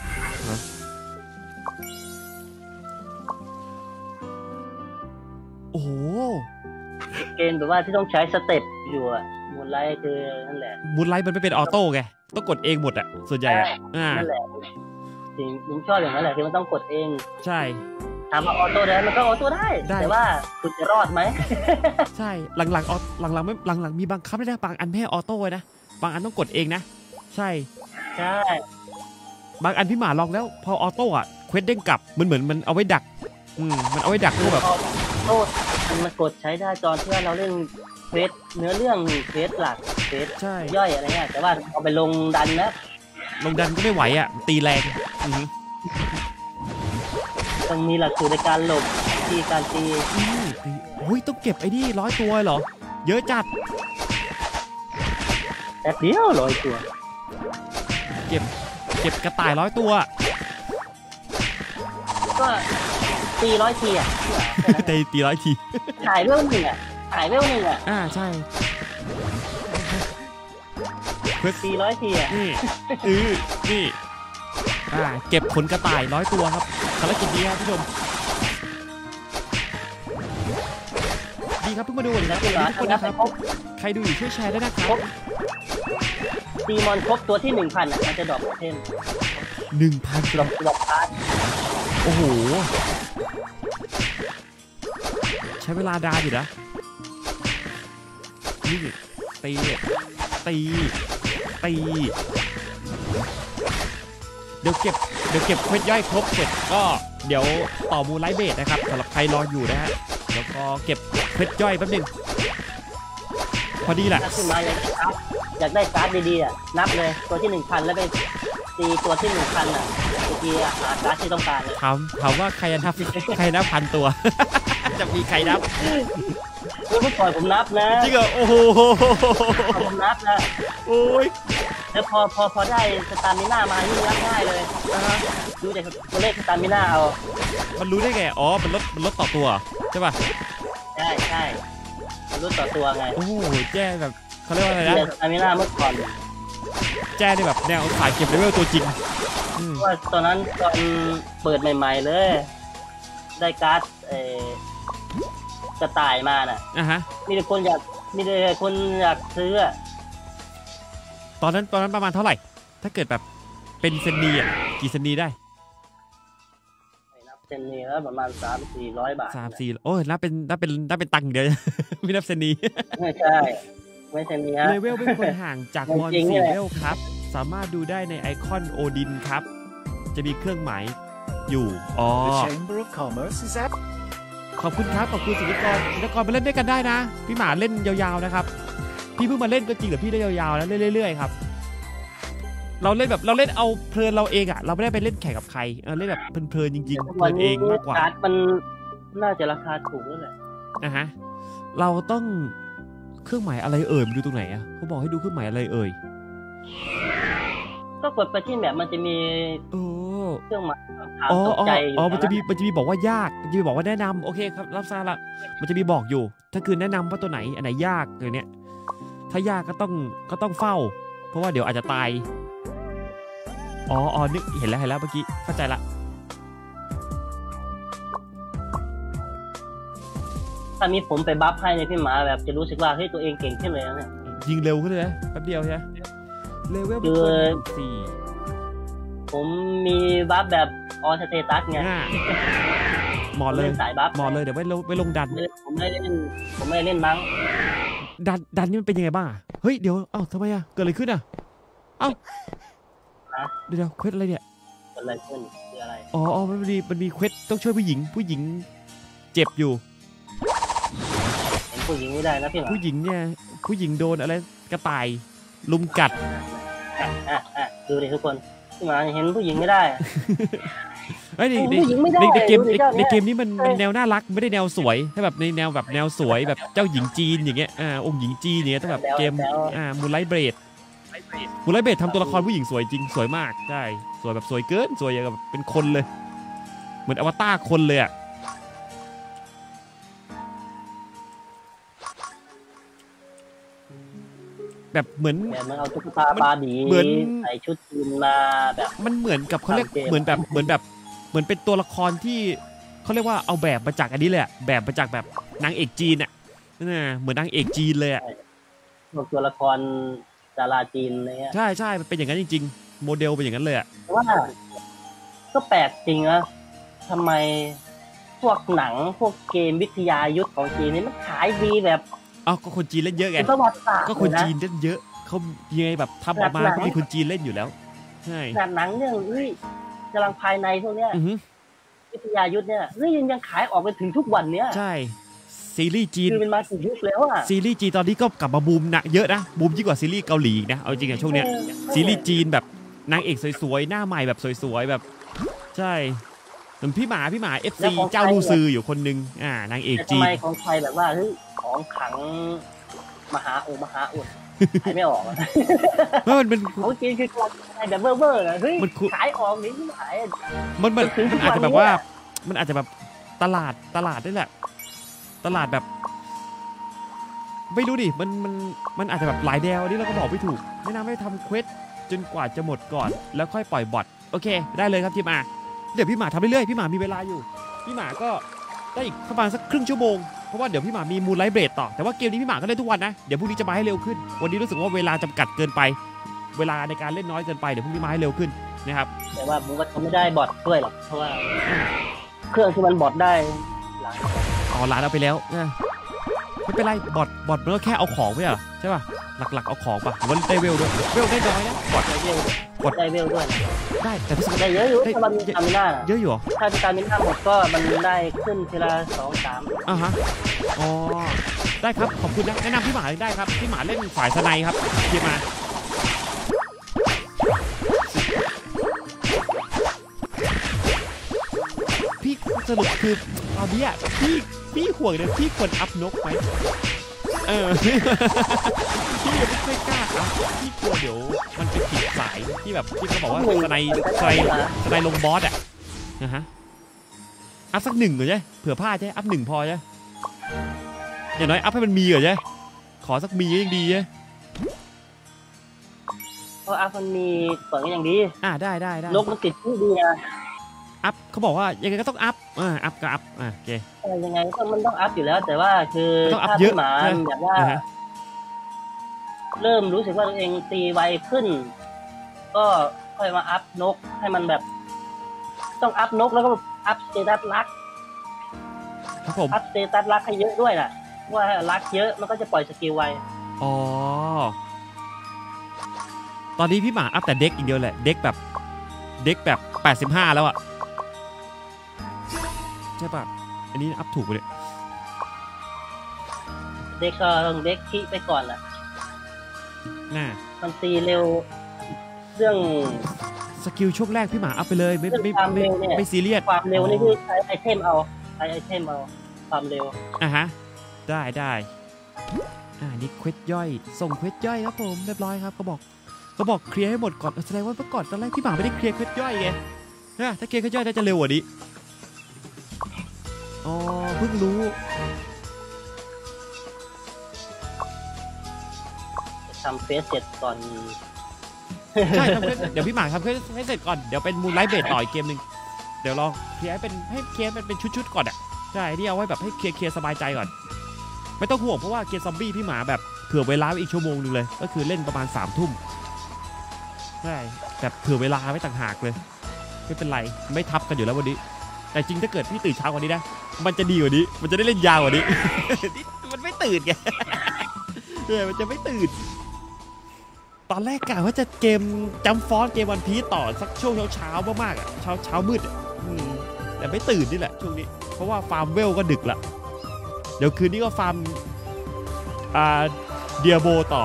โอ้โหเกมแบบว่าที่ต้องใช้สเต็ปอยู่อะมูนไลท์คือนั่นแหละมูลไลท์มันไม่เป็นออโต้ไงต้องกดเองหมดอะส่วนใหญ่อะอ่านั่นแหละจริงผมชอบอย่างนั้นแหละที่มันต้องกดเองใช่ถามว่าออโต้ได้มันก็ออโต้ได้ได้แต่ว่าคุณจะรอดไหมใช่หลังๆออหลังๆไม่หลังๆมีบังคับได้นะบางอันไม่ให้ออโต้เลยนะบางอันต้องกดเองนะใช่ใช่บางอันพี่หมาลองแล้วพอออโต้อะเควสเด้งกลับมันเหมือนมันเอาไว้ดักอืมมันเอาไว้ดักพวกแบบออโต้มันมากดใช้ได้ตอนที่ว่าเราเล่นเฟสเนื้อเรื่องเฟสหลักเฟสใช่ย่อยอะไรเงี้ยแต่ว่าเอาไปลงดันนะลงดันก็ไม่ไหวอ่ะตีแรงอือหือต้องมีหลักสูตรในการหลบที่การตีอืมตีโอ้ยต้องเก็บไอ้นี่ร้อยตัวเหรอเยอะจัดแป๊บเดียวร้อยตัวเก็บเก็บกระต่ายร้อยตัวก็ตีร้อยทีอ่ะแต่ตีร้อยทีถ่ายเวลหนึ่งอ่ะถ่ายเวลหนึ่งอ่ะอ่าใช่เพื่อตีร้อยทีอ่ะนี่เออนี่อ่าเก็บขนกระต่ายร้อยตัวครับภารกิจนี้ครับผู้ชมดีครับเพิ่งมาดูกันแล้นะวคุณหลานทุกคนทำงานนะคไปรับครบใครดูอยู่ช่วยแชร์ด้วยนะคครรับบตีมอนครบตัวที่หนึ่งพันอ่ะมันจะดรอปเทมหนึ่งพันดรอปดรอปพาร์ทโอ้โหใช้เวลาดาอยู่นะนี่ตีตีตีเดี๋ยวเก็บเดี๋ยวเก็บเควสย่อยครบเสร็จก็เดี๋ยวต่อมูลไลท์เบสนะครับสำหรับใครรออยู่นะฮะแล้วก็เก็บเควสย่อยแป๊บนึงพอดีแหละถ้าขึ้นมาอยากได้การ์ดอยากได้การ์ดดีๆอ่ะนับเลยตัวที่หนึ่งพันแล้วไปตีตัวที่หนึ่งพันอ่ะบางทีอ่ะหาการ์ดที่ต้องการเลยถามถามว่าใครนับ ใครนับพันตัว จะมีใครนับเมื่อก่อนผมนับนะจริงเหรอโอ้โหผมนับนะโอ้ยแล้วพอพอพอได้สตามิน่ามายิ่งนับง่ายเลยนะฮะดูจากตัวเลขสตามิน่าเอามันรู้ได้ไงอ๋อมันลดมันลดต่อตัวใช่ป่ะใช่ใช่รู้ต่อตัวไงโอ้โหแจ้แบบเขาเรียกว่าอะไรเรียนะนสตามิน่าเมื่อก่อนแจ้นี่แบบแนวสายเก็บเลเวลตัวจริงอืมเพราะว่าตอนนั้นตอนเปิดใหม่ๆเลย ได้การ์ดเออกระต่ายมาน่ะอ่ะฮะมีแต่คนอยากมีแต่คนอยากซื้ออะตอนนั้นตอนนั้นประมาณเท่าไหร่ ถ้าเกิดแบบเป็นเซนนีอ่ะกี่เซนนีได้นับเซนนี่แล้วประมาณสามสี่ร้อยบาทสามสี่โอ้ยนับเป็นนับเป็นนับเป็นตังค์อย่างเดียว ไม่นับเซนนีไม่ใช่ไม่เซนนี่ฮะเลเวลเป็นคนห่างจากมอนจริงๆสี่เนี่ยเลเวลครับ สามารถดูได้ในไอคอนโอดินครับ จะมีเครื่องหมายอยู่อ๋อ The Chamber of Commerce is at ขอบคุณครับขอบคุณศิลปกรศิลปกรมาเล่นด้วยกันได้นะ พี่หมาเล่นยาวๆนะครับ พี่เพิ่งมาเล่นก็จริงแต่พี่ได้ยาวๆแล้วเรื่อยๆครับ เราเล่นแบบเราเล่นเอาเพลินเราเองอะเราไม่ได้ไปเล่นแข่งกับใครเออเล่นแบบเพลินๆจริงๆเพลินเองมากกว่าการ์ดมันน่าจะราคาถูกแล้วแหละนะฮะเราต้องเครื่องหมายอะไรเอ่ยมันดูตรงไหนอะเขาบอกให้ดูเครื่องหมายอะไรเอ่ยก็กดไปที่แมปมันจะมีเออเครื่องหมายถามอ๋อตกอ๋อใจอยู่อ๋อมันจะมีนะมันจะมีบอกว่ายากมันจะมีบอกว่าแนะนำโอเคครับรับทราบละมันจะมีบอกอยู่ ถ้าคือแนะนำว่าตัวไหนอันไหนยากเลยเนี้ยถ้ายากก็ต้องก็ต้องเฝ้า เพราะว่าเดี๋ยวอาจจะตายอ๋ออ๋อนึกเห็นแล้วเห็นแล้วเมื่อกี้เข้าใจละถ้ามีผมไปบัฟให้ในยพี่หมาแบบจะรู้สึกว่าเฮ้ยตัวเองเก่งขึ้นเลยนะเนี่ยยิงเร็วขึ้นเลยนะแป๊บเดียวใช่ไหมเลเวลคือสี่ผมมีบัฟแบบออสเตตัสไงห้าหมอเลยผมนสายบัฟหมอเลยเดี๋ยวไว้ลงไว้ลงดันผมไม่ได้เล่นผมไม่ได้เล่นมั้งดันดันนี่มันเป็นยังไงบ้างอะเฮ้ยเดี๋ยวเอ้าทำไมอะเกิดอะไรขึ้นอะเอ้าเดี๋ยวเดี๋ยวเควสอะไรเนี่ยเกิดอะไรขึ้นคืออะไรอ๋ออ๋อมันมีมันมีเควสต้องช่วยผู้หญิงผู้หญิงเจ็บอยู่เห็นผู้หญิงไม่ได้นะพี่หมาผู้หญิงเนี่ยผู้หญิงโดนอะไรกระต่ายลุมกัดอ่ะอ่ะอ่ะดูดิทุกคนพี่หมาเห็นผู้หญิงไม่ได้อะเฮ้ยในเห็นในผู้หญิงไม่ได้ในในเกมดูในดิเจ้าในเนี่ยเกมนี้มันเฮ้ยมันแนวน่ารักไม่ได้แนวสวยให้แบบในแนวแบบแนวสวยแบบเจ้าหญิงจีนอย่างเงี้ยอ่าองค์หญิงจีนอย่างเงี้ยถ้าแบบเกมอ่ามูนไลท์เบรดมูนไลท์เบรดทำตัวละครผู้หญิงสวยจริงสวยมากใช่สวยแบบสวยเกินสวยอย่างกับเป็นคนเลย เหมือนอวตารคนเลยอะแบบเหมือนแบบมันเอาตุ๊กตาบาร์บี้เหมือนใส่ชุดจีนมาแบบมันเหมือนกับเขาเรียกตามเกมเหมือนแบบเหมือนแบบเหมือนเป็นตัวละครที่เขาเรียกว่าเอาแบบมาจากอันนี้เลยอะแบบมาจากแบบนางเอกจีนอะน่ะเหมือนนางเอกจีนเลยอะพวกตัวละครดาราจีนอะไรเงี้ยใช่ใช่มันเป็นอย่างนั้นจริงๆ โมเดลเป็นอย่างนั้นเลยอะแต่ว่าก็แปลกจริงนะทำไมพวกหนังพวกเกมวิทยายุทธของจีนนี่มันขายดีแบบเอ้าก็คนจีนเล่นเยอะไงเป็นประวัติศาสตร์ก็คนเลยะจีนเล่นเยอะเขายังไงแบบทำออกมาหนังก็มีคนจีนเล่นอยู่แล้วใช่ขนาดหนังเรื่องเฮ้ยกำลังภายในพวกเนี้ยอือฮึวิทยายุทธเนี่ยเฮ้ยยังยังขายออกไปถึงทุกวันเนี้ยใช่ซีรีส์จีนคือเป็นมาถึงยุคแล้วอ่ะซีรีส์จีนตอนนี้ก็กลับมาบูมหนักเยอะนะบูมยิ่งกว่าซีรีส์เกาหลีอีกนะเอาจริงอะช่วงเนี้ยเออซีรีส์จีนแบบนางเอกสวยๆหน้าใหม่แบบสวยๆแบบใช่เหมือนพี่หมาพี่หมา เอฟ ซี เจ้าลูซืออยู่คนนึงอ่านางเอกแต่จีทำนไมของไทยแบบว่าเฮ้ยของขังมหาองค์มหาอุดขายไม่ออกอะเพราะมันเป็นของจีนคือของไทยแบบเบ้อเบ้อๆอะเฮ้ยมันคือขายออกนี่ที่ขายมันมันถึงทุมันกอาจวันจะแบบว่านี้อะมันอาจจะแบบตลาดตลาดนี่แหละ ตลาดแบบ ไม่รู้ดิมันมันมันอาจจะแบบหลายแนวอันนี้เราก็บอกไม่ถูกแนะนำให้ทำเควสจนกว่าจะหมดก่อน แล้วค่อยปล่อยบอทโอเค ได้เลยครับพี่หมาเดี๋ยวพี่หมาทำเรื่อยๆพี่หมามีเวลาอยู่ พี่หมาก็ได้อีกประมาณสักครึ่งชั่วโมงเพราะว่าเดี๋ยวพี่หมามีมูนไลท์เบรดต่อแต่ว่าเกมนี้พี่หมาก็เล่นทุกวันนะเดี๋ยวพรุ่งนี้จะมาให้เร็วขึ้น วันนี้รู้สึกว่าเวลาจำกัดเกินไป เวลาในการเล่นน้อยเกินไปเดี๋ยวพรุ่งนี้มาให้เร็วขึ้นนะครับแต่ว่าผมก็ทำไม่ได้บอทด้วยหรอกเพราะว่า เครื่องที่มันบอทได้หลังอ๋อร้านเอาไปแล้วนะไม่เป็นไรบอทบอทมันก็แค่เอาของไม่ใช่เหรอใช่ป่ะหลักๆเอาของป่ะหรือว่าได้เวลด้วยเวลได้น้อยนะบอทได้เวลบอทได้เวลด้วยได้แต่รู้สึกว่าได้เยอะอยู่ได้ถ้ามันมีสตามิน่าน่ะเยอะอยู่เหรอถ้าสตามิน่าหมดก็มันได้ขึ้นทีละสองสามอ่าฮะอ๋อได้ครับขอบคุณนะแนะนำพี่หมาได้ครับพี่หมาเล่นฝ่ายสไนครับพี่มาพี่สรุปคือตอนนี้อ่ะพี่พี่ห่วงเลยพี่ควรอัพนกไหมเออ พี่ยังไม่ค่อยกล้าอัพพี่กลัวเดี๋ยวมันจะผิดสายที่แบบที่เขาบอกว่าสไนสไนสไนลงบอสอ่ะนะฮะอัพสักหนึ่งเหรอใช่เผื่อพลาดใช่อัพหนึ่งพอใช่อย่างน้อยอัพให้มันมีเหรอใช่ขอสักมีก็ยังดีใช่เพราะอามันมีส่วนก็ยังดีอ่าได้ได้ได้นกมันติดที่ดีนะอัพเขาบอกว่ายังไงก็ต้องอัพอ่าอัพก็อัพอ่าโอเคเออยังไงก็มันต้องอัพอยู่แล้ว แต่ว่าคือต้องอัพถ้าเยอะพี่หมาใช่แบบว่าอ่าฮะเริ่มรู้สึกว่าตัวเองตีไวขึ้น ก็ค่อยมาอัพนกให้มันแบบ ต้องอัพนกแล้วก็อัพสเตตัสลักครับผมอัพสเตตัสลักให้เยอะด้วยน่ะว่าลักเยอะมันก็จะปล่อยสกิลไวอ๋อตอนนี้พี่หมาอัพแต่เด็กอีกเดียวแหละเด็กแบบเด็กแบบแปดสิบห้าแล้วอะใช่ป่ะอันนี้อัพถูกไปเลยเด็กก็ต้องเด็กคิไปก่อนแหละน่ามันตีเร็ว เรื่องสกิลช่วงแรกพี่หมาอัพไปเลยไม่เรื่องไม่ความไม่เร็วเนี่ยไม่ซีเรียสความเร็วนี่คือใช้ไอเทมเอาใช้ไอเทมเอาความเร็วอ่ะฮะได้ได้อ่านี่เควสย่อยส่งเควสย่อยครับผมเรียบร้อยครับเขาบอกเขาบอกเคลียร์ให้หมดก่อนแสดงว่าเมื่อก่อนตอนแรกพี่หมาไม่ได้เคลียร์เควสย่อยไงนะถ้าเคลียร์เควสย่อยน่าจะเร็วกว่านี้อ๋อเพิ่งรู้ทำเฟซเสร็จก่อนใช่ทำเควสเดี๋ยวพี่หมาทำเควสให้เสร็จก่อนเดี๋ยวเป็นมูนไลท์เบสต่ออีกเกมหนึ่งเดี๋ยวลองเคลียร์ให้เป็นให้เคลียร์เป็นเป็นชุดๆก่อนอ่ะใช่ที่เอาไว้แบบให้เคลียร์เคลียร์สบายใจก่อนไม่ต้องห่วงเพราะว่าเกมซอมบี้พี่หมาแบบเผื่อเวลาไว้อีกชั่วโมงนึงเลยก็คือเล่นประมาณสามทุ่มใช่แบบเผื่อเวลาไว้ต่างหากเลยไม่เป็นไรไม่ทับกันอยู่แล้ววันนี้แต่จริงถ้าเกิดพี่ตื่นเช้ากว่านี้นะมันจะดีกว่านี้มันจะได้เล่นยาวกว่านี้ มันไม่ตื่นไงเออมันจะไม่ตื่นตอนแรกกะว่าจะเกมจัมฟอสเกมวันพีซต่อสักช่วงเช้าๆมากๆอ่ะเช้าเช้ามืดอ่ะแต่ไม่ตื่นนี่แหละช่วงนี้เพราะว่าฟาร์มเวลก็ดึกละเดี๋ยวคืนนี้ก็ฟาร์มอ่าเดียโบต่อ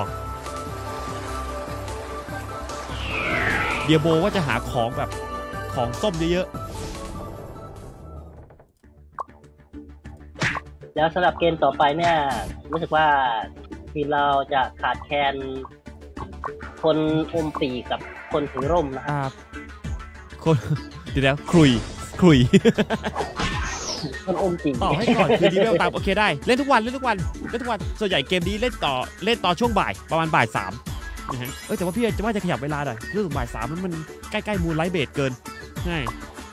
เดียโบว่าจะหาของแบบของส้มเยอะแล้วสำหรับเกมต่อไปเนี่ยรู้สึกว่าทีมเราจะขาดแคลนคนอมปีกกับคนถือร่มนะๆอ่าคนเดี๋ยวแล้วครุยครุยคนอมปีกต่อให้ก่อนคืนนี้ไม่เอาตามโอเคได้เล่นทุกวันเล่นทุกวันเล่นทุกวันส่วนใหญ่เกมนี้เล่นต่อเล่นต่อช่วงบ่ายประมาณบ่ายสามนะฮะเอ้ยแต่ว่าพี่จะว่าจะขยับเวลาหน่อยเรื่องบ่ายสามมันใกล้ๆมูนไลท์เบสเกินใช่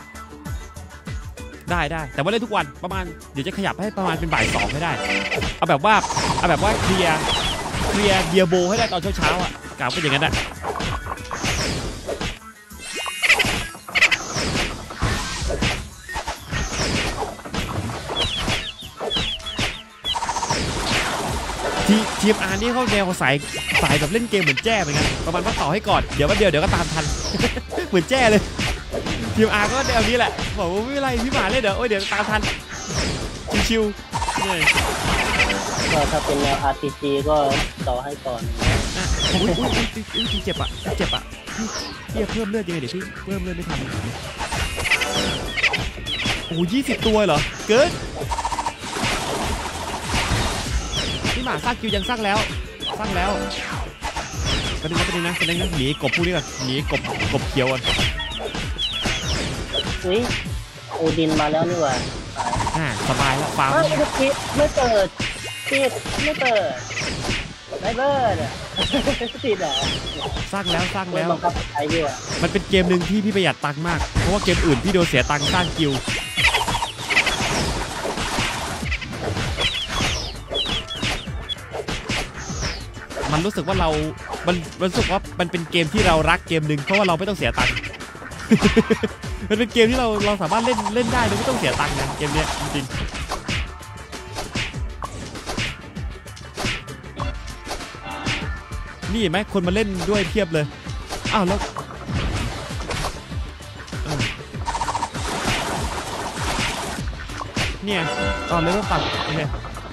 ได้ได้แต่ว่าเล่นทุกวันประมาณเดี๋ยวจะขยับให้ประมาณเป็นบ่ายสองให้ได้เอาแบบว่าเอาแบบว่าเคลียร์เคลียร์เดียโบให้ได้ตอนเช้าๆอ่ะกล่าวเป็นอย่างนั้นอ่ะทีทีมอาร์นี่เขาแนวสายสายแบบเล่นเกมเหมือนแจ้เหมือนกันประมาณว่าต่อให้ก่อนเดี๋ยววันเดียวเดี๋ยวก็ตามทัน เหมือนแจ้เลยทีมอาร์ก็แนวนี้แหละบอกว่าไม่เป็นไรพี่หมาเล่นเดี๋ยวโอ้ยเดี๋ยวตามทันชิวๆเนี่ยก็ถ้าเป็นแนว อาร์ พี จี ก็ต่อให้ก่อนนะอุ้ยอุ้ยอุ้ยอุ้ยเจ็บอ่ะเจ็บอ่ะพี่พี่เพิ่มเลือดยังไงเดี๋ยวพี่เพิ่มเลือดไม่ทันโอ้ยี่สิบตัวเหรอเกินพี่หมาสร้างคิวยังสร้างแล้วสร้างแล้วประเด็นนะประเด็นนะประเด็นนะหนีกบพวกนี้ก่อนหนีกบกบเขียวก่อนอุ้ยโอดินมาแล้วนี่หว่าอ่าสบายแล้วฟาร์มไม่ปิดไม่เปิดปิดไม่เปิดไม่เปิดอ่ะปิดอ่ะสร้างแล้วสร้างแล้วบังคับใช้ด้วยมันเป็นเกมหนึ่งที่พี่ประหยัดตังค์มากเพราะว่าเกมอื่นพี่โดนเสียตังค์สร้างกิลด์มันรู้สึกว่าเรา มันมันรู้สึกว่ามันเป็นเกมที่เรารักเกมหนึ่งเพราะว่าเราไม่ต้องเสียตังค์ มันเป็นเกมที่เราเราสามารถเล่นเล่นได้โดยไม่ต้องเสียตังค์นะเกมเนี้ยจริงๆนี่เห็นไหมคนมาเล่นด้วยเพียบเลยอ้าวแล้วเนี่ยตอนเลเวลต่ำโอเค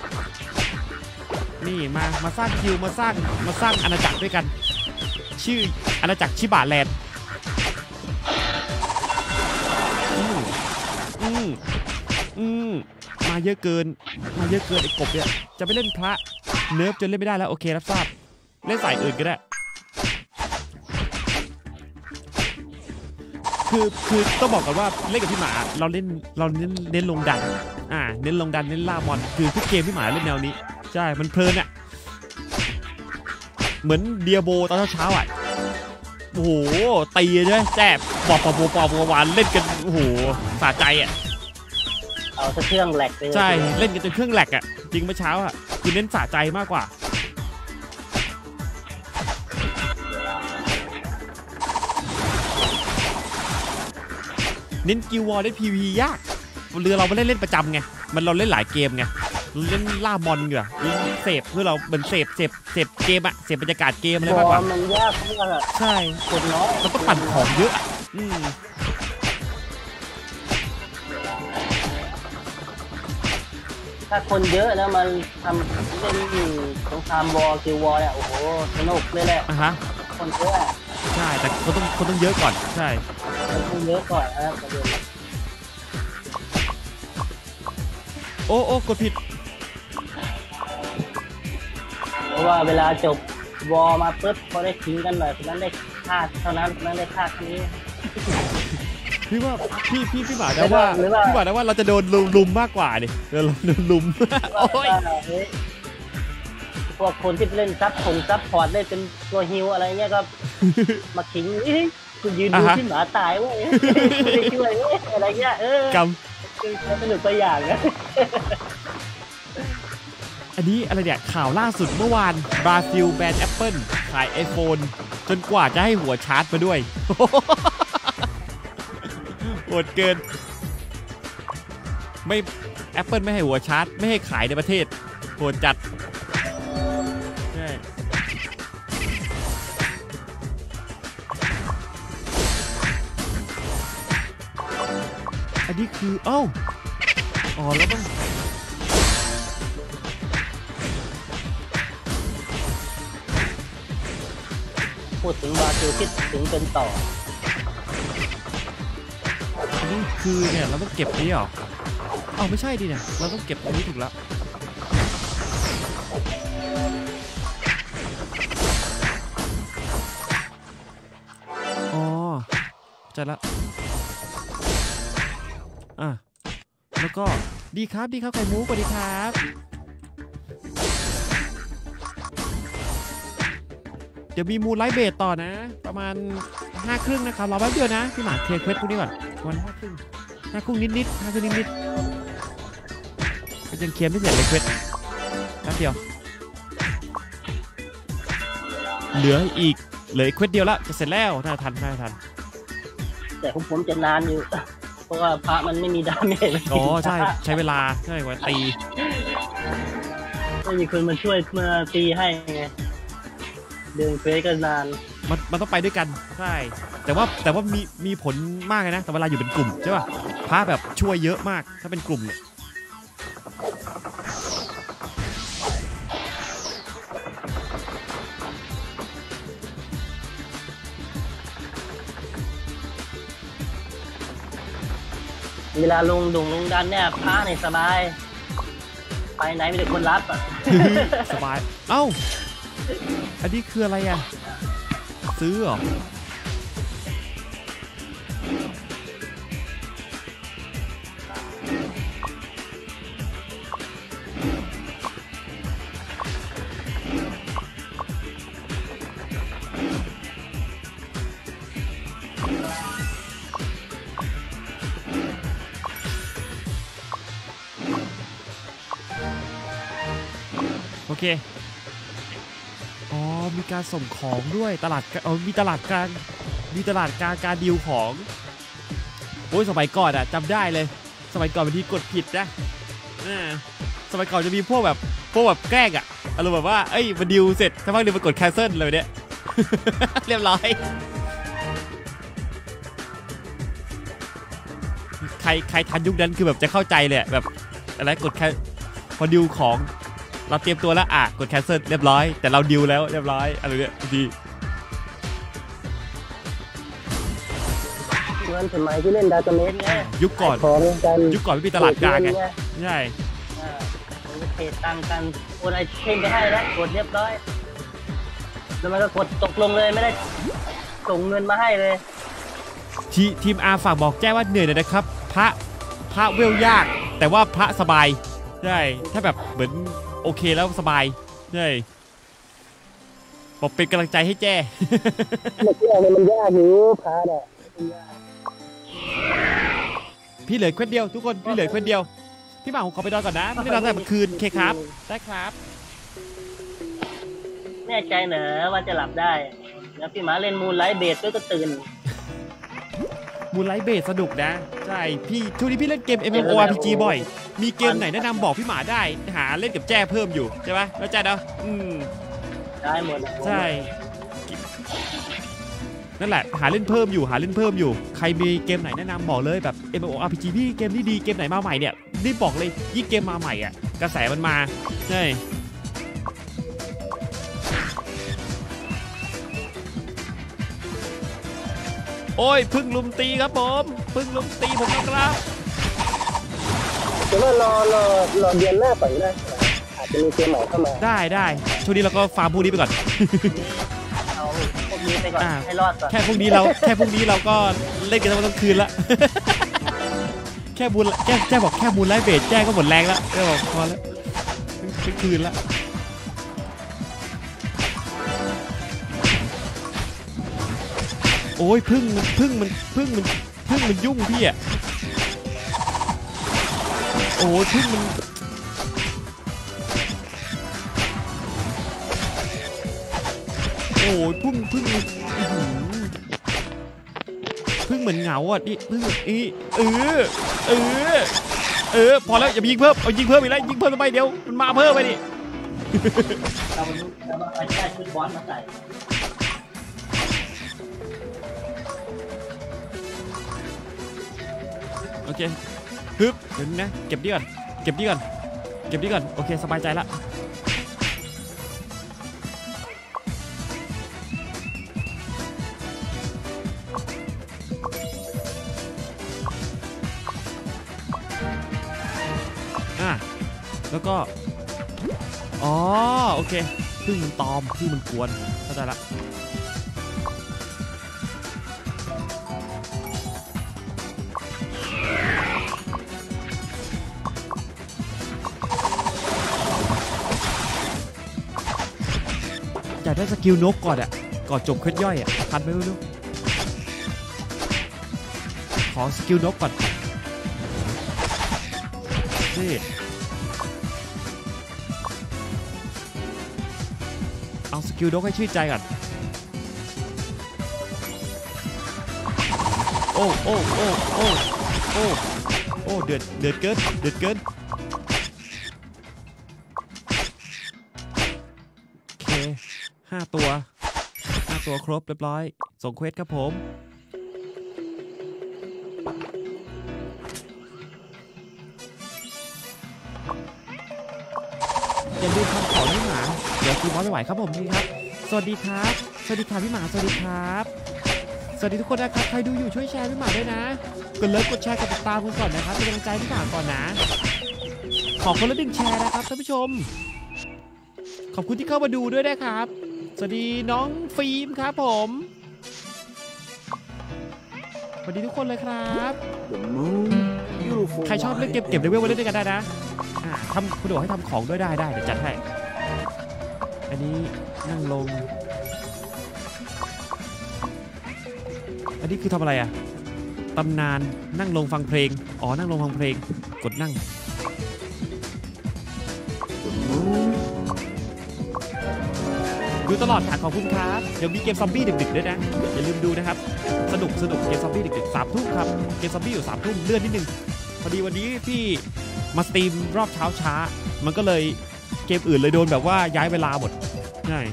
นี่มามาสร้างคิวมาสร้างมาสร้างอาณาจักรด้วยกันชื่ออาณาจักรชิบะแลนด์อืมอืมอืมมาเยอะเกินมาเยอะเกินไอ้กบเนี่ยจะไปเล่นพระเนิร์ฟจนเล่นไม่ได้แล้วโอเครับทราบเล่นสายอื่นก็ได้คือคือต้องบอกกันว่าเล่นกับพี่หมาเราเล่นเราเน้นเน้นลงดันอ่าเน้นลงดันเน้นล่ามอนคือทุกเกมพี่หมาเล่นแนวนี้ใช่มันเพลินอ่ะเหมือนเดียโบตอนเช้าๆอ่ะโอ้โหตีใช่ไหมแจ๊บปอบปอบปอบปอบวานเล่นกันโอ้โหสะใจอ่ะเอาสักเครื่องแหลกไปใช่เล่นกันจนเครื่องแหลกอ่ะจริงเมื่อเช้าอ่ะคือเน้นสะใจมากกว่าเน้นกิววอลได้พีวียากเรือเราไม่เล่นเล่นประจำไงมันเราเล่นหลายเกมไงเล่นล่ามอนเหรอเสพเพื่อเราเหมือนเสพเสพเสพเกมอะเสพบรรยากาศเกมอะไรมากกว่ามันยากมากอะใช่คนน้อยมันต้องปั่นของเยอะอืมถ้าคนเยอะแล้วมันทำเล่นสงครามวอลคิววอลเนี่ยโอ้โหสนุกเลยแหละอ่ะฮะคนเยอะใช่แต่คนต้องคนต้องเยอะก่อนใช่คนเยอะก่อนนะครับประเด็นโอ้โอ้กดผิดราะว่าเวลาจบวอลมาปุ๊บพอได้ทิ้งกันหน่อยคนนั้นได้ค่าเท่านั้นคนนั้นได้ค่าเท่านี้พี่ว่าพี่พี่พี่หมาได้ว่าหรือว่าพี่หมาได้ว่าเราจะโดนลุมลุมมากกว่าดิเราโดนลุม โอ้ยเฮ้ยพวกคนที่เล่นซับผงซับพอร์ตได้เป็นตัวฮิวอะไรเงี้ยก็ มาขิงเอ้ยคุณยืนดูที่หมาตายเว้ยไม่ได้ช่วยเว้ยอะไรเงี้ยเออก คือสนุกตัวอย่างนะำอันนี้อะไรเนี่ยข่าวล่าสุดเมื่อวานบราซิลแบนแอปเปิลขาย iPhone จนกว่าจะให้หัวชาร์จมาด้วย โหดเกินไม่ Apple ไม่ให้หัวชาร์จไม่ให้ขายในประเทศโหดจัดใช่อันนี้คือเอ้าอ๋อแล้วต้องพูดถึงบราซิลคิดถึงเป็นต่ออันนี้คือเนี่ยเราต้องเก็บนี้เหรออ๋อไม่ใช่ดิเนี่ยเราต้องเก็บตรงนี้ถูกแล้วอ๋อใจละอ่ะแล้วก็ดีครับดีครับไข่มุกสวัสดีครับเดี๋ยวมีมูลไลท์เบสต่อนะประมาณห้าครึ่งนะครับรอแป๊บเดียวนะพี่หมาเคลียร์เควสพวกนี้ก่อนวันห้าครึ่งห้าครึ่งนิดนิดห้าครึ่งนิดนิดก็ยังเคลียร์ไม่เสร็จเลยเควสแป๊บเดียวเหลืออีกเหลืออีกเควสเดียวละจะเสร็จแล้วน่าทันน่าทันแต่ผมผมจะนานอยู่ เพราะว่าพระมันไม่มีดาเมจอ๋อใช่ใช้เวลาใช่กว่าตีไม่มีคนมาช่วยมาตีให้ไงเดินเฟสกันนานมันมันต้องไปด้วยกันใช่แต่ว่าแต่ว่ามีมีผลมากเลยนะแต่เวลาอยู่เป็นกลุ่มใช่ป่ะพระแบบช่วยเยอะมากถ้าเป็นกลุ่มเนี่ยเวลาลงดงลงดันเนี่ยพระในสบายไปไหนมีแต่คนรับอ่ะสบายเอ้าอันนี้คืออะไรอ่ะซื้อเหรอโอเคอ๋อมีการส่งของด้วยตลาดอ๋อมีตลาดกลางมีตลาดกลางการดีลของโอ้ยสมัยก่อนอะจำได้เลยสมัยก่อนบางทีกดผิดนะอ่าสมัยก่อนจะมีพวกแบบพวกแบบแกล้งอะอารมณ์แบบว่าเอ้ยมาดีลเสร็จสักพักเดียวมากด cancel เลยเนี่ย เรียบร้อยใครใครทันยุคนั้นคือแบบจะเข้าใจเลยแบบอะไรกดแค่พอดิวของเราเตรียมตัวแล้วอ่ะกด cancel เรียบร้อยแต่เราดิวแล้วเรียบร้อยอะไรเนี่ยดีเงินสมัยที่เล่นดาตาเมสไงยุคก่อนของกันยุคก่อนไม่มีตลาดกลางไงใช่อ่าเทรดตังค์กันโอนไอเทมไปให้แล้วกดเรียบร้อยแล้วมันก็กดตกลงเลยไม่ได้ส่งเงินมาให้เลยทีทีมอาฝากบอกแจ้ว่าเหนื่อยหน่อยนะครับพระพระเวลยากแต่ว่าพระสบายใช่ถ้าแบบเหมือนโอเคแล้วสบายใช่บอกเป็นกำลังใจให้แจ้เมื่อกี้อะไรมันยากอยู่พาเนี่ยพี่เหลือเควสเดียวทุกคนพี่เหลือเควสเดียวพี่หมาผมขอไปนอนก่อนนะไม่ได้นอนตั้งแต่เมื่อคืนเคครับได้ครับแน่ใจเหนอว่าจะหลับได้แล้วพี่หมาเล่นมูนไลท์เบสด้วยก็ตื่นมูนไลท์เบสสนุกนะใช่พี่ช่วงนี้พี่เล่นเกม MMORPG บ่อยมีเกมไหนแนะนำบอกพี่หมาได้หาเล่นกับแจ้เพิ่มอยู่ใช่ปะแล้วแจ้เนาะอืมได้หมดอะใช่นั่นแหละหาเล่นเพิ่มอยู่หาเล่นเพิ่มอยู่ใครมีเกมไหนแนะนำบอกเลยแบบ MMORPG พี่เกมนี้ดีเกมไหนมาใหม่เนี่ยรีบบอกเลยยิ่งเกมมาใหม่อ่ะกระแสมันมาใช่โอ้ยพึ่งลุมตีครับผมพึ่งลุมตีผมนะครับแต่ว่ารอรอรอเดือนหน้าก่อนนะอาจจะมีเกมใหม่เข้ามาได้ได้ช่วงนี้เราก็ฟาร์มพวกนี้ไปก่อนเอาพวกนี้ไปก่อนให้รอดก่อนแค่พวกนี้เราแค่พวกนี้เราก็เล่นกันทั้งคืนละ แค่บูนแค่แค่บอกแค่บูนไลฟ์เบสแจ้ก็หมดแรงแล้วแค่บอกพอแล้วเป็นคืนละโอ้ยพึ่งมันพึ่งมันพึ่งมันพึ่งมันยุ่งพี่อ่ะโอ้ยพึ่งมันโอ้ยพึ่งพึ่งพึ่งเหมือนเหงาอ่ะนี่พึ่งอีเออเออเออพอแล้วอย่าไปยิงเพิ่มเอายิงเพิ่มอีกแล้วยิงเพิ่มทำไมเดี๋ยวมันมาเพิ่มไปดิเราเราเอาได้ชุดบอลมาใส่โอเคฮึบเดี๋ยวนะเก็บดีก่อนเก็บดีก่อนเก็บดีก่อนโอเคสบายใจละอ่ะแล้วก็อ๋อโอเคพึ่งมันตอมพึ่งมันกวนเข้าใจละอยากได้สกิลนกก่อนอ่ะก่อนจบเควสย่อยอ่ะทันไหมไม่รู้ขอสกิลนกก่อนนี่เอาสกิลนกให้ชื่นใจก่อนโอ้โอ้โอ้โอ้โอ้โอ้เดือดเดือดเกินเดือดเกินโอเคห้าตัวห้าตัวครบเรียบร้อยส่งเควสครับผมอย่าลืมทำของพี่หมาเดี๋ยวคือมอสไม่ไหวครับผมพี่ครับสวัสดีครับสวัสดีครับพี่หมาสวัสดีครับสวัสดีทุกคนนะครับใครดูอยู่ช่วยแชร์พี่หมาด้วยนะกดเลิฟกดแชร์กดติดตามกันก่อนนะครับเป็นกำลังใจพี่หมาก่อนนะขอคนละหนึ่งแชร์นะครับท่านผู้ชมขอบคุณที่เข้ามาดูด้วยนะครับสวัสดีน้องฟิล์มครับผมสวัสดีทุกคนเลยครับใครชอบเล่นเกมเก็บเลเวลมาเล่นด้วยกันได้นะอ่าทำคุณบอกให้ทำของด้วยได้ได้เดี๋ยวจัดให้อันนี้นั่งลงอันนี้คือทำอะไรอ่ะตำนานนั่งลงฟังเพลงอ๋อนั่งลงฟังเพลงกดนั่งดูตลอดค่ะขอบคุณครับเดี๋ยวมีเกมซอมบี้ดึกๆด้วยนะอย่าลืมดูนะครับสนุกสนุกเกมซอมบี้ดึกๆสามทุ่มครับเกมซอมบี้อยู่สามทุ่มเลื่อนนิดนึงพอดีวันนี้พี่มาสตรีมรอบเช้าช้ามันก็เลยเกมอื่นเลยโดนแบบว่าย้ายเวลาหมดใช่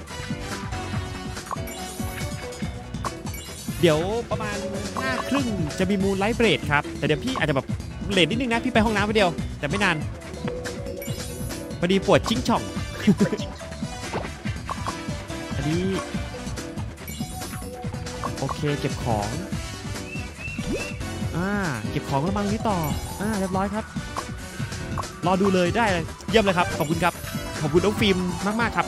เดี๋ยวประมาณห้าครึ่งจะมีมูนไลท์เบรดครับแต่เดี๋ยวพี่อาจจะแบบเลทนิดนึงนะพี่ไปห้องน้ำไปเดียวแต่ไม่นานพอดีปวดจิ้งช่อง อันนี้โอเคเก็บของอ่าเก็บของแล้วมาตรงนี้ต่ออ่าเรียบร้อยครับรอดูเลยได้เลยเยี่ยมเลยครับขอบคุณครับขอบคุณน้องฟิล์มมากๆครับ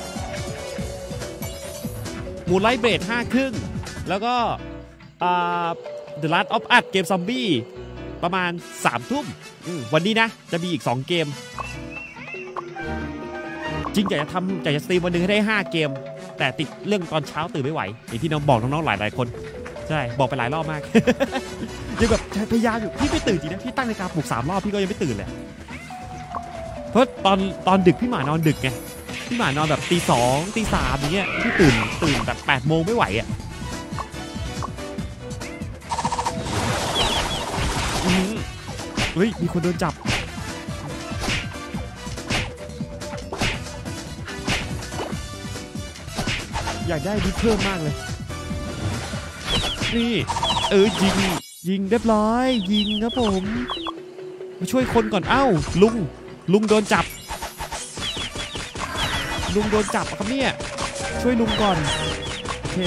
มูนไลท์เบรดห้าครึ่งแล้วก็อ่า The Last of Us เกมซอมบี้ประมาณสามทุ่มวันนี้นะจะมีอีกสองเกมจริงอยากจะทำอยากจะสตรีมวันหนึ่งให้ได้ห้าเกมแต่ติดเรื่องตอนเช้าตื่นไม่ไหวอย่างที่น้องบอกน้องๆหลายๆคนใช่บอกไปหลายรอบมาก ยังแบบพยายามอยู่พี่ไม่ตื่นจริงนะพี่ตั้งนาฬิกาปลุกสามรอบพี่ก็ยังไม่ตื่นเลยเพราะตอนตอนดึกพี่หมานอนดึกไงพี่หมานอนแบบตีสองตีสามอย่างเงี้ยพี่ตื่นตื่นแบบแปดโมงไม่ไหวอ่ะเฮ้ยมีคนโดนจับอยากได้ดิเพิ่มมากเลยนี่เออยิงยิงเรียบร้อยยิงครับผมมาช่วยคนก่อนเอ้าลุงลุงโดนจับลุงโดนจับครับเนี่ยช่วยลุงก่อนโอเค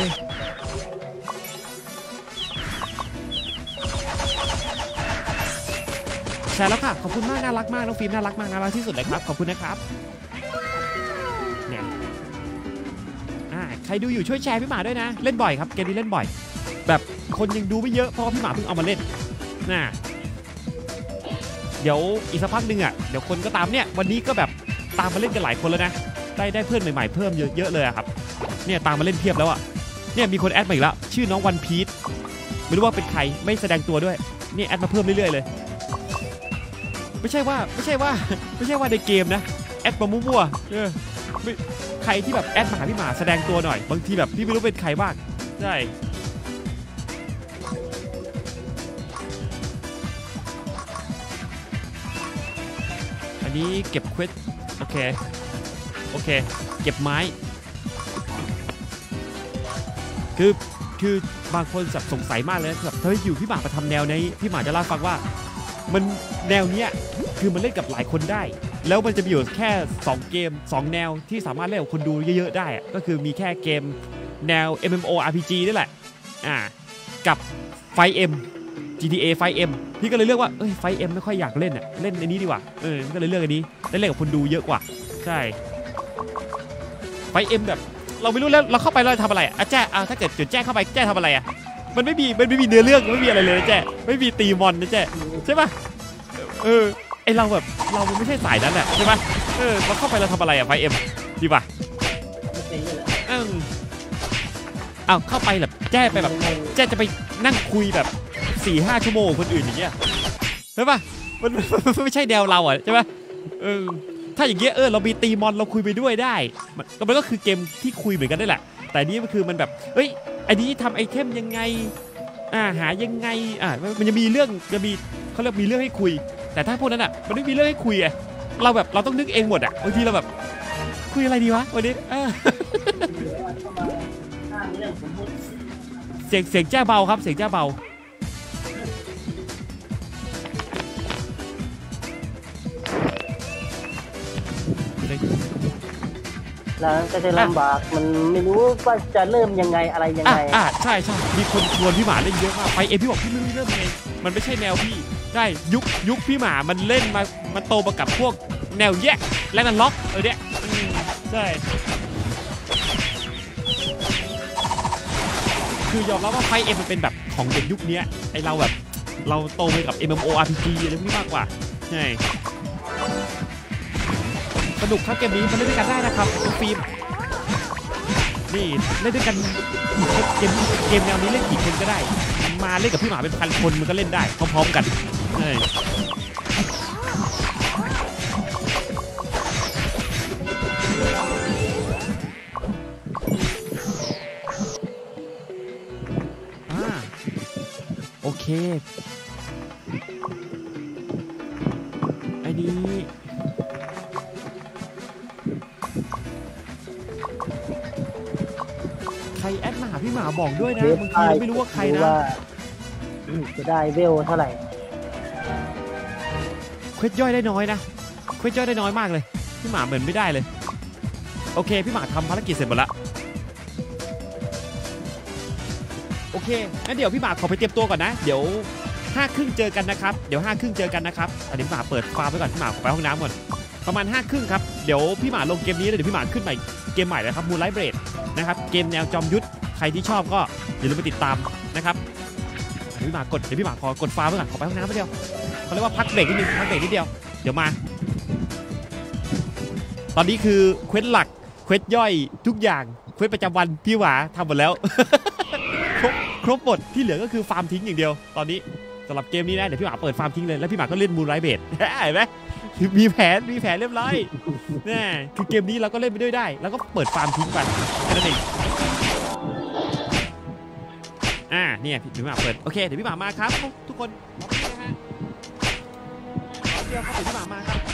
แชร์แล้วค่ะขอบคุณมากน่ารักมากน้องฟิล์มน่ารักมากน่ารักที่สุดเลยครับขอบคุณนะครับเนี่ยอ่าใครดูอยู่ช่วยแชร์พี่หมาด้วยนะเล่นบ่อยครับเกมนี้เล่นบ่อยแบบคนยังดูไม่เยอะเพราะว่าพี่หมาเพิ่งเอามาเล่นน่ะเดี๋ยวอีกสักพักหนึ่งอ่ะเดี๋ยวคนก็ตามเนี่ยวันนี้ก็แบบตามมาเล่นกันหลายคนแล้วนะได้ได้เพื่อนใหม่ๆเพิ่มเยอะๆเลยครับเนี่ยตามมาเล่นเพียบแล้วอ่ะเนี่ยมีคนแอดมาอีกแล้วชื่อน้องวันพีชไม่รู้ว่าเป็นใครไม่แสดงตัวด้วยนี่แอดมาเพิ่มเรื่อยๆเลยไม่ใช่ว่าไม่ใช่ว่าไม่ใช่ว่าในเกมนะแอดมามั่วๆเออใครที่แบบแอดมาหาพี่หมาแสดงตัวหน่อยบางทีแบบพี่ไม่รู้เป็นใครบ้างใช่อันนี้เก็บเควสโอเคโอเคเก็บไม้คือคือบางคนสงสัยมากเลยแบบเฮ้ยอยู่พี่หมามาทำแนวนี้พี่หมาจะเล่าฟังว่ามันแนวเนี้ยคือมันเล่นกับหลายคนได้แล้วมันจะมีอยู่แค่สองเกมสองแนวที่สามารถเล่นกับคนดูเยอะๆได้ก็คือมีแค่เกมแนว เอ็ม เอ็ม โอ อาร์ พี จี นี่แหละอ่ากับไฟ เอ็ม จี ที เอ ไฟ เอ็ม พี่ก็เลยเลือกว่าเอ้ยไฟ เอ็ม ไม่ค่อยอยากเล่นอ่ะเล่นอันนี้ดีกว่าเออก็เลยเลือกอันนี้ได้เล่นกับคนดูเยอะกว่าใช่ไฟ เอ็ม แบบเราไม่รู้แล้วเราเข้าไปเราทำอะไรอ่ะแจ้อ่ะถ้าเกิดจุดแจ้เข้าไปแจ้ทำอะไรอ่ะมันไม่มีมันไม่มีเนื้อเรื่องไม่มีอะไรเลยแจ้ไม่มีตีมอนนะแจ้ใช่ป่ะเออไอเราแบบเราไม่ใช่สายนั้นแหละใช่ป่ะเออเราเข้าไปเราทำอะไรอ่ะไฟ เอ็ม ดีป่ะเออเอาเข้าไปแบบแจ้ไปแบบแจ้จะไปนั่งคุยแบบสี่ห้าชั่วโมงคนอื่นอย่างเงี้ยใช่ป่ะมันไม่ใช่แนวเราอ่ะใช่ป่ะเออถ้าอย่างเงี้ยเออเรามีตีมอนเราคุยไปด้วยได้มันก็คือเกมที่คุยเหมือนกันได้แหละแต่นี้มันคือมันแบบเฮ้ยไอ้นี้ทำไอเทมยังไงอ่าหายังไงอ่ามันจะมีเรื่องจะมีเขาเรียกมีเรื่องให้คุยแต่ถ้าพวกนั้นอ่ะมันไม่มีเรื่องให้คุยอ่ะเราแบบเราต้องนึกเองหมดอ่ะบางทีเราแบบคุยอะไรดีวะวันนี้เสียงเสียงแจ้เบาครับเสียงแจ้เบาแล้วก็จะลำบากมันไม่รู้ว่าจะเริ่มยังไงอะไรยังไงอ่าใช่ใช่มีคนชวนพี่หมาเล่นเยอะมากไปเองพี่บอกพี่ไม่รู้เริ่มยังไงมันไม่ใช่แนวพี่ได้ยุคยุคพี่หมามันเล่นมามันโตมากับพวกแนวแยกและนันล็อกเออเนี่ยใช่คือยอมรับว่าไฟเอ็มมันเป็นแบบของเด็กยุคนี้ไอเราแบบเราโตมากับ เอ็ม เอ็ม โอ อาร์ พี จี อะไรพวกนี้มากกว่าใช่สนุกครับเกมนี้มันเล่นด้วยกันได้นะครับฟิล์มนี่เล่นด้วยกันเกมเกมแนวนี้เล่นกี่คนก็ได้มาเล่นกับพี่หมาเป็นพันคนมันก็เล่นได้พร้อมๆกันใช่อ่าโอเคไอ้นี้ใครแอดมาหาพี่หมาบอกด้วยนะบางทีเราไม่รู้ว่าใครนะจะได้เวลเท่าไหร่เควสย่อยได้น้อยนะเควสย่อยได้น้อยมากเลยพี่หมาเหมือนไม่ได้เลยโอเคพี่หมาทำภารกิจเสร็จหมดละโอเคงั้นเดี๋ยวพี่หมาขอไปเตรียมตัวก่อนนะเดี๋ยวห้าครึ่งเจอกันนะครับเดี๋ยวห้าครึ่งเจอกันนะครับอันนี้พี่หมาเปิดฟาร์มไว้ก่อนพี่หมาขอไปห้องน้ำก่อนประมาณห้าครึ่งครับเดี๋ยวพี่หมาลงเกมนี้แล้วเดี๋ยวพี่หมาขึ้นใหม่เกมใหม่เลยครับมูนไลท์เบรดนะครับเกมแนวจอมยุทธใครที่ชอบก็อย่าลืมไปติดตามนะครับเดี๋ยวพี่หมากดเดี๋ยวพี่หมาขอกดฟาร์มไว้ก่อนขอไปห้องน้ำไปเดียวเขาเรียกว่าพักเบรกนิดนึงพักเบรกนิดเดียวเดี๋ยวมาตอนนี้คือเควสหลักเควสย่อยทุกอย่างเควสประจำวันพี่หมาทำหมดแล้ว ครบครบหมดที่เหลือก็คือฟาร์มทิ้งอย่างเดียวตอนนี้สำหรับเกมนี้นะเดี๋ยวพี่หมาเปิดฟาร์มทิ้งเลยแล้วพี่หมาก็เล่นมูนไลท์เบรดเห็นไหมมีแผนมีแผนเรียบร้อยนี่คือเกมนี้เราก็เล่นไปด้วยได้แล้วก็เปิดฟาร์มทิ้งไปแค่นั้นเองอ่าเนี่ยพี่หมาเปิดโอเคเดี๋ยวพี่หมามาครับทุกคนรอพี่นะฮะเดี๋ยวเขาถึงพี่หมามาครับ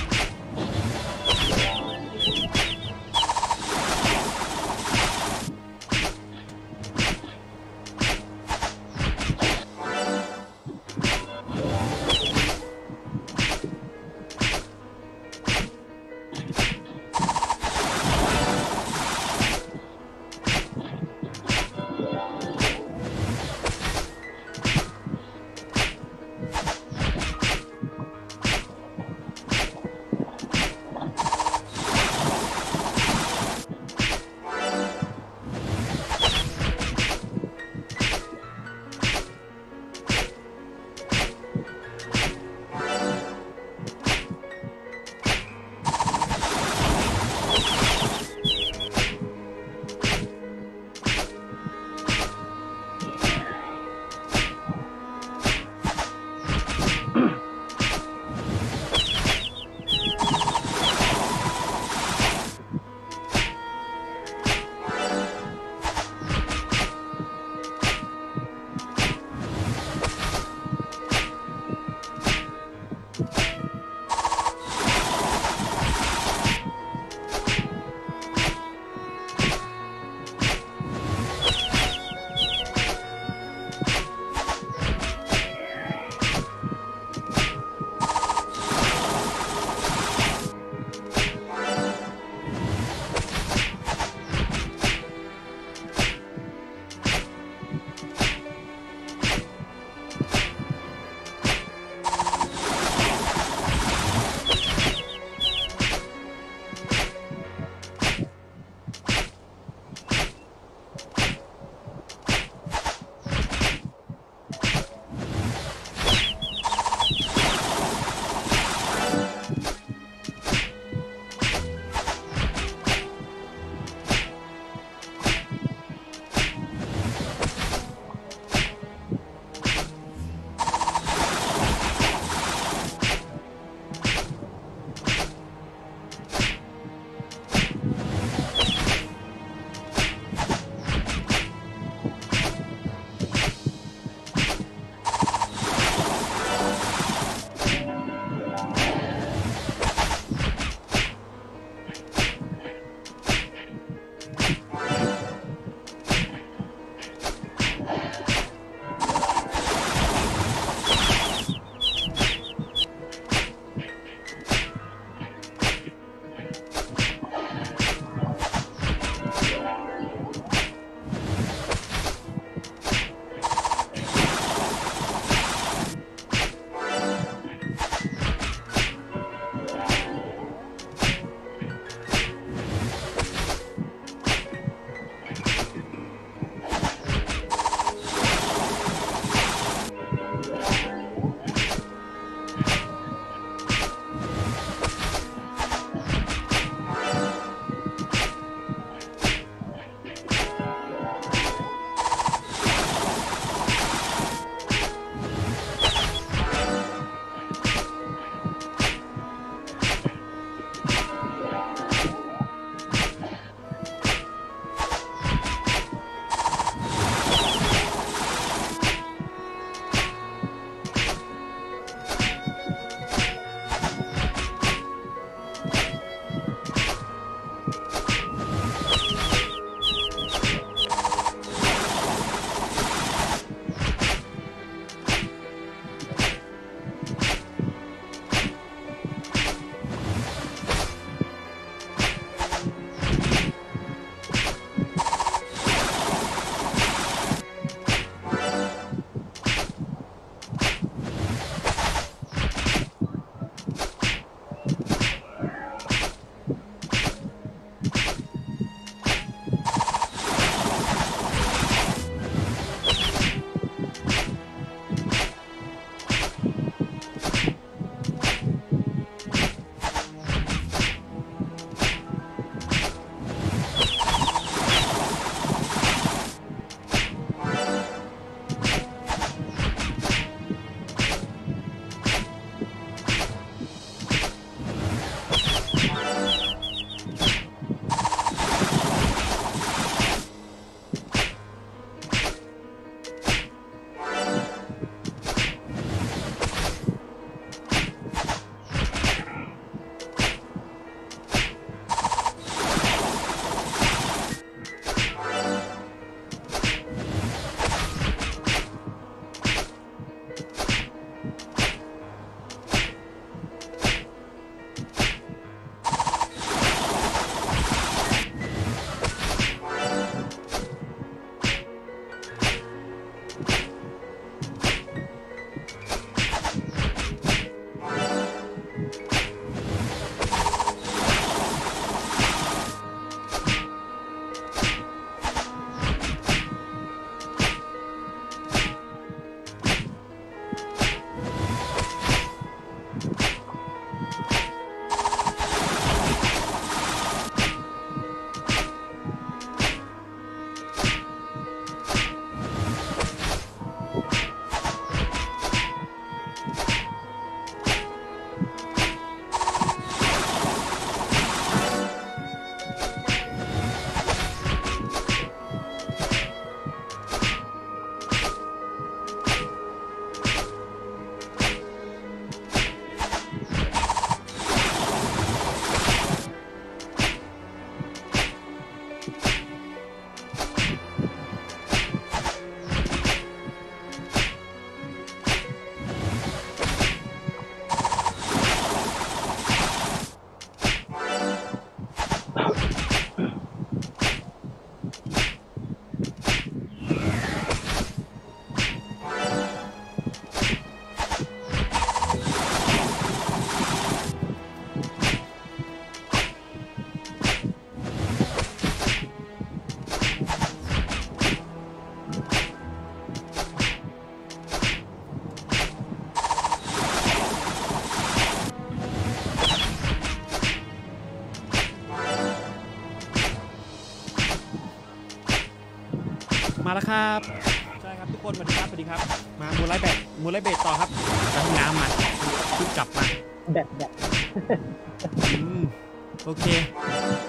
มาแล้วครับใช่ครับทุกคนสวัสดีครับสวัสดีครับมามูลไลท์แบตมูลไลท์เบตต่อครับตั้งน้ำมาเพิ่งกลับมาแบบแบบอืมโอเค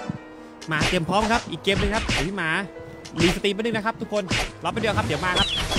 มาเตรียมพร้อมครับอีกเกมหนึงครับเดี๋ยวพี่หมารีสตรีมไปนึงนะครับทุกคนรอไปเดียวครับเดี๋ยวมาครับ